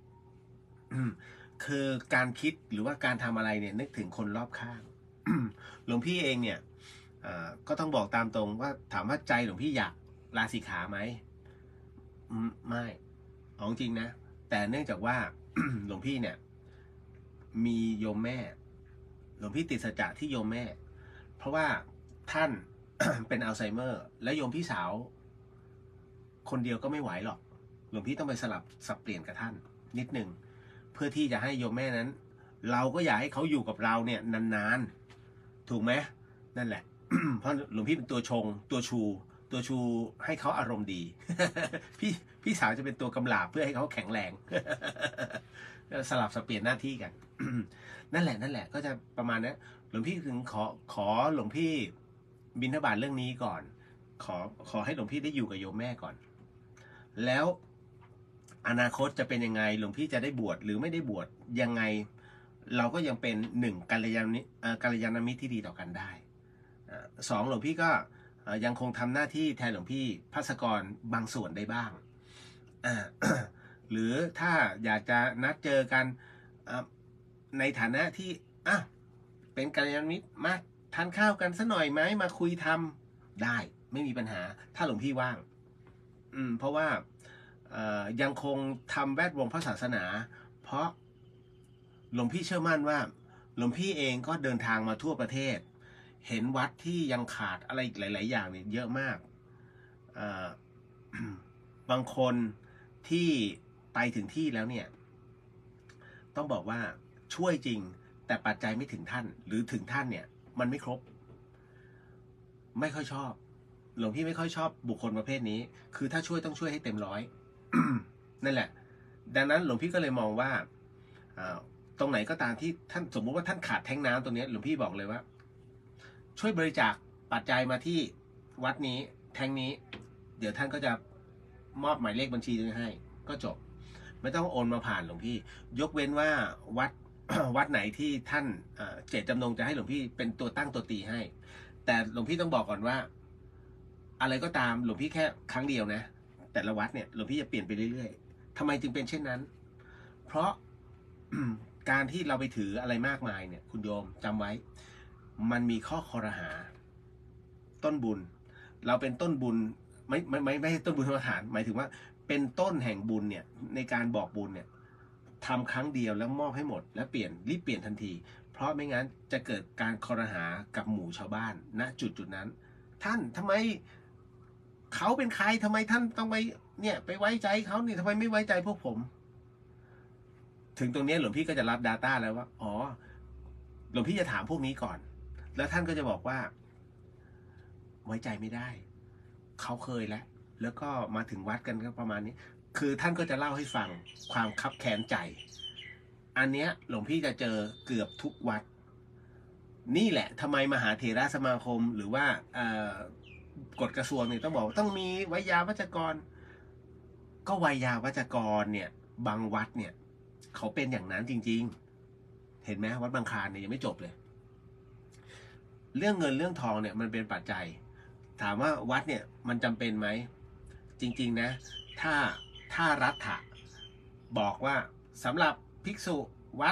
คือการคิดหรือว่าการทำอะไรเนี่ยนึกถึงคนรอบข้าง หลวงพี่เองเนี่ยก็ต้องบอกตามตรงว่าถามว่าใจหลวงพี่อยากลาสิกขาไหมไม่เอาจริงนะแต่เนื่องจากว่า หลวงพี่เนี่ยมีโยมแม่หลวงพี่ติดสัจจะที่โยมแม่เพราะว่าท่าน เป็นอัลไซเมอร์และโยมพี่สาวคนเดียวก็ไม่ไหวหรอกหลวงพี่ต้องไปสลับสับเปลี่ยนกับท่านนิดหนึ่งเพื่อที่จะให้โยมแม่นั้นเราก็อยากให้เขาอยู่กับเราเนี่ยนานๆถูกไหมนั่นแหละ เพราะหลวงพี่เป็นตัวชงตัวชูตัวชูให้เขาอารมณ์ดี พี่พี่สาวจะเป็นตัวกำลาบเพื่อให้เขาแข็งแรง สลับสับเปลี่ยนหน้าที่กัน นั่นแหละนั่นแหละก็จะประมาณนั้นหลวงพี่ถึงขอขอหลวงพี่บิณฑบาตเรื่องนี้ก่อนขอขอให้หลวงพี่ได้อยู่กับโยมแม่ก่อนแล้วอนาคตจะเป็นยังไงหลวงพี่จะได้บวชหรือไม่ได้บวชยังไงเราก็ยังเป็นหนึ่งกัลยาณมิตรกัลยาณมิตรที่ดีต่อกันได้สองหลวงพี่ก็ยังคงทำหน้าที่แทนหลวงพี่ภัสกรบางส่วนได้บ้าง หรือถ้าอยากจะนัดเจอกันในฐานะที่อ่ะเป็นกัลยาณมิตรมาทานข้าวกันสักหน่อยไหมมาคุยทำได้ไม่มีปัญหาถ้าหลวงพี่ว่างอืมเพราะว่ายังคงทำแวดวงพระศาสนาเพราะหลวงพี่เชื่อมั่นว่าหลวงพี่เองก็เดินทางมาทั่วประเทศเห็นวัดที่ยังขาดอะไรหลายๆอย่างเนี่ยเยอะมากบางคนที่ไปถึงที่แล้วเนี่ยต้องบอกว่าช่วยจริงแต่ปัจจัยไม่ถึงท่านหรือถึงท่านเนี่ยมันไม่ครบไม่ค่อยชอบหลวงพี่ไม่ค่อยชอบบุคคลประเภทนี้คือถ้าช่วยต้องช่วยให้เต็มร้อย นั่นแหละดังนั้นหลวงพี่ก็เลยมองว่าตรงไหนก็ตามที่ท่านสมมุติว่าท่านขาดแท้งน้ำตรงนี้หลวงพี่บอกเลยว่าช่วยบริจาคปัจจัยมาที่วัดนี้แท้งนี้เดี๋ยวท่านก็จะมอบหมายเลขบัญชีให้ก็จบไม่ต้องโอนมาผ่านหลวงพี่ยกเว้นว่าวัด วัดไหนที่ท่านเจตจำนงจะให้หลวงพี่เป็นตัวตั้งตัวตีให้แต่หลวงพี่ต้องบอกก่อนว่าอะไรก็ตามหลวงพี่แค่ครั้งเดียวนะแต่ละวัดเนี่ยหลวงพี่จะเปลี่ยนไปเรื่อยๆทำไมจึงเป็นเช่นนั้นเพราะ การที่เราไปถืออะไรมากมายเนี่ยคุณโยมจำไว้มันมีข้อคอรหาต้นบุญเราเป็นต้นบุญไม่ไม่ไม่ไม่ใช่ต้นบุญธรรมฐานหมายถึงว่าเป็นต้นแห่งบุญเนี่ยในการบอกบุญเนี่ยทำครั้งเดียวแล้วมอบให้หมดแล้วเปลี่ยนรีบเปลี่ยนทันทีเพราะไม่งั้นจะเกิดการคอรหากับหมู่ชาวบ้านณจุดจุดนั้นท่านทำไมเขาเป็นใครทำไมท่านต้องไปเนี่ยไปไว้ใจเขานี่ทำไมไม่ไว้ใจพวกผมถึงตรงนี้หลวงพี่ก็จะรับ Data แล้วว่าอ๋อหลวงพี่จะถามพวกนี้ก่อนแล้วท่านก็จะบอกว่าไว้ใจไม่ได้เขาเคยแล้วแล้วก็มาถึงวัดกันก็ประมาณนี้คือท่านก็จะเล่าให้ฟังความคับแค้นใจอันเนี้ยหลวงพี่จะเจอเกือบทุกวัดนี่แหละทำไมมหาเถรสมาคมหรือว่ากฎกระทรวงเนี่ยต้องบอกต้องมีไวยาวัจกรก็ไวยาวัจกรเนี่ยบางวัดเนี่ยเขาเป็นอย่างนั้นจริงๆเห็นไหมวัดบางคลานเนี่ยยังไม่จบเลยเรื่องเงินเรื่องทองเนี่ยมันเป็นปัจจัยถามว่าวัดเนี่ยมันจำเป็นไหมจริงๆนะถ้าถ้ารัฐะบอกว่าสำหรับภิกษุวัด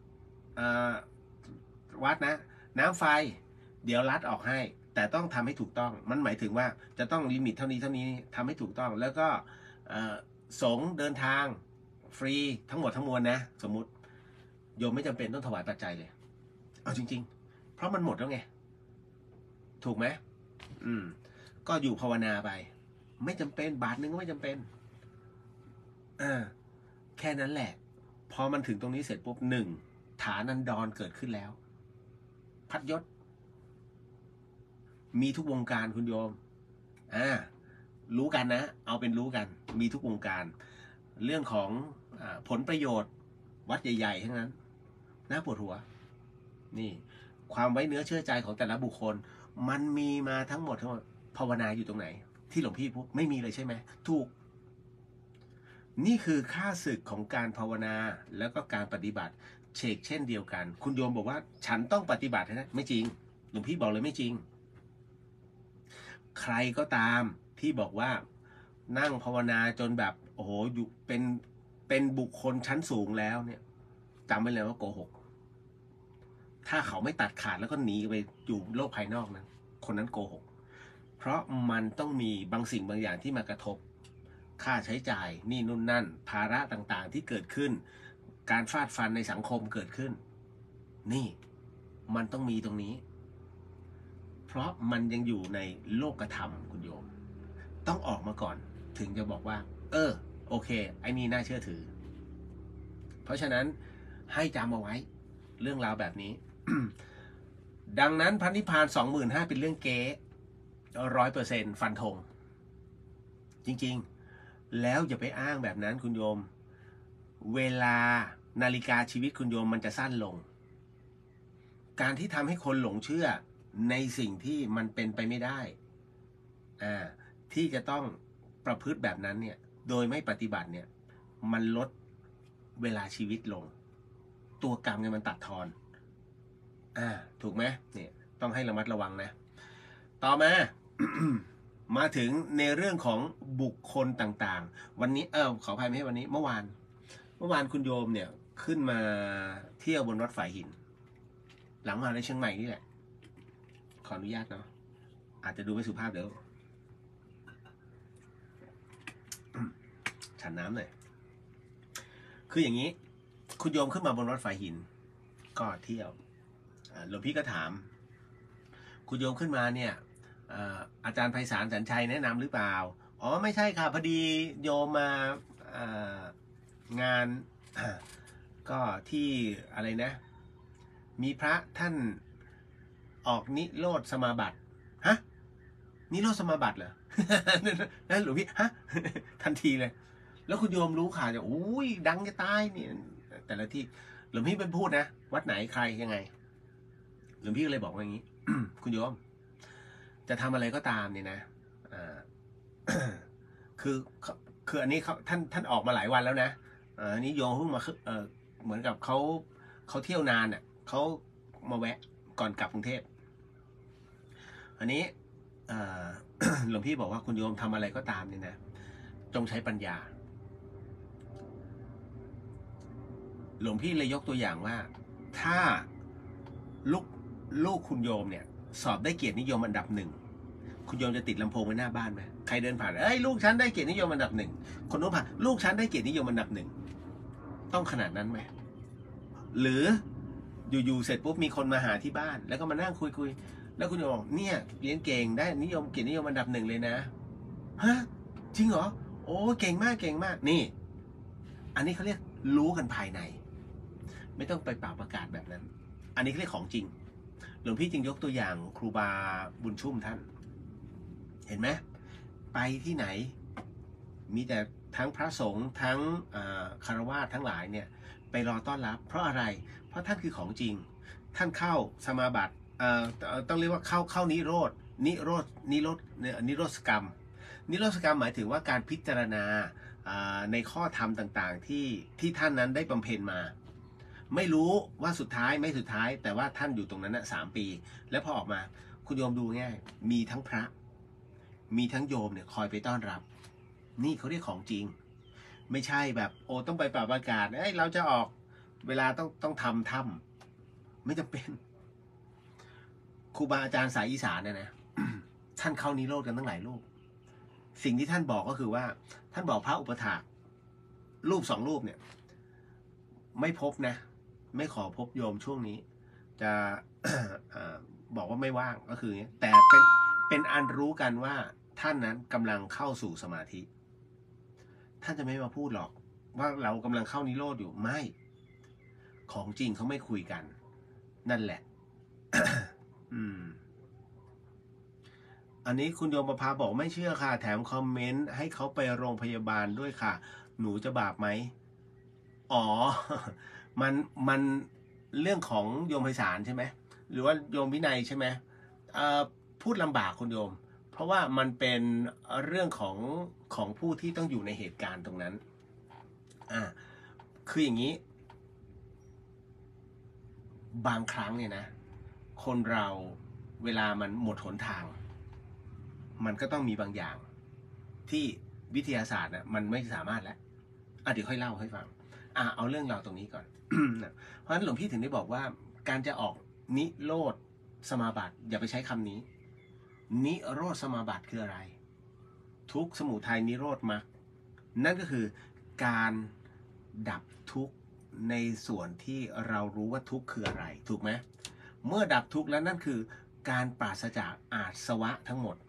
วัดนะน้ำไฟเดี๋ยวรัฐออกให้แต่ต้องทำให้ถูกต้องมันหมายถึงว่าจะต้องลิมิตเท่านี้เท่านี้ทำให้ถูกต้องแล้วก็สงฆ์เดินทางฟรีทั้งหมดทั้งมวลนะสมมุติโยมไม่จำเป็นต้องถวายปัจจัยเลยเอาจริงๆเพราะมันหมดแล้วไงถูกไหมอืมก็อยู่ภาวนาไปไม่จำเป็นบาทนึงก็ไม่จำเป็นอ่าแค่นั้นแหละพอมันถึงตรงนี้เสร็จปุ๊บหนึ่งฐานันดรเกิดขึ้นแล้วพัดยศมีทุกวงการคุณโยมอ่ารู้กันนะเอาเป็นรู้กันมีทุกวงการเรื่องของอ่าผลประโยชน์วัดใหญ่ๆทั้งนั้นน่าปวดหัวนี่ความไว้เนื้อเชื่อใจของแต่ละบุคคลมันมีมาทั้งหมดทั้งหมดภาวนาอยู่ตรงไหนที่หลวงพี่พูดไม่มีเลยใช่ไหมถูกนี่คือค่าศึกของการภาวนาแล้วก็การปฏิบัติเชกเช่นเดียวกันคุณโยมบอกว่าฉันต้องปฏิบัตินะไม่จริงหลวงพี่บอกเลยไม่จริงใครก็ตามที่บอกว่านั่งภาวนาจนแบบโอ้โหอยู่เป็นเป็นบุคคลชั้นสูงแล้วเนี่ยจำไว้เลยว่าโกหกถ้าเขาไม่ตัดขาดแล้วก็หนีไปอยู่โลกภายนอกนั้นคนนั้นโกหกเพราะมันต้องมีบางสิ่งบางอย่างที่มากระทบค่าใช้จ่ายนี่นู่นนั่นภาระต่างๆที่เกิดขึ้นการฟาดฟันในสังคมเกิดขึ้นนี่มันต้องมีตรงนี้เพราะมันยังอยู่ในโลกธรรมคุณโยมต้องออกมาก่อนถึงจะบอกว่าเออโอเคไอ้นี่น่าเชื่อถือเพราะฉะนั้นให้จำเอาไว้เรื่องราวแบบนี้ ดังนั้นพระนิพพานสองหมื่นห้าเป็นเรื่องเก๊ร้อยเปอร์เซ็นต์ฟันธงจริงๆแล้วอย่าไปอ้างแบบนั้นคุณโยมเวลานาฬิกาชีวิตคุณโยมมันจะสั้นลงการที่ทำให้คนหลงเชื่อในสิ่งที่มันเป็นไปไม่ได้อ่าที่จะต้องประพฤติแบบนั้นเนี่ยโดยไม่ปฏิบัติเนี่ยมันลดเวลาชีวิตลงตัวกรรมเนี่ยมันตัดทอนอ่าถูกไหมเนี่ยต้องให้ระมัดระวังนะต่อมา มาถึงในเรื่องของบุคคลต่างๆวันนี้เออขออภัยไม่ใช่วันนี้เมื่อวานเมื่อวานคุณโยมเนี่ยขึ้นมาเที่ยวบนรถไฟหินหลังมหาวิทยาลัยเชียงใหม่นี่แหละขออนุญาตเนาะอาจจะดูไม่สุภาพเดี๋ยวฉันน้ำหน่อยคืออย่างนี้คุณโยมขึ้นมาบนรถไฟหินก็เที่ยวหลวงพี่ก็ถามคุณโยมขึ้นมาเนี่ยอาจารย์ไพศาลสัญชัยแนะนำหรือเปล่าอ๋อไม่ใช่ค่ะพอดีโยมมางานก็ที่อะไรนะมีพระท่านออกนิโรธสมาบัติฮะนิโรธสมาบัติเหรอนั่นหลวงพี่ฮะทันทีเลยแล้วคุณโยมรู้ข่าวจะอุ้ยดังจะตายเนี่ยแต่ละที่หลวงพี่เป็นพูดนะวัดไหนใครยังไงหลวงพี่ก็เลยบอกว่าอย่างนี้ คุณโยมจะทำอะไรก็ตามเนี่ยนะคือคืออันนี้เขาท่านท่านออกมาหลายวันแล้วนะอันนี้โยมเพิ่งมาเออเหมือนกับเขาเขาเที่ยวนานอ่ะเขามาแวะก่อนกลับกรุงเทพอันนี้หลวงพี่บอกว่าคุณโยมทำอะไรก็ตามเนี่ยนะจงใช้ปัญญาหลวงพี่เลยยกตัวอย่างว่าถ้าลูกลูกคุณโยมเนี่ยสอบได้เกียรตินิยมอันดับหนึ่งคุณโยมจะติดลำโพงไว้หน้าบ้านไหมใครเดินผ่านเอ้ยลูกฉันได้เกียรตินิยมอันดับหนึ่งคนโน้นผ่านลูกฉันได้เกียรตินิยมอันดับหนึ่งต้องขนาดนั้นไหมหรืออยู่ๆเสร็จปุ๊บมีคนมาหาที่บ้านแล้วก็มานั่งคุยๆแล้วคุณโยมบอกเนี่ยเรียนเก่งได้นิยมเกียรตินิยมอันดับหนึ่งเลยนะฮะจริงเหรอโอ้เก่งมากเก่งมากนี่อันนี้เขาเรียกรู้กันภายในไม่ต้องไปเป่าประกาศแบบนั้นอันนี้เขาเรียกของจริงหลวงพี่จึงยกตัวอย่างครูบาบุญชุ่มท่านเห็นไหมไปที่ไหนมีแต่ทั้งพระสงฆ์ทั้งคฤหัสถ์ทั้งหลายเนี่ยไปรอต้อนรับเพราะอะไรเพราะท่านคือของจริงท่านเข้าสมาบัติต้องเรียกว่าเข้าเข้านิโรธนิโรธนิโรธนิโรธกรรมนิโรธกรรมหมายถึงว่าการพิจารณาในข้อธรรมต่างๆที่ที่ท่านนั้นได้บำเพ็ญมาไม่รู้ว่าสุดท้ายไม่สุดท้ายแต่ว่าท่านอยู่ตรงนั้นนะสามปีแล้วพอออกมาคุณโยมดูง่ายมีทั้งพระมีทั้งโยมเนี่ยคอยไปต้อนรับนี่เขาเรียกของจริงไม่ใช่แบบโอ้ต้องไปป่าประกาศเอ้ยเราจะออกเวลาต้องต้องทำถ้ำไม่จำเป็นครูบาอาจารย์สายอีสานเนี่ยนะ ท่านเข้านิโรธกันตั้งหลายรูปสิ่งที่ท่านบอกก็คือว่าท่านบอกพระอุปถากรูปสองรูปเนี่ยไม่พบนะไม่ขอพบโยมช่วงนี้จะ บอกว่าไม่ว่างก็คือแต่เป็นเป็นอันรู้กันว่าท่านนั้นกำลังเข้าสู่สมาธิท่านจะไม่มาพูดหรอกว่าเรากำลังเข้านิโรธอยู่ไม่ของจริงเขาไม่คุยกันนั่นแหละ อืมอันนี้คุณโยมประภาบอกไม่เชื่อค่ะแถมคอมเมนต์ให้เขาไปโรงพยาบาลด้วยค่ะหนูจะบาปไหมอ๋อมันมันเรื่องของโยมไพศาลใช่ไหมหรือว่าโยมวินัยใช่ไหมพูดลำบากคุณโยมเพราะว่ามันเป็นเรื่องของของผู้ที่ต้องอยู่ในเหตุการณ์ตรงนั้นอ่าคืออย่างนี้บางครั้งเนี่ยนะคนเราเวลามันหมดหนทางมันก็ต้องมีบางอย่างที่วิทยาศาสตร์น่ะมันไม่สามารถแล้วอ่ะเดี๋ยวค่อยเล่าให้ฟังอ่ะเอาเรื่องราวตรงนี้ก่อน เพราะฉะนั้นหลวงพี่ถึงได้บอกว่าการจะออกนิโรธสมาบัติอย่าไปใช้คำนี้นิโรธสมาบัติคืออะไรทุกข์สมุทัยนิโรธมรรคนั่นก็คือการดับทุกข์ในส่วนที่เรารู้ว่าทุกข์คืออะไรถูกไหมเมื่อดับทุกข์แล้วนั่นคือการปราศจากอาสวะทั้งหมด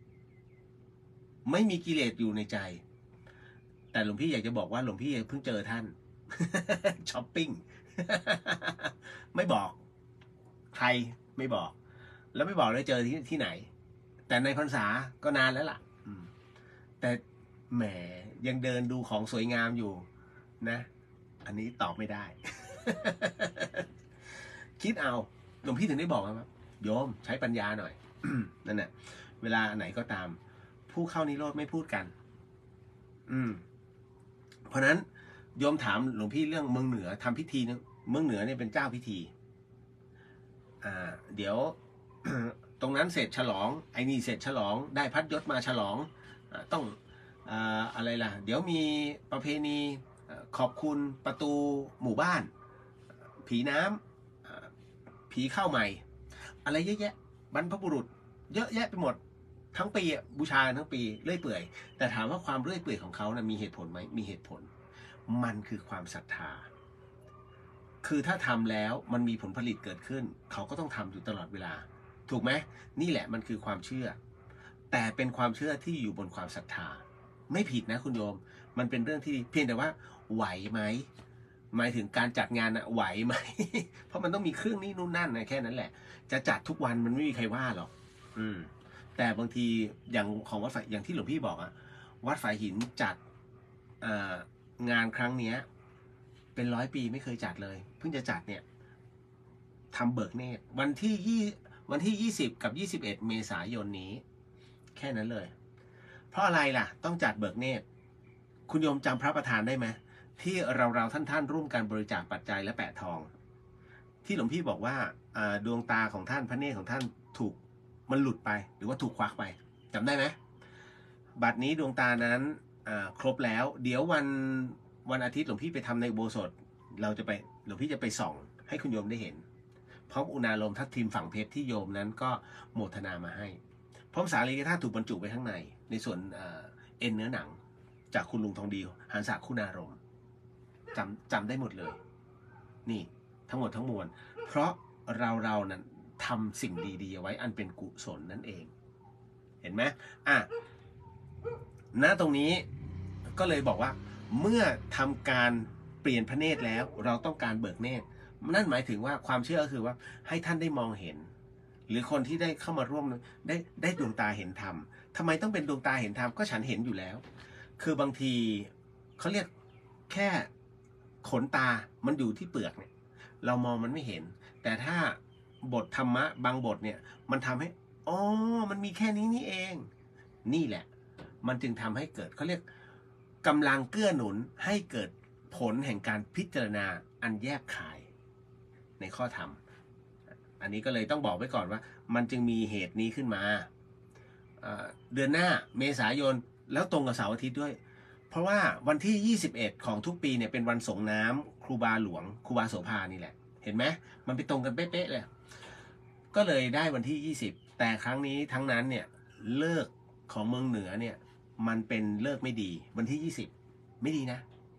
ไม่มีกิเลสอยู่ในใจแต่หลวงพี่อยากจะบอกว่าหลวงพี่เพิ่งเจอท่าน ช้อปปิ้ง ไม่บอกใครไม่บอกแล้วไม่บอกเลยเจอที่ที่ไหนแต่ในพรรษาก็นานแล้วล่ะแต่แหมยังเดินดูของสวยงามอยู่นะอันนี้ตอบไม่ได้ คิดเอาหลวงพี่ถึงได้บอกว่าโยมใช้ปัญญาหน่อย นั่นแหละเวลาไหนก็ตามผู้เข้านิโรธไม่พูดกัน อืมเพราะนั้นโยมถามหลวงพี่เรื่องเมืองเหนือทำพิธีนึงเมืองเหนือเนี่ยเป็นเจ้าพิธีอ่าเดี๋ยว ตรงนั้นเสร็จฉลองไอ้นี่เสร็จฉลองได้พัดยศมาฉลองอต้องอ่าอะไรล่ะเดี๋ยวมีประเพณีขอบคุณประตูหมู่บ้านผีน้ำผีเข้าใหม่อะไรเยอะแยะบรรพบุรุษเยอะแยะไปหมดทั้งปีบูชาทั้งปีเรื่อยเปื่อยแต่ถามว่าความเรื่อยเปื่อยของเขานะมีเหตุผลไหมมีเหตุผลมันคือความศรัทธาคือถ้าทำแล้วมันมีผลผลิตเกิดขึ้นเขาก็ต้องทำอยู่ตลอดเวลาถูกไหมนี่แหละมันคือความเชื่อแต่เป็นความเชื่อที่อยู่บนความศรัทธาไม่ผิดนะคุณโยมมันเป็นเรื่องที่เพียงแต่ว่าไหวไหมหมายถึงการจัดงานนะไหวไหม เพราะมันต้องมีเครื่องนี้นู่นนั่นนะแค่นั้นแหละจะจัดทุกวันมันไม่มีใครว่าหรอกอืมแต่บางทีอย่างของวัดฝายอย่างที่หลวงพี่บอกอะวัดฝายหินจัดงานครั้งเนี้ยเป็นร้อยปีไม่เคยจัดเลยเพิ่งจะจัดเนี่ยทำเบิกเนตรวันที่ยี่วันที่ยี่สิบกับยี่สิบเอ็ดเมษายนนี้แค่นั้นเลยเพราะอะไรล่ะต้องจัดเบิกเนตรคุณโยมจำพระประธานได้ไหมที่เราเราท่านท่านร่วมกันบริจาคปัจจัยและแปะทองที่หลวงพี่บอกว่าดวงตาของท่านพระเนตรของท่านถูกมันหลุดไปหรือว่าถูกควักไปจำได้ไหมบัดนี้ดวงตานั้นครบแล้วเดี๋ยววันวันอาทิตย์หลวงพี่ไปทำในอุโบสถเราจะไปหลวงพี่จะไปส่องให้คุณโยมได้เห็นพร้อมอุณาโลมทัพทิมฝั่งเพชรที่โยมนั้นก็โมทนามาให้พร้อมสารีริกธาตุถูกบรรจุไว้ข้างในในส่วนเอ็นเนื้อหนังจากคุณลุงทองดีหันษาคุณารมจำจำได้หมดเลยนี่ทั้งหมดทั้งมวลเพราะเราเรานั้นทำสิ่งดีๆเอาไว้อันเป็นกุศลนั่นเองเห็นไหมอ่ะณตรงนี้ก็เลยบอกว่าเมื่อทำการเปลี่ยนพระเนตรแล้วเราต้องการเบิกเนตรนั่นหมายถึงว่าความเชื่อก็คือว่าให้ท่านได้มองเห็นหรือคนที่ได้เข้ามาร่วมได้ได้ดวงตาเห็นธรรมทำไมต้องเป็นดวงตาเห็นธรรมก็ฉันเห็นอยู่แล้วคือบางทีเขาเรียกแค่ขนตามันอยู่ที่เปลือกเนี่ยเรามองมันไม่เห็นแต่ถ้าบทธรรมะบางบทเนี่ยมันทำให้อ๋อมันมีแค่นี้นี่เองนี่แหละมันจึงทำให้เกิดเขาเรียกกำลังเกื้อหนุนให้เกิดผลแห่งการพิจารณาอันแยบคายในข้อธรรมอันนี้ก็เลยต้องบอกไว้ก่อนว่ามันจึงมีเหตุนี้ขึ้นมาเดือนหน้าเมษายนแล้วตรงกับเสาร์อาทิตย์ด้วยเพราะว่าวันที่ยี่สิบเอ็ดของทุกปีเนี่ยเป็นวันส่งน้ำครูบาหลวงครูบาโสภานี่แหละเห็นไหมมันไปตรงกันเป๊ะๆเลยก็เลยได้วันที่ยี่สิบแต่ครั้งนี้ทั้งนั้นเนี่ยเลิกของเมืองเหนือเนี่ยมันเป็นเลิกไม่ดีวันที่ยี่สิบไม่ดีนะ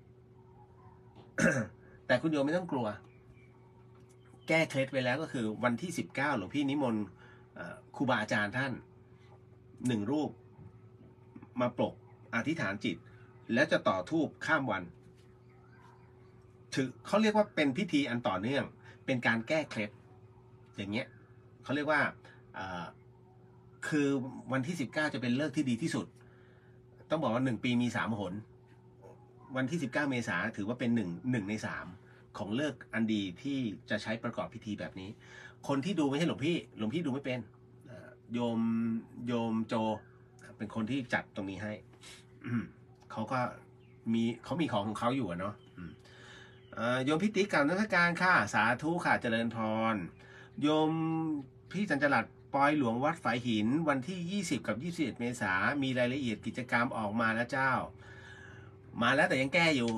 แต่คุณโยมไม่ต้องกลัวแก้เคล็ดไว้แล้วก็คือวันที่สิบเก้าหลวงพี่นิมนต์ครูบาอาจารย์ท่านหนึ่งรูปมาปลุกอธิษฐานจิตแล้วจะต่อธูปข้ามวันถือเขาเรียกว่าเป็นพิธีอันต่อเนื่องเป็นการแก้เคล็ดอย่างเงี้ยเขาเรียกว่าคือวันที่สิบเก้าจะเป็นเลิกที่ดีที่สุดต้องบอกว่าหนึ่งปีมีสามหนวันที่สิบเก้าเมษายนถือว่าเป็นหนึ่งหนึ่งในสามของเลิกอันดีที่จะใช้ประกอบพิธีแบบนี้คนที่ดูไม่ใช่หลวงพี่หลวงพี่ดูไม่เป็นโยมโยมโจเป็นคนที่จัดตรงนี้ให้เขาก็มีเขามีของของเขาอยู่เนาะโยมพิติกรรมนักการค่ะสาธุค่ะเจริญพรโยมพี่จันจรัสปอยหลวงวัดฝายหินวันที่ยี่สิบกับยี่สิบเอ็ดเมษายนมีรายละเอียดกิจกรรมออกมาแล้วเจ้ามาแล้วแต่ยังแก้อยู่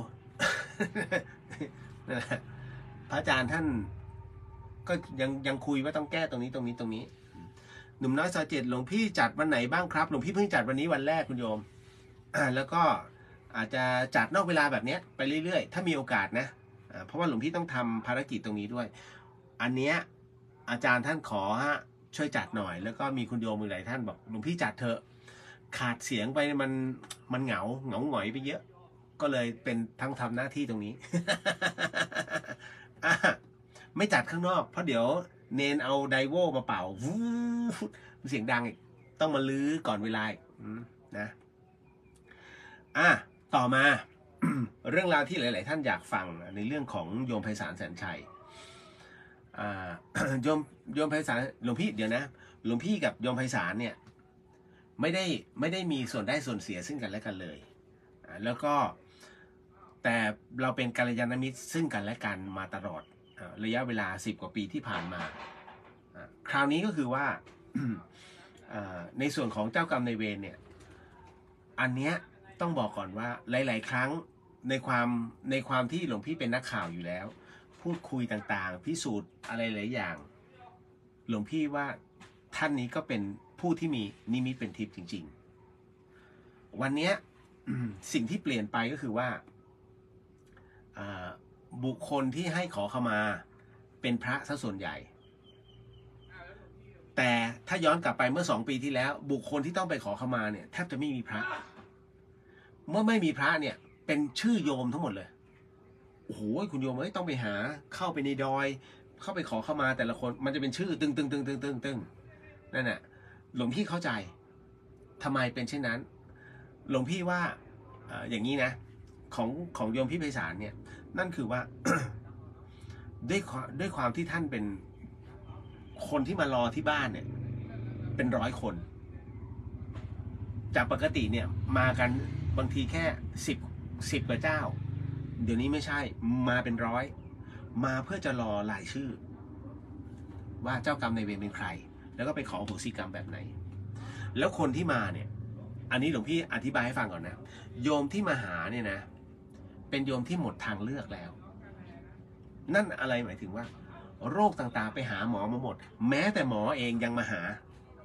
พระอาจารย์ท่านก็ยังยังคุยว่าต้องแก้ตรงนี้ตรงนี้ตรงนี้หนุ่มน้อยซอยเจ็ดหลวงพี่จัดวันไหนบ้างครับหลวงพี่เพิ่งจัดวันนี้วันแรกคุณโยมแล้วก็อาจจะจัดนอกเวลาแบบนี้ไปเรื่อยๆถ้ามีโอกาสนะเพราะว่าหลวงพี่ต้องทำภารกิจตรงนี้ด้วยอันเนี้ยอาจารย์ท่านขอฮะช่วยจัดหน่อยแล้วก็มีคุณโยมมือหลายท่านบอกหลวงพี่จัดเถอะขาดเสียงไปมันมันเหงาเหงาหงอยไปเยอะก็เลยเป็นทั้งทำหน้าที่ตรงนี้ ไม่จัดข้างนอกเพราะเดี๋ยวเนนเอาไดโวมาเป่าวู้เสียงดังอีกต้องมาลื้อก่อนเวลานะอ่ะต่อมา เรื่องราวที่หลาย ๆ ท่านอยากฟังในเรื่องของโยมไพศาลแสนชัยอ่า โยมโยมไพศาลหลวงพี่เดี๋ยวนะหลวงพี่กับโยมไพศาลเนี่ยไม่ได้ไม่ได้มีส่วนได้ส่วนเสียซึ่งกันและกันเลยแล้วก็แต่เราเป็นกัลยาณมิตรซึ่งกันและกันมาตลอดระยะเวลาสิบกว่าปีที่ผ่านมาคราวนี้ก็คือว่า ในส่วนของเจ้ากรรมนายเวรเนี่ยอันเนี้ยต้องบอกก่อนว่าหลาย ๆ ครั้งในความในความที่หลวงพี่เป็นนักข่าวอยู่แล้วพูดคุยต่างๆพิสูจน์อะไรหลายอย่างหลวงพี่ว่าท่านนี้ก็เป็นผู้ที่มีนิมิตเป็นทิพย์จริงๆวันนี้ สิ่งที่เปลี่ยนไปก็คือว่าบุคคลที่ให้ขอขมาเป็นพระซะส่วนใหญ่แต่ถ้าย้อนกลับไปเมื่อสองปีที่แล้วบุคคลที่ต้องไปขอขมาเนี่ยแทบจะไม่มีพระเมื่อไม่มีพระเนี่ยเป็นชื่อโยมทั้งหมดเลยโอ้โหคุณโยมเอ้ยต้องไปหาเข้าไปในดอยเข้าไปขอขมาแต่ละคนมันจะเป็นชื่อตึงตึงตึงตึงตึงตึงนั่นแหละหลวงพี่เข้าใจทำไมเป็นเช่นนั้นหลวงพี่ว่าอย่างนี้นะของของโยมพี่ไพศาลเนี่ยนั่นคือว่า ด้วยความด้วยความที่ท่านเป็นคนที่มารอที่บ้านเนี่ยเป็นร้อยคนจากปกติเนี่ยมากันบางทีแค่สิบสิบกว่าเจ้าเดี๋ยวนี้ไม่ใช่มาเป็นร้อยมาเพื่อจะรอรายชื่อว่าเจ้ากรรมนายเวรเป็นใครแล้วก็ไปขออโหสิกรรมแบบไหนแล้วคนที่มาเนี่ยอันนี้หลวงพี่อธิบายให้ฟังก่อนนะโยมที่มาหาเนี่ยนะเป็นโยมที่หมดทางเลือกแล้วนั่นอะไรหมายถึงว่าโรคต่างๆไปหาหมอมาหมดแม้แต่หมอเองยังมาหา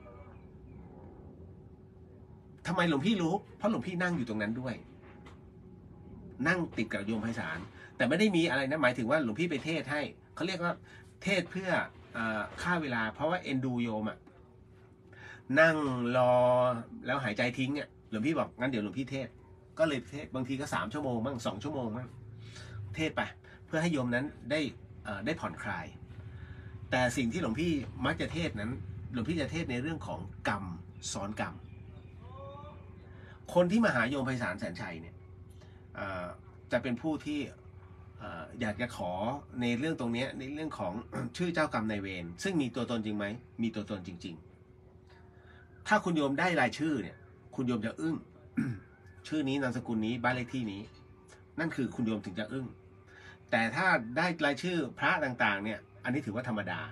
ทำไมหลวงพี่รู้เพราะหลวงพี่นั่งอยู่ตรงนั้นด้วยนั่งติดกับโยมไพศาลแต่ไม่ได้มีอะไรนะหมายถึงว่าหลวงพี่ไปเทศให้เขาเรียกว่าเทศเพื่อฆ่าเวลาเพราะว่าเอ็นดูโยมอะนั่งรอแล้วหายใจทิ้งเนี่ยหลวงพี่บอกงั้นเดี๋ยวหลวงพี่เทศก็เลยเทศบางทีก็สามชั่วโมงบ้างสองชั่วโมงบ้างเทศไปเพื่อให้โยมนั้นได้ได้ผ่อนคลายแต่สิ่งที่หลวงพี่มักจะเทศนั้นหลวงพี่จะเทศในเรื่องของกรรมซ้อนกรรมคนที่มาหาโยมไพศาลแสนชัยเนี่ยจะเป็นผู้ที่อยากจะขอในเรื่องตรงนี้ในเรื่องของ ชื่อเจ้ากรรมนายเวรซึ่งมีตัวตนจริงไหมมีตัวตนจริงๆถ้าคุณโยมได้รายชื่อเนี่ยคุณโยมจะอึ้ง ชื่อนี้นามสกุลนี้บ้านเลขที่นี้นั่นคือคุณโยมถึงจะอึ้งแต่ถ้าได้รายชื่อพระต่างๆเนี่ยอันนี้ถือว่าธรรมดา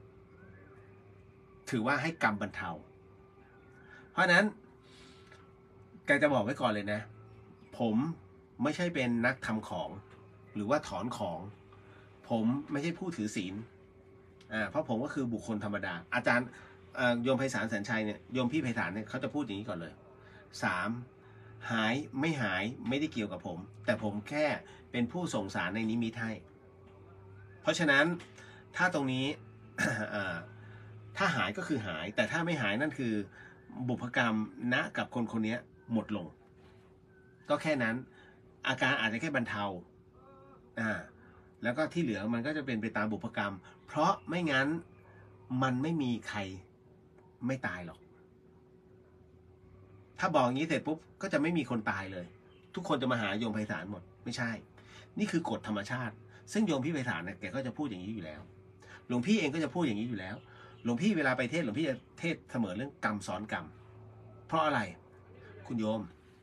ถือว่าให้กรรมบรรเทาเพราะนั้นแกจะบอกไว้ก่อนเลยนะผมไม่ใช่เป็นนักทำของหรือว่าถอนของผมไม่ใช่ผู้ถือศีลอ่าเพราะผมก็คือบุคคลธรรมดาอาจารย์โยมไพศาลแสนชัยเนี่ยโยมพี่ไพศาลเนี่ยเขาจะพูดอย่างนี้ก่อนเลยสามหายไม่หายไม่ได้เกี่ยวกับผมแต่ผมแค่เป็นผู้ส่งสารในนิมิตให้เพราะฉะนั้นถ้าตรงนี้ ถ้าหายก็คือหายแต่ถ้าไม่หายนั่นคือบุพกรรมณกับคนคนนี้หมดลงก็แค่นั้นอาการอาจจะแค่บรรเทาอ่าแล้วก็ที่เหลือมันก็จะเป็นไปตามบุพกรรมเพราะไม่งั้นมันไม่มีใครไม่ตายหรอกถ้าบอกอย่างนี้เสร็จปุ๊บก็จะไม่มีคนตายเลยทุกคนจะมาหาโยมไพศาลหมดไม่ใช่นี่คือกฎธรรมชาติซึ่งโยมพี่ไพศาลเนี่ยแกก็จะพูดอย่างนี้อยู่แล้วหลวงพี่เองก็จะพูดอย่างนี้อยู่แล้วหลวงพี่เวลาไปเทศหลวงพี่จะเทศเสมอเรื่องกรรมซ้อนกรรมเพราะอะไรคุณโยม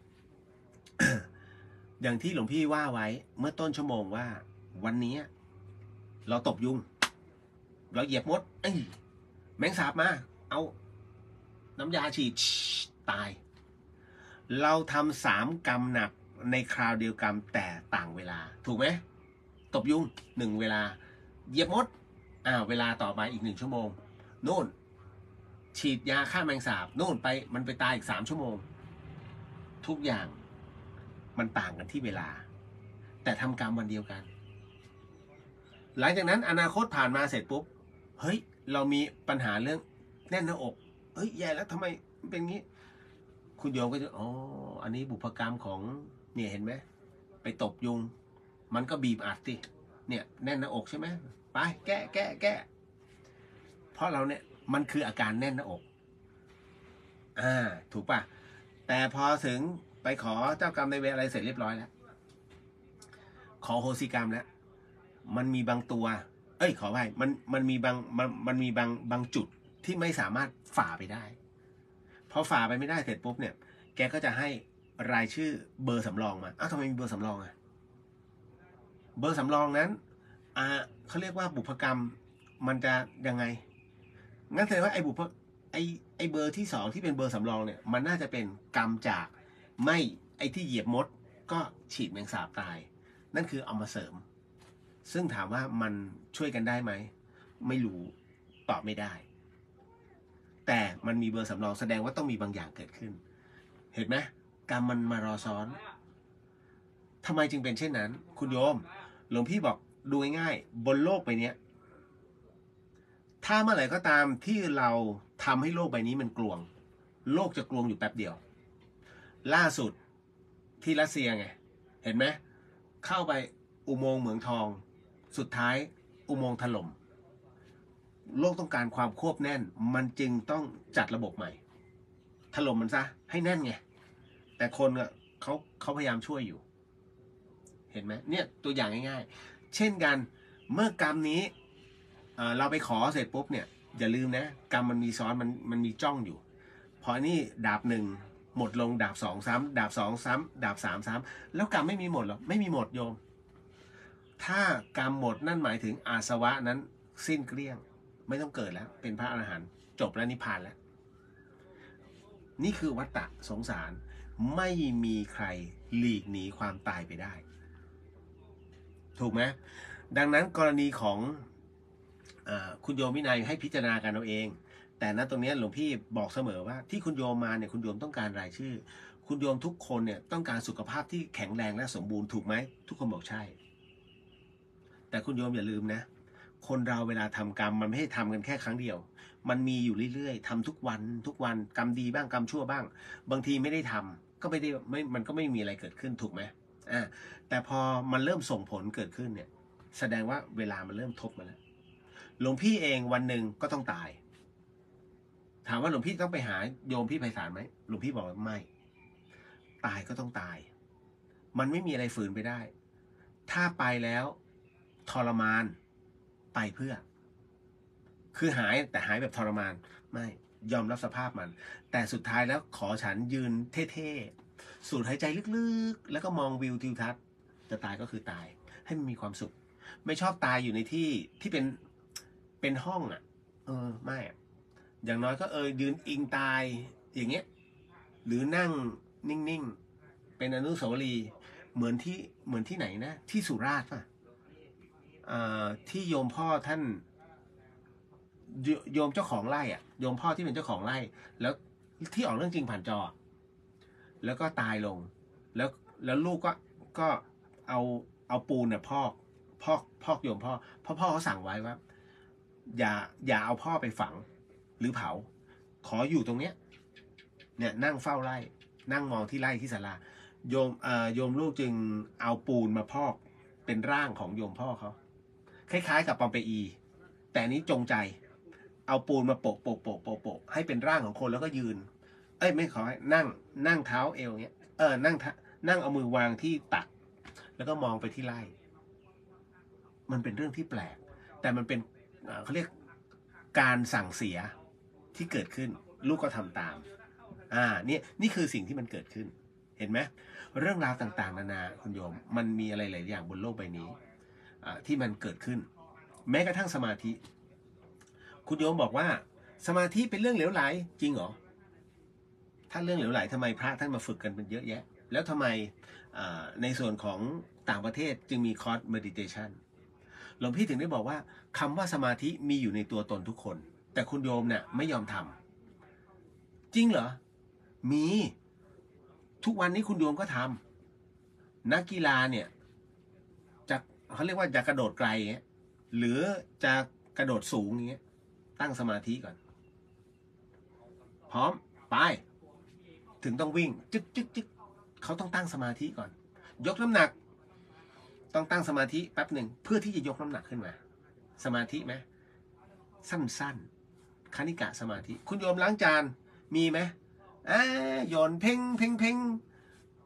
อย่างที่หลวงพี่ว่าไว้เมื่อต้นชั่วโมงว่าวันนี้เราตบยุงเราเหยียบมดเอ้ยแมงสาบมาเอาน้ำยาฉีดตายเราทำสามกรรมหนักในคราวเดียวกันแต่ต่างเวลาถูกไหมตบยุงหนึ่งเวลาเหยียบมดอ่าเวลาต่อไปอีกหนึ่งชั่วโมงโน่นฉีดยาฆ่าแมงสาบโน่นไปมันไปตายอีกสามชั่วโมงทุกอย่างมันต่างกันที่เวลาแต่ทำกรรมวันเดียวกันหลังจากนั้นอนาคตผ่านมาเสร็จปุ๊บเฮ้ยเรามีปัญหาเรื่องแน่นหน้าอกเฮ้ยแย่แล้วทำไมเป็นงี้คุณโยมก็จะอ๋ออันนี้บุพกรรมของเนี่ยเห็นไหมไปตบยุงมันก็บีบอัดสิเนี่ยแน่นหน้าอกใช่ไหมไปแก้แก้แก้เพราะเราเนี่ยมันคืออาการแน่นหน้าอกอ่าถูกป่ะแต่พอถึงไปขอเจ้ากรรมในายเวรอะไรเสร็จเรียบร้อยแล้วขอโหสิกรรมแล้วมันมีบางตัวเอ้ยขอไปมันมันมีบางมันมันมีบางบางจุดที่ไม่สามารถฝ่าไปได้พอฝ่าไปไม่ได้เสร็จปุ๊บเนี่ยแกก็จะให้รายชื่อเบอร์สำรองมาอ้าวทำไมมีเบอร์สำรองอะเบอร์สำรองนั้นอ่าเขาเรียกว่าบุพกรรมมันจะยังไงงั้นแสดงว่าไอ้บุพไอ้ไอ้เบอร์ที่สองที่เป็นเบอร์สำรองเนี่ยมันน่าจะเป็นกรรมจากไม่ไอ้ที่เหยียบมดก็ฉีดแมงสาบตายนั่นคือเอามาเสริมซึ่งถามว่ามันช่วยกันได้ไหมไม่รู้ตอบไม่ได้แต่มันมีเบอร์สำรองแสดงว่าต้องมีบางอย่างเกิดขึ้นเห็นไหมกรรมมันมารอซ้อนทำไมจึงเป็นเช่นนั้นคุณโยมหลวงพี่บอกดูง่ายๆบนโลกใบนี้ถ้าเมื่อไหร่ก็ตามที่เราทำให้โลกใบนี้มันกลวงโลกจะกลวงอยู่แป๊บเดียวล่าสุดที่รัสเซียไงเห็นไหมเข้าไปอุโมงค์เหมืองทองสุดท้ายอุโมงค์ถล่มโลกต้องการความควบแน่นมันจึงต้องจัดระบบใหม่ถล่มมันซะให้แน่นไงแต่คนเขาเขาพยายามช่วยอยู่เห็นไหมเนี่ยตัวอย่างง่ายๆเช่นกันเมื่อกรรมนี้เราไปขอเสร็จปุ๊บเนี่ยอย่าลืมนะกรรมมันมีซ้อนมันมันมีจ้องอยู่พอนี่ดาบหนึ่งหมดลงดาบสองซ้ำดาบสองซ้ำดาบสามซ้ำแล้วกรรมไม่มีหมดหรอไม่มีหมดโยมถ้ากรรมหมดนั่นหมายถึงอาสวะนั้นสิ้นเกลี้ยงไม่ต้องเกิดแล้วเป็นพระอรหันต์จบแล้วนิพพานแล้วนี่คือวัฏฏะสงสารไม่มีใครหลีกหนีความตายไปได้ถูกไหมดังนั้นกรณีของคุณโยมวินัยให้พิจารณากันเอาเองแต่ณตรงนี้หลวงพี่บอกเสมอว่าที่คุณโยมมาเนี่ยคุณโยมต้องการรายชื่อคุณโยมทุกคนเนี่ยต้องการสุขภาพที่แข็งแรงและสมบูรณ์ถูกไหมทุกคนบอกใช่แต่คุณโยมอย่าลืมนะคนเราเวลาทำกรรมมันไม่ให้ทำกันแค่ครั้งเดียวมันมีอยู่เรื่อยๆทำทุกวันทุกวันกรรมดีบ้างกรรมชั่วบ้างบางทีไม่ได้ทำก็ไม่ได้ไม่มันก็ไม่มีอะไรเกิดขึ้นถูกไหมอ่าแต่พอมันเริ่มส่งผลเกิดขึ้นเนี่ยแสดงว่าเวลามันเริ่มทบมาแล้วหลวงพี่เองวันหนึ่งก็ต้องตายถามว่าหลวงพี่ต้องไปหาโยมพี่ไพศาลไหมหลวงพี่บอกว่าไม่ตายก็ต้องตายมันไม่มีอะไรฝืนไปได้ถ้าไปแล้วทรมานไปเพื่อคือหายแต่หายแบบทรมานไม่ยอมรับสภาพมันแต่สุดท้ายแล้วขอฉันยืนเท่ๆสูดหายใจลึกๆแล้วก็มองวิวทิวทัศน์จะตายก็คือตายให้มันมีความสุขไม่ชอบตายอยู่ในที่ที่เป็นเป็นห้องอ่ะเออไม่อย่างน้อยก็เออยืนอิงตายอย่างเงี้ยหรือนั่งนิ่งๆเป็นอนุสาวรีย์เหมือนที่เหมือนที่ไหนนะที่สุราษฎร์ป่ะที่โยมพ่อท่านโยมเจ้าของไร่อ่ะโยมพ่อที่เป็นเจ้าของไร่แล้วที่ออกเรื่องจริงผ่านจอแล้วก็ตายลงแล้วแล้วลูกก็ก็เอาเอาปูนเนี่ยพอกพอกพอกโยมพ่อพ่อพ่อเขาสั่งไว้ว่าอย่าอย่าเอาพ่อไปฝังหรือเผาขออยู่ตรงเนี้ยเนี่ยนั่งเฝ้าไร่นั่งมองที่ไร่ที่ศาลาโยมเอ่อโยมลูกจึงเอาปูนมาพอกเป็นร่างของโยมพ่อเขาคล้ายๆกับปอมเปอีแต่นี้จงใจเอาปูนมาโปะโปะโปะโปะโปะให้เป็นร่างของคนแล้วก็ยืนเอ้ยไม่ขอให้นั่งนั่งเท้าเอวเงี้ยเออนั่งนั่งเอามือวางที่ตักแล้วก็มองไปที่ไร่มันเป็นเรื่องที่แปลกแต่มันเป็นเขาเรียกการสั่งเสียที่เกิดขึ้นลูกก็ทำตามอ่านี่นี่คือสิ่งที่มันเกิดขึ้นเห็นไหมเรื่องราวต่างๆนานาคุณโยมมันมีอะไรหลายอย่างบนโลกใบนี้ที่มันเกิดขึ้นแม้กระทั่งสมาธิคุณโยมบอกว่าสมาธิเป็นเรื่องเหลวไหลจริงเหรอถ้าเรื่องเหลวไหลทำไมพระท่านมาฝึกกันเป็นเยอะแยะแล้วทำไมในส่วนของต่างประเทศจึงมีคอร์สเมดิเทชันหลวงพี่ถึงได้บอกว่าคำว่าสมาธิมีอยู่ในตัวตนทุกคนแต่คุณโยมเนี่ยไม่ยอมทำจริงเหรอมีทุกวันนี้คุณโยมก็ทำนักกีฬาเนี่ยจะเขาเรียกว่าจะกระโดดไกลเงี้ยหรือจะกระโดดสูงอย่างเงี้ยตั้งสมาธิก่อนพร้อมไปถึงต้องวิ่งจึ๊กจึ๊กจึ๊กเขาต้องตั้งสมาธิก่อนยกน้ำหนักต้องตั้งสมาธิแป๊บหนึ่งเพื่อที่จะยกน้ำหนักขึ้นมาสมาธิไหมสั้นๆคณิกะสมาธิคุณโยมล้างจานมีไหมอ่าโยนเพ่งเพ่งเพ่ง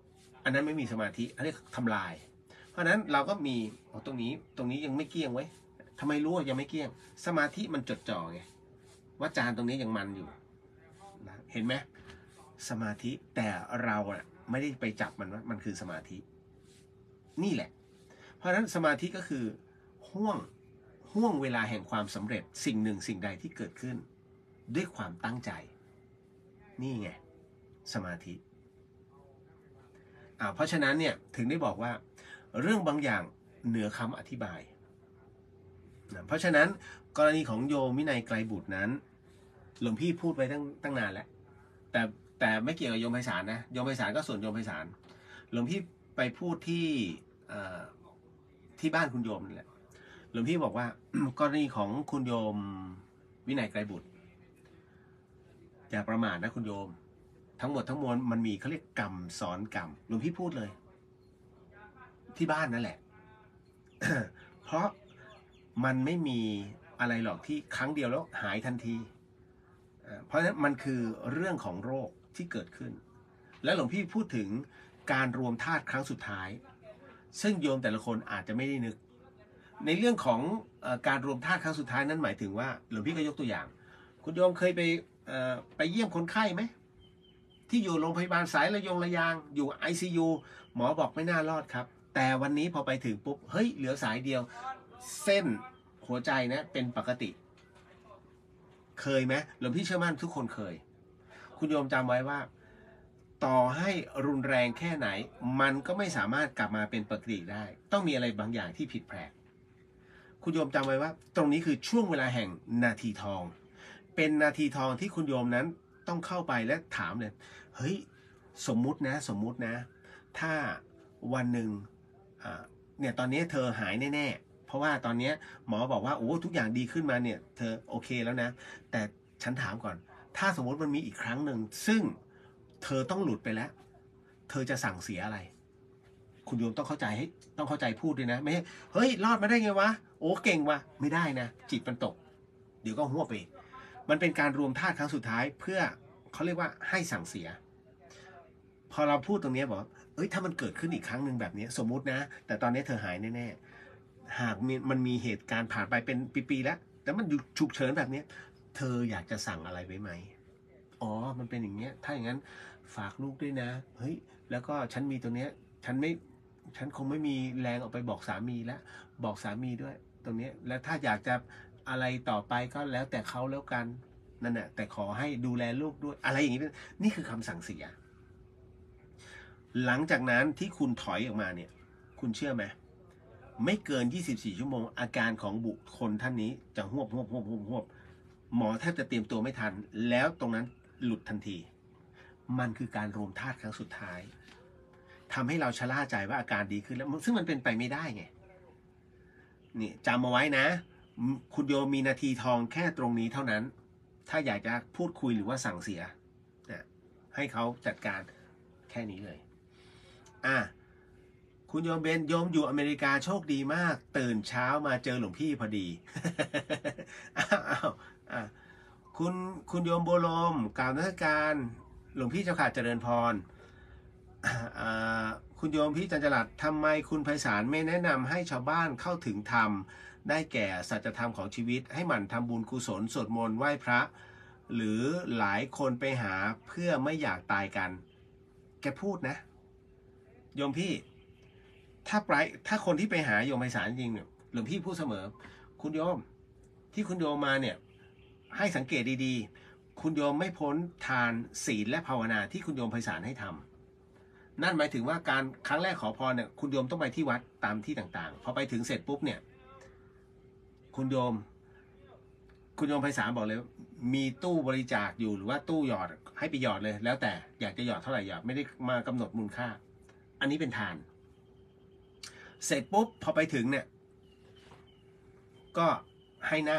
อันนั้นไม่มีสมาธิอันนี้ทำลายเพราะฉะนั้นเราก็มีตรงนี้ตรงนี้ยังไม่เกลี้ยงไว้ทำไมรู้ว่ายังไม่เกลี้ยงสมาธิมันจดจ่อไงว่าจานตรงนี้ยังมันอยู่นะเห็นไหมสมาธิแต่เราอะไม่ได้ไปจับมันว่ามันคือสมาธินี่แหละเพราะฉะนั้นสมาธิก็คือห่วงห่วงเวลาแห่งความสำเร็จสิ่งหนึ่งสิ่งใดที่เกิดขึ้นด้วยความตั้งใจนี่ไงสมาธิอ่าเพราะฉะนั้นเนี่ยถึงได้บอกว่าเรื่องบางอย่างเหนือคำอธิบายนะเพราะฉะนั้นกรณีของโยมวินัยไกรบุตรนั้นหลวงพี่พูดไปตั้งตั้งนานแล้วแต่แต่ไม่เกี่ยวกับโยมไพศาลนะโยมไพศาลก็ส่วนโยมไพศาลหลวงพี่ไปพูดที่ที่บ้านคุณโยมนี่แหละหลวงพี่บอกว่า กรณีของคุณโยมวินัยไกรบุตรอย่าประมาทนะคุณโยมทั้งหมดทั้งมวลมันมีเขาเรียกกรรมสอนกรรมหลวงพี่พูดเลยที่บ้านนั่นแหละ เพราะมันไม่มีอะไรหรอกที่ครั้งเดียวแล้วหายทันทีเพราะฉะนั้นมันคือเรื่องของโรคที่เกิดขึ้นและหลวงพี่พูดถึงการรวมธาตุครั้งสุดท้ายซึ่งโยมแต่ละคนอาจจะไม่ได้นึกในเรื่องของการรวมธาตุครั้งสุดท้ายนั้นหมายถึงว่าหลวงพี่ก็ยกตัวอย่างคุณโยมเคยไปไปเยี่ยมคนไข้ไหมที่อยู่โรงพยาบาลสายระยงระยางอยู่ ไอ ซี ยู หมอบอกไม่น่ารอดครับแต่วันนี้พอไปถึงปุ๊บเฮ้ยเหลือสายเดียวเส้นหัวใจนะเป็นปกติเคยไหมหลวงพี่เชื่อมั่นทุกคนเคยคุณโยมจำไว้ว่าต่อให้รุนแรงแค่ไหนมันก็ไม่สามารถกลับมาเป็นปกติได้ต้องมีอะไรบางอย่างที่ผิดแปลกคุณโยมจำไว้ว่าตรงนี้คือช่วงเวลาแห่งนาทีทองเป็นนาทีทองที่คุณโยมนั้นต้องเข้าไปและถามเลยเฮ้ยสมมุตินะสมมุตินะถ้าวันหนึ่งเนี่ยตอนนี้เธอหายแน่ๆเพราะว่าตอนนี้หมอบอกว่าโอ้ทุกอย่างดีขึ้นมาเนี่ยเธอโอเคแล้วนะแต่ฉันถามก่อนถ้าสมมติมันมีอีกครั้งหนึ่งซึ่งเธอต้องหลุดไปแล้วเธอจะสั่งเสียอะไรคุณโยมต้องเข้าใจให้ต้องเข้าใจพูดด้วยนะไม่ใช่เฮ้ยรอดมาได้ไงวะโอ้เก่งวะไม่ได้นะจิตมันตกเดี๋ยวก็หัวไปมันเป็นการรวมธาตุครั้งสุดท้ายเพื่อเขาเรียกว่าให้สั่งเสียพอเราพูดตรงนี้บอกเอ้ยถ้ามันเกิดขึ้นอีกครั้งหนึ่งแบบนี้สมมุตินะแต่ตอนนี้เธอหายแน่ๆหากมันมีเหตุการณ์ผ่านไปเป็นปีๆแล้วแต่มันฉุกเฉินแบบนี้เธออยากจะสั่งอะไรไว้ไหมอ๋อมันเป็นอย่างเงี้ยถ้าอย่างนั้นฝากลูกด้วยนะเฮ้ยแล้วก็ฉันมีตัวเนี้ยฉันไม่ฉันคงไม่มีแรงออกไปบอกสามีแล้วบอกสามีด้วยตรงนี้แล้วถ้าอยากจะอะไรต่อไปก็แล้วแต่เขาแล้วกันนั่นแหละแต่ขอให้ดูแลลูกด้วยอะไรอย่างนี้นี่คือคำสั่งเสียหลังจากนั้นที่คุณถอยออกมาเนี่ยคุณเชื่อไหมไม่เกินยี่สิบสี่ชั่วโมงอาการของบุคคลท่านนี้จะหวบหวบหวบหวบหวบหมอแทบจะเตรียมตัวไม่ทันแล้วตรงนั้นหลุดทันทีมันคือการรวมธาตุครั้งสุดท้ายทำให้เราชะล่าใจว่าอาการดีขึ้นแล้วซึ่งมันเป็นไปไม่ได้ไงนี่จำเอาไว้นะคุณโยมมีนาทีทองแค่ตรงนี้เท่านั้นถ้าอยากจะพูดคุยหรือว่าสั่งเสียนะให้เขาจัดการแค่นี้เลยอ่ะคุณโยมเบนโยมอยู่อเมริกาโชคดีมากตื่นเช้ามาเจอหลวงพี่พอดี อ้าวอ่ะคุณคุณโยมโบรมกล่าวนมัสการหลวงพี่เจ้าขาเจริญพรอ่าคุณโยมพี่จันจรัสทำไมคุณไพศาลไม่แนะนำให้ชาวบ้านเข้าถึงธรรมได้แก่สัจธรรมของชีวิตให้หมั่นทำบุญกุศลสวดมนต์ไหว้พระหรือหลายคนไปหาเพื่อไม่อยากตายกันแกพูดนะโยมพี่ถ้าไปถ้าคนที่ไปหาโยมไพศาลจริงเนี่ยหลวงพี่พูดเสมอคุณโยมที่คุณโยมมาเนี่ยให้สังเกตดีๆคุณโยมไม่พ้นทานศีลและภาวนาที่คุณโยมไพศาลให้ทำนั่นหมายถึงว่าการครั้งแรกขอพรเนี่ยคุณโยมต้องไปที่วัดตามที่ต่างๆพอไปถึงเสร็จปุ๊บเนี่ยคุณโยมคุณโยมไพศาลบอกเลยมีตู้บริจาคอยู่หรือว่าตู้หยอดให้ไปหยอดเลยแล้วแต่อยากจะหยอดเท่าไหร่หยอดไม่ได้มากำหนดมูลค่าอันนี้เป็นทานเสร็จปุ๊บพอไปถึงเนี่ยก็ให้นั่ง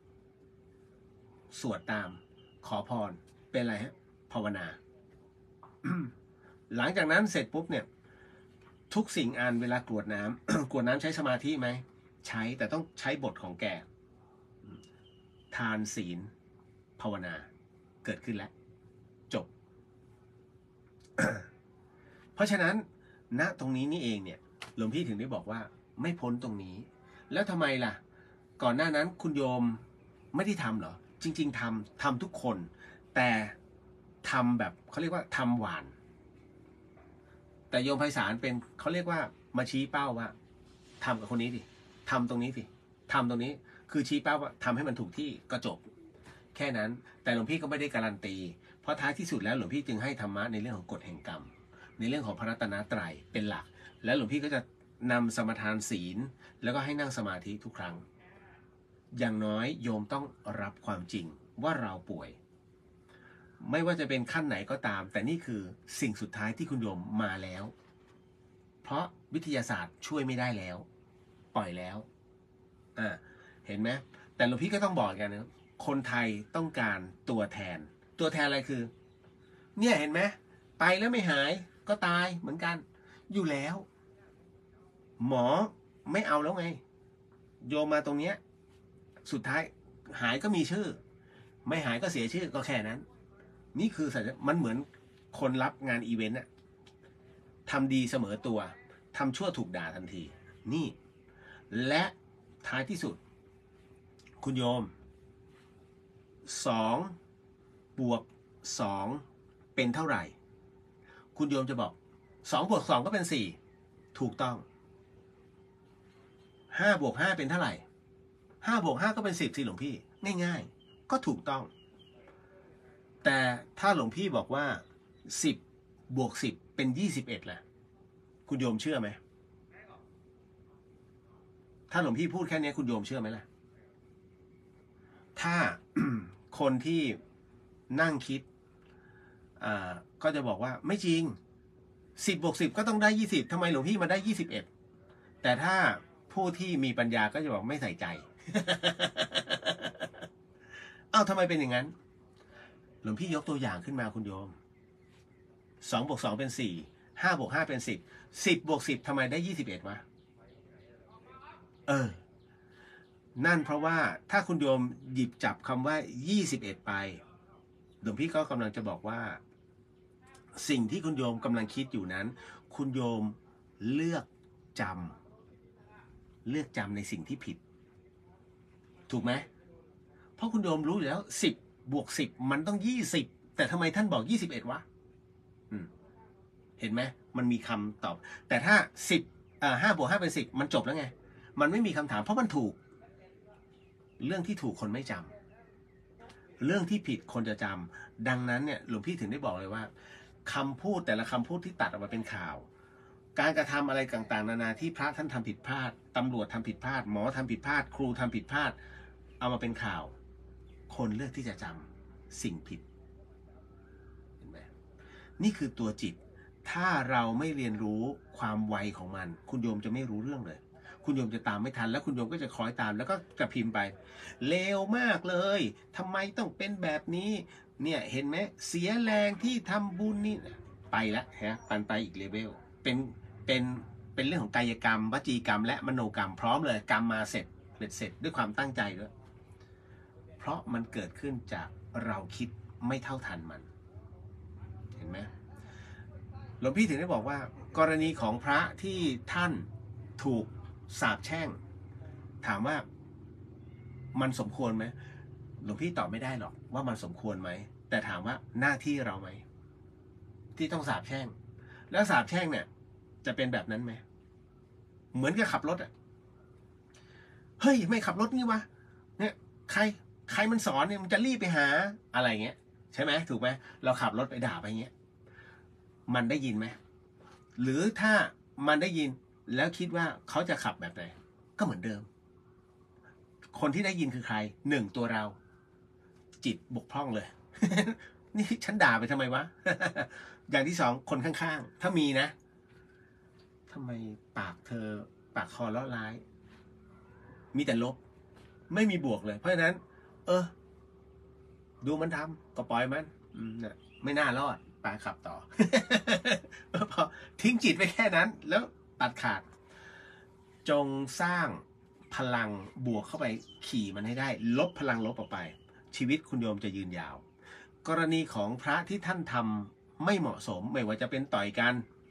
สวดตามขอพรเป็นอะไรฮะภาวนา หลังจากนั้นเสร็จปุ๊บเนี่ยทุกสิ่งอันเวลากรวดน้ำ กรวดน้ำใช้สมาธิไหมใช้แต่ต้องใช้บทของแกทานศีลภาวนาเกิดขึ้นแล้วจบ เพราะฉะนั้นณตรงนี้นี่เองเนี่ยหลวงพี่ถึงได้บอกว่าไม่พ้นตรงนี้แล้วทำไมล่ะก่อนหน้านั้นคุณโยมไม่ได้ทำเหรอจริงๆทำทำทุกคนแต่ทำแบบเขาเรียกว่าทำหวานแต่โยมไพศาลเป็นเขาเรียกว่ามาชี้เป้าว่าทำกับคนนี้สิทำตรงนี้สิทำตรงนี้คือชี้เป้าว่าทำให้มันถูกที่ก็จบแค่นั้นแต่หลวงพี่ก็ไม่ได้การันตีเพราะท้ายที่สุดแล้วหลวงพี่จึงให้ธรรมะในเรื่องของกฎแห่งกรรมในเรื่องของพระรัตนตรัยเป็นหลักแล้วหลวงพี่ก็จะนำสมทานศีลแล้วก็ให้นั่งสมาธิทุกครั้งอย่างน้อยโยมต้องรับความจริงว่าเราป่วยไม่ว่าจะเป็นขั้นไหนก็ตามแต่นี่คือสิ่งสุดท้ายที่คุณโยมมาแล้วเพราะวิทยาศาสตร์ช่วยไม่ได้แล้วปล่อยแล้วอ่าเห็นไหมแต่หลวงพี่ก็ต้องบอกกันนะคนไทยต้องการตัวแทนตัวแทนอะไรคือเนี่ยเห็นไหมไปแล้วไม่หายก็ตายเหมือนกันอยู่แล้วหมอไม่เอาแล้วไงโยมมาตรงเนี้ยสุดท้ายหายก็มีชื่อไม่หายก็เสียชื่อก็แค่นั้นนี่คือสัญญามันเหมือนคนรับงานอีเวนต์อะทำดีเสมอตัวทำชั่วถูกด่าทันทีนี่และท้ายที่สุดคุณโยมสองบวกสองเป็นเท่าไหร่คุณโยมจะบอกสองบวกสองก็เป็นสี่ถูกต้องห้าบวกห้าเป็นเท่าไหร่ห้าบวกห้าก็เป็นสิบสิหลวงพี่ง่ายๆก็ถูกต้องแต่ถ้าหลวงพี่บอกว่าสิบบวกสิบเป็นยี่สิบเอ็ดล่ะคุณโยมเชื่อไหมถ้าหลวงพี่พูดแค่นี้คุณโยมเชื่อไหมล่ะถ้า คนที่นั่งคิดอ่าก็จะบอกว่าไม่จริงสิบบวกสิบก็ต้องได้ยี่สิบทำไมหลวงพี่มาได้ยี่สิบเอ็ดแต่ถ้าผู้ที่มีปัญญาก็จะบอกไม่ใส่ใจ เอ้าทำไมเป็นอย่างนั้นหลวงพี่ยกตัวอย่างขึ้นมาคุณโยมสองบวกสองเป็นสี่ห้าบวกห้าเป็นสิบสิบบวกสิบทำไมได้ยี่สิบเอ็ดวะเออนั่นเพราะว่าถ้าคุณโยมหยิบจับคำว่ายี่สิบเอ็ดไปหลวงพี่ก็กำลังจะบอกว่าสิ่งที่คุณโยมกำลังคิดอยู่นั้นคุณโยมเลือกจำเลือกจำในสิ่งที่ผิดถูกไหมเพราะคุณโยมรู้อยู่แล้วสิบบวกสิบมันต้องยี่สิบแต่ทำไมท่านบอกยี่สิบเอ็ดวะอืมเห็นไหมมันมีคำตอบแต่ถ้าสิบอ่าห้าบวกห้าเป็นสิบมันจบแล้วไงมันไม่มีคำถามเพราะมันถูกเรื่องที่ถูกคนไม่จำเรื่องที่ผิดคนจะจำดังนั้นเนี่ยหลวงพี่ถึงได้บอกเลยว่าคำพูดแต่ละคำพูดที่ตัดออกมาเป็นข่าวการกระทำอะไรต่างๆนานาที่พระท่านทำผิดพลาดตำรวจทำผิดพลาดหมอทำผิดพลาดครูทำผิดพลาดเอามาเป็นข่าวคนเลือกที่จะจำสิ่งผิดเห็นไหมนี่คือตัวจิตถ้าเราไม่เรียนรู้ความไวของมันคุณโยมจะไม่รู้เรื่องเลยคุณโยมจะตามไม่ทันแล้วคุณโยมก็จะคล้อยตามแล้วก็จะพิมพ์ไปเลวมากเลยทำไมต้องเป็นแบบนี้เนี่ยเห็นไหมเสียแรงที่ทำบุญนี่ไปแล้วฮะปันไปอีกเลเวลเป็นเป็นเป็นเรื่องของกายกรรมวจีกรรมและมโนกรรมพร้อมเลยกรรมมาเสร็จเบ็ดเสร็จด้วยความตั้งใจด้วยเพราะมันเกิดขึ้นจากเราคิดไม่เท่าทันมันเห็นไหมหลวงพี่ถึงได้บอกว่ากรณีของพระที่ท่านถูกสาปแช่งถามว่ามันสมควรไหมหลวงพี่ตอบไม่ได้หรอกว่ามันสมควรไหมแต่ถามว่าหน้าที่เราไหมที่ต้องสาปแช่งแล้วสาปแช่งเนี่ยจะเป็นแบบนั้นไหมเหมือนกับขับรถอ่ะเฮ้ยไม่ขับรถนี่วะเนี่ยใครใครมันสอนเนี่ยมันจะรีบไปหาอะไรเงี้ยใช่ไหมถูกไหมเราขับรถไปด่าไปเงี้ยมันได้ยินไหมหรือถ้ามันได้ยินแล้วคิดว่าเขาจะขับแบบไหนก็เหมือนเดิมคนที่ได้ยินคือใครหนึ่งตัวเราจิตบกพร่องเลย นี่ฉันด่าไปทำไมวะ อย่างที่สองคนข้างๆถ้ามีนะทำไมปากเธอปากคอเลาะร้ายมีแต่ลบไม่มีบวกเลยเพราะฉะนั้นเออดูมันทำก็ปล่อยมันอืมเนี่ยไม่น่ารอดปาขับต่อ พอทิ้งจิตไปแค่นั้นแล้วตัดขาดจงสร้างพลังบวกเข้าไปขี่มันให้ได้ลบพลังลบออกไปชีวิตคุณโยมจะยืนยาวกรณีของพระที่ท่านทำไม่เหมาะสมไม่ว่าจะเป็นต่อยกัน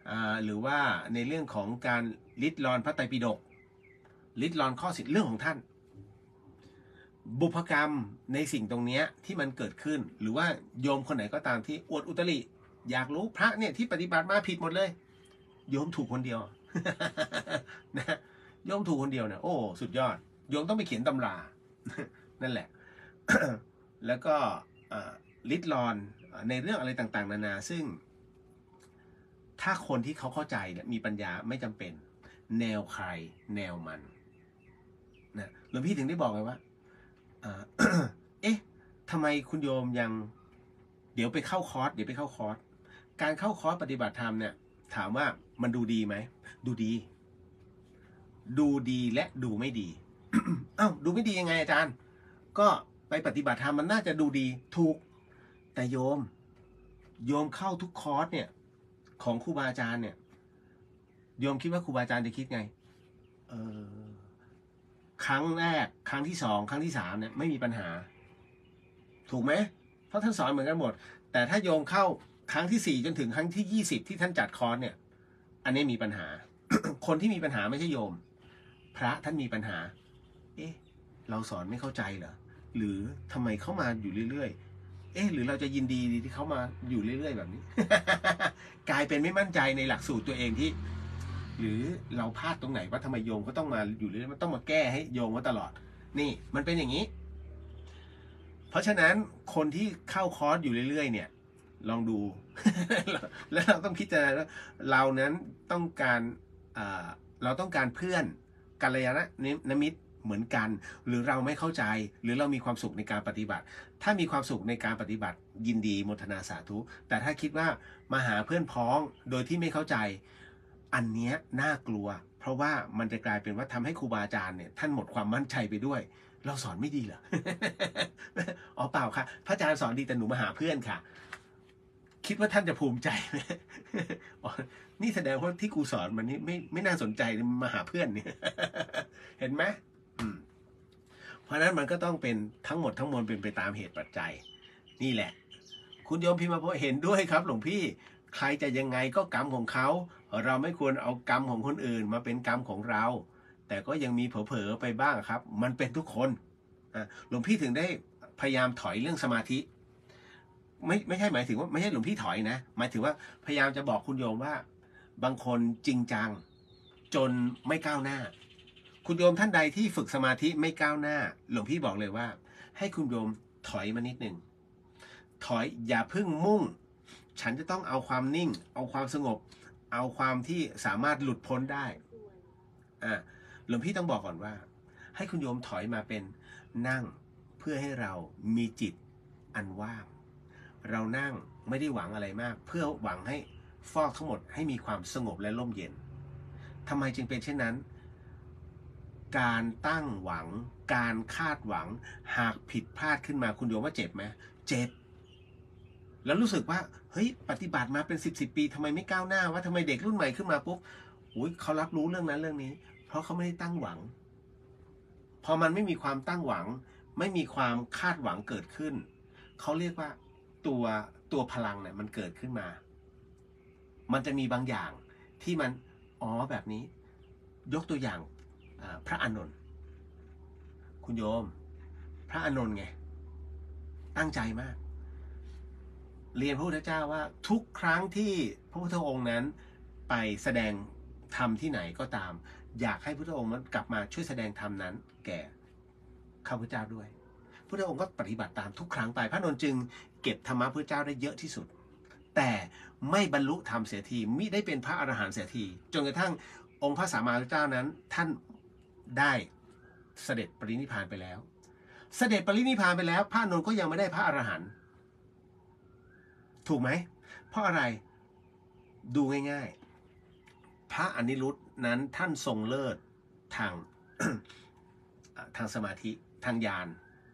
หรือว่าในเรื่องของการลิดรอนพระไตรปิฎกลิดรอนข้อสิทธิเรื่องของท่านบุพกรรมในสิ่งตรงนี้ที่มันเกิดขึ้นหรือว่าโยมคนไหนก็ตามที่อวดอุตริอยากรู้พระเนี่ยที่ปฏิบัติมาผิดหมดเลยโยมถูกคนเดียวนะโยมถูกคนเดียวเนี่ยโอ้สุดยอดโยมต้องไปเขียนตำรานั่นแหละ แล้วก็ลิดรอนในเรื่องอะไรต่างๆนานาซึ่งถ้าคนที่เขาเข้าใจเนี่ยมีปัญญาไม่จำเป็นแนวใครแนวมันนะหลวงพี่ถึงได้บอกไงว่าเอ๊ะทำไมคุณโยมยังเดี๋ยวไปเข้าคอร์สเดี๋ยวไปเข้าคอร์สการเข้าคอร์สปฏิบัติธรรมเนี่ยถามว่ามันดูดีไหมดูดีดูดีและดูไม่ดี เอ้าดูไม่ดียังไงอาจารย์ก็ไปปฏิบัติธรรมมันน่าจะดูดีถูกแต่โยมโยมเข้าทุกคอร์สเนี่ยของครูบาอาจารย์เนี่ยโยมคิดว่าครูบาอาจารย์จะคิดไงเออครั้งแรกครั้งที่สองครั้งที่สามเนี่ยไม่มีปัญหาถูกไหมเพราะท่านสอนเหมือนกันหมดแต่ถ้าโยมเข้าครั้งที่สี่จนถึงครั้งที่ยี่สิบที่ท่านจัดคอร์สเนี่ยอันนี้มีปัญหา คนที่มีปัญหาไม่ใช่โยมพระท่านมีปัญหาเอ๊ะเราสอนไม่เข้าใจเหรอหรือทำไมเข้ามาอยู่เรื่อยๆเอ๊ะหรือเราจะยินดีที่เขามาอยู่เรื่อยๆแบบนี้ กลายเป็นไม่มั่นใจในหลักสูตรตัวเองที่หรือเราพลาดตรงไหนว่าทำไมโยมก็ต้องมาอยู่เรื่อยๆมันต้องมาแก้ให้โยมว่าตลอดนี่มันเป็นอย่างนี้เพราะฉะนั้นคนที่เข้าคอร์สอยู่เรื่อยๆเนี่ยลองดู แล้วเราต้องพิจารณาว่าเรานั้นต้องการเราต้องการเพื่อนกัลยาณมิตรเหมือนกันหรือเราไม่เข้าใจหรือเรามีความสุขในการปฏิบัติถ้ามีความสุขในการปฏิบัติยินดีโมทนาสาธุแต่ถ้าคิดว่ามาหาเพื่อนพ้องโดยที่ไม่เข้าใจอันนี้น่ากลัวเพราะว่ามันจะกลายเป็นว่าทำให้ครูบาอาจารย์เนี่ยท่านหมดความมั่นใจไปด้วยเราสอนไม่ดีเหรอ อ๋อเปล่าค่ะพระอาจารย์สอนดีแต่หนูมาหาเพื่อนค่ะคิดว่าท่านจะภูมิใจไหม นี่แสดงว่าที่ครูสอนมันนี่ไม่ไม่น่าสนใจมาหาเพื่อนเนี่ย เห็นไหมเพราะนั้นมันก็ต้องเป็นทั้งหมดทั้งมวลเป็นไปตามเหตุปัจจัยนี่แหละคุณโยมพิมพ์มาพอเห็นด้วยครับหลวงพี่ใครจะยังไงก็กรรมของเขาเราไม่ควรเอากรรมของคนอื่นมาเป็นกรรมของเราแต่ก็ยังมีเผลอๆไปบ้างครับมันเป็นทุกคนหลวงพี่ถึงได้พยายามถอยเรื่องสมาธิไม่ไม่ใช่หมายถึงว่าไม่ใช่หลวงพี่ถอยนะหมายถึงว่าพยายามจะบอกคุณโยมว่าบางคนจริงจังจนไม่ก้าวหน้าคุณโยมท่านใดที่ฝึกสมาธิไม่ก้าวหน้าหลวงพี่บอกเลยว่าให้คุณโยมถอยมานิดหนึ่งถอยอย่าเพิ่งมุ่งฉันจะต้องเอาความนิ่งเอาความสงบเอาความที่สามารถหลุดพ้นได้อ่าหลวงพี่ต้องบอกก่อนว่าให้คุณโยมถอยมาเป็นนั่งเพื่อให้เรามีจิตอันว่างเรานั่งไม่ได้หวังอะไรมากเพื่อหวังให้ฟอกทั้งหมดให้มีความสงบและร่มเย็นทำไมจึงเป็นเช่นนั้นการตั้งหวังการคาดหวังหากผิดพลาดขึ้นมาคุณโยมว่าเจ็บไหมเจ็บแล้วรู้สึกว่าเฮ้ยปฏิบัติมาเป็นสิบสิบปีทำไมไม่ก้าวหน้าว่าทำไมเด็กรุ่นใหม่ขึ้นมาปุ๊บอุ้ยเขารับรู้เรื่องนั้นเรื่องนี้เพราะเขาไม่ได้ตั้งหวังพอมันไม่มีความตั้งหวังไม่มีความคาดหวังเกิดขึ้นเขาเรียกว่าตัวตัวพลังเนี่ยมันเกิดขึ้นมามันจะมีบางอย่างที่มันอ๋อแบบนี้ยกตัวอย่างพระอานนท์คุณโยมพระอานนท์ไงตั้งใจมากเรียนพระพุทธเจ้าว่าทุกครั้งที่พระพุทธองค์นั้นไปแสดงธรรมที่ไหนก็ตามอยากให้พระพุทธองค์นั้นกลับมาช่วยแสดงธรรมนั้นแก่ข้าพเจ้าด้วยพระพุทธองค์ก็ปฏิบัติตามทุกครั้งไปพระอานนท์จึงเก็บธรรมะพระเจ้าได้เยอะที่สุดแต่ไม่บรรลุธรรมเสียทีมิได้เป็นพระอรหันต์เสียทีจนกระทั่งองค์พระสัมมาสัมพุทธเจ้านั้นท่านได้เสด็จปรินิพพานไปแล้วเสด็จปรินิพพานไปแล้วพระอานนท์ก็ยังไม่ได้พระอรหันต์ถูกไหมเพราะอะไรดูง่ายๆพระอนิรุตนั้นท่านทรงเลิศทาง ทางสมาธิทางญาณ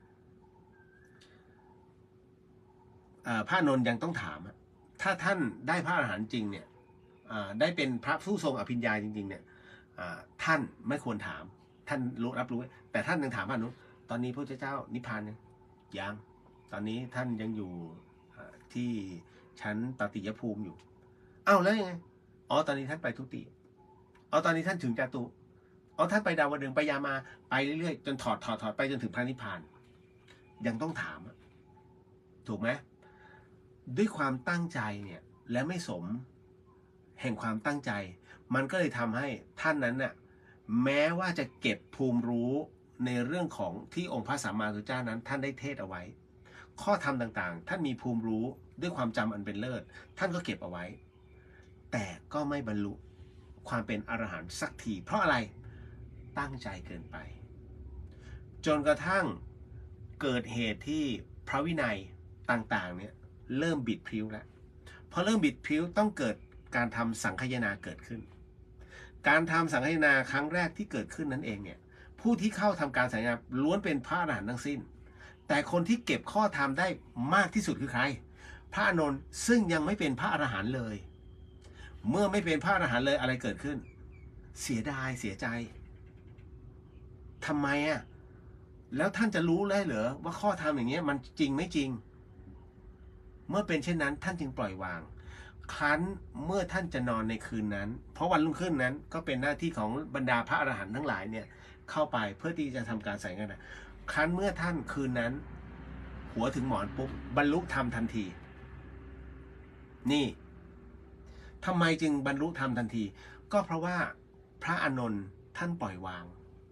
พระอานนท์ยังต้องถามถ้าท่านได้พระอรหันต์จริงเนี่ยได้เป็นพระผู้ทรงอภิญญาจริงๆเนี่ยท่านไม่ควรถามท่านรู้รับรู้แต่ท่านยังถามพระอนุตอนนี้พระเจ้านิพพานยังยังตอนนี้ท่านยังอยู่ที่ชั้นตติยภูมิอยู่อ้าวแล้วยังไงอ๋อตอนนี้ท่านไปทุติอ๋อตอนนี้ท่านถึงจาตุอ๋อท่านไปดาวดึงส์ไปยามาไปเรื่อยๆจนถอดถอดถอดไปจนถึงพระนิพพานยังต้องถามถูกไหมด้วยความตั้งใจเนี่ยและไม่สมแห่งความตั้งใจมันก็เลยทำให้ท่านนั้นน่ะแม้ว่าจะเก็บภูมิรู้ในเรื่องของที่องค์พระสัมมาสัมพุทธเจ้านั้นท่านได้เทศเอาไว้ข้อธรรมต่างๆท่านมีภูมิรู้ด้วยความจำอันเป็นเลิศท่านก็เก็บเอาไว้แต่ก็ไม่บรรลุความเป็นอรหันต์สักทีเพราะอะไรตั้งใจเกินไปจนกระทั่งเกิดเหตุที่พระวินัยต่างๆเนี่ยเริ่มบิดพริ้วแล้วพอเริ่มบิดพริ้วต้องเกิดการทำสังคายนาเกิดขึ้นการทำสังคายนาครั้งแรกที่เกิดขึ้นนั้นเองเนี่ยผู้ที่เข้าทำการสังคายนาล้วนเป็นพระอรหันต์ทั้งสิ้นแต่คนที่เก็บข้อธรรมได้มากที่สุดคือใครพระอานนท์ซึ่งยังไม่เป็นพระอรหันต์เลยเมื่อไม่เป็นพระอรหันต์เลยอะไรเกิดขึ้นเสียดายเสียใจทำไมอ่ะแล้วท่านจะรู้เลยเหรอว่าข้อธรรมอย่างเงี้ยมันจริงไม่จริงเมื่อเป็นเช่นนั้นท่านจึงปล่อยวางครั้นเมื่อท่านจะนอนในคืนนั้นเพราะวันรุ่งขึ้นนั้นก็เป็นหน้าที่ของบรรดาพระอรหันต์ทั้งหลายเนี่ยเข้าไปเพื่อที่จะทำการใส่กันนะครั้นเมื่อท่านคืนนั้นหัวถึงหมอนปุ๊บบรรลุธรรมทันทีนี่ทำไมจึงบรรลุธรรมทันทีก็เพราะว่าพระอานนท์ท่านปล่อยวาง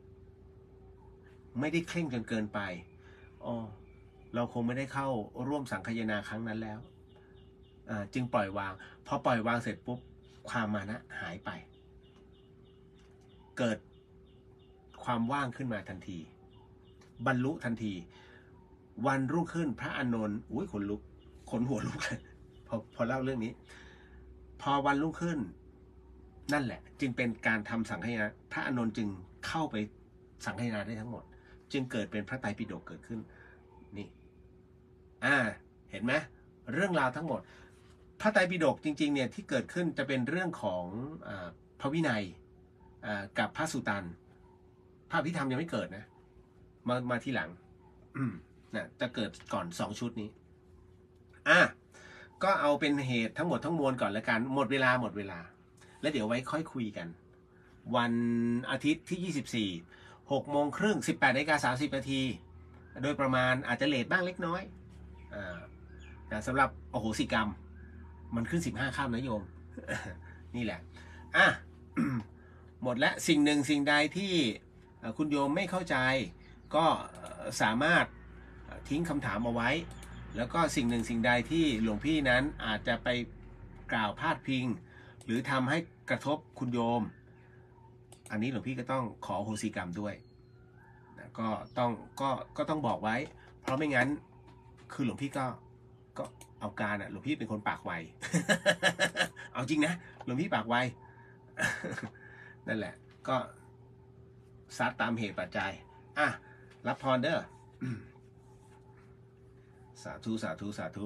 ไม่ได้เคร่งจนเกินไปอ๋อเราคงไม่ได้เข้าร่วมสังคายนาครั้งนั้นแล้วจึงปล่อยวางพอปล่อยวางเสร็จปุ๊บความมานะหายไปเกิดความว่างขึ้นมาทันทีบรรลุทันทีวันรุ่งขึ้นพระอานนท์อุ้ยขนลุกขนหัวลุกเลยพอพอเล่าเรื่องนี้พอวันรุ่งขึ้นนั่นแหละจึงเป็นการทำสังคายนาพระอานนท์จึงเข้าไปสังคายนาได้ทั้งหมดจึงเกิดเป็นพระไตรปิฎกเกิดขึ้นนี่อ่าเห็นไหมเรื่องราวทั้งหมดพระไตรปิฎกจริงๆเนี่ยที่เกิดขึ้นจะเป็นเรื่องของอ่าพระวินัยอ่ากับพระสุตันพระอภิธรรมยังไม่เกิดนะมามาที่หลังนะจะเกิดก่อนสองชุดนี้อ่ะก็เอาเป็นเหตุทั้งหมดทั้งมวลก่อนแล้วกันหมดเวลาหมดเวลาแล้วเดี๋ยวไว้ค่อยคุยกันวันอาทิตย์ที่ยี่สิบสี่หกโมงครึ่งสิบแปดนาฬิกาสามสิบนาทีโดยประมาณอาจจะเลทบ้างเล็กน้อยอ่าสำหรับโอโหสิกรรมมันขึ้นสิบห้าค่ำนะโยม นี่แหละอ่ะ หมดและสิ่งหนึ่งสิ่งใดที่คุณโยมไม่เข้าใจก็สามารถทิ้งคำถามเอาไว้แล้วก็สิ่งหนึ่งสิ่งใดที่หลวงพี่นั้นอาจจะไปกล่าวพาดพิงหรือทำให้กระทบคุณโยมอันนี้หลวงพี่ก็ต้องขอโหสิกรรมด้วยนะก็ต้องก็ก็ต้องบอกไว้เพราะไม่งั้นคือหลวงพี่ก็ก็เอาการอ่ะหลวงพี่เป็นคนปากไว เอาจริงนะหลวงพี่ปากไว นั่นแหละก็ซัดตามเหตุปัจจัยอ่ะรับพรเด้อ สาธุสาธุสาธุ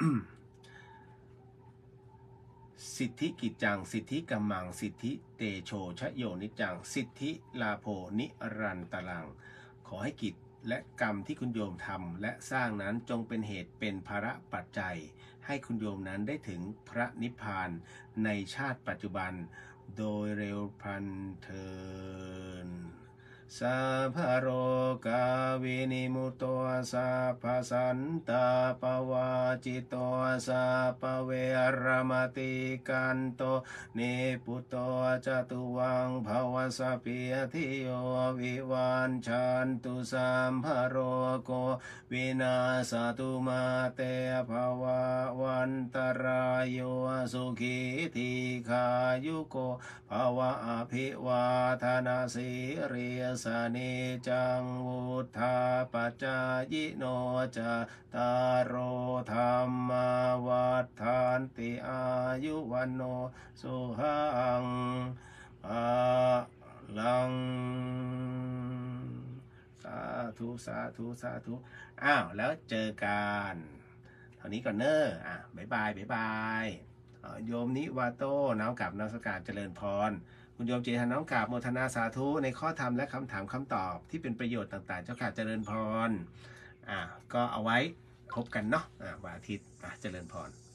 สิทธิกิจจังสิทธิกัมมังสิทธิเตโชชโยนิจังสิทธิลาโภนิรันตรังขอให้กิจและกรรมที่คุณโยมทำและสร้างนั้นจงเป็นเหตุเป็นภาระปัจจัยให้คุณโยมนั้นได้ถึงพระนิพพานในชาติปัจจุบันโดยเร็วพลันเทินสัพพโรกาวินิมุตโตสัพพสันตาปวาจิตโตสัพพเวรมติกันโตเนปุตโตจตุวังภวสปิยทิโยวิวันชันตุสัมภโรโกวินาสตุมาเตภวะวันตรายโยสุขีทีขายุโกภวะอภิวาทนาสิริสนิจังวุธาปัจจายโนจตารโอธรรมวัฏฐานติอายุวันโนสุขังภาลังสาธุสาธุสาธุอ้าวแล้วเจอกันเท่านี้ก่อนเนอะอ่ะบ๊ายบายบ๊ายบายโยมนิวาโตน้อมกราบนมัสการเจริญพรคุณโยมเจตน้อมกราบโมทนาสาธุในข้อธรรมและคำถามคำตอบที่เป็นประโยชน์ต่างๆเจ้าค่ะเจริญพรอ่าก็เอาไว้พบกันเนาะอ่าวันอาทิตย์อ่ะเจริญพร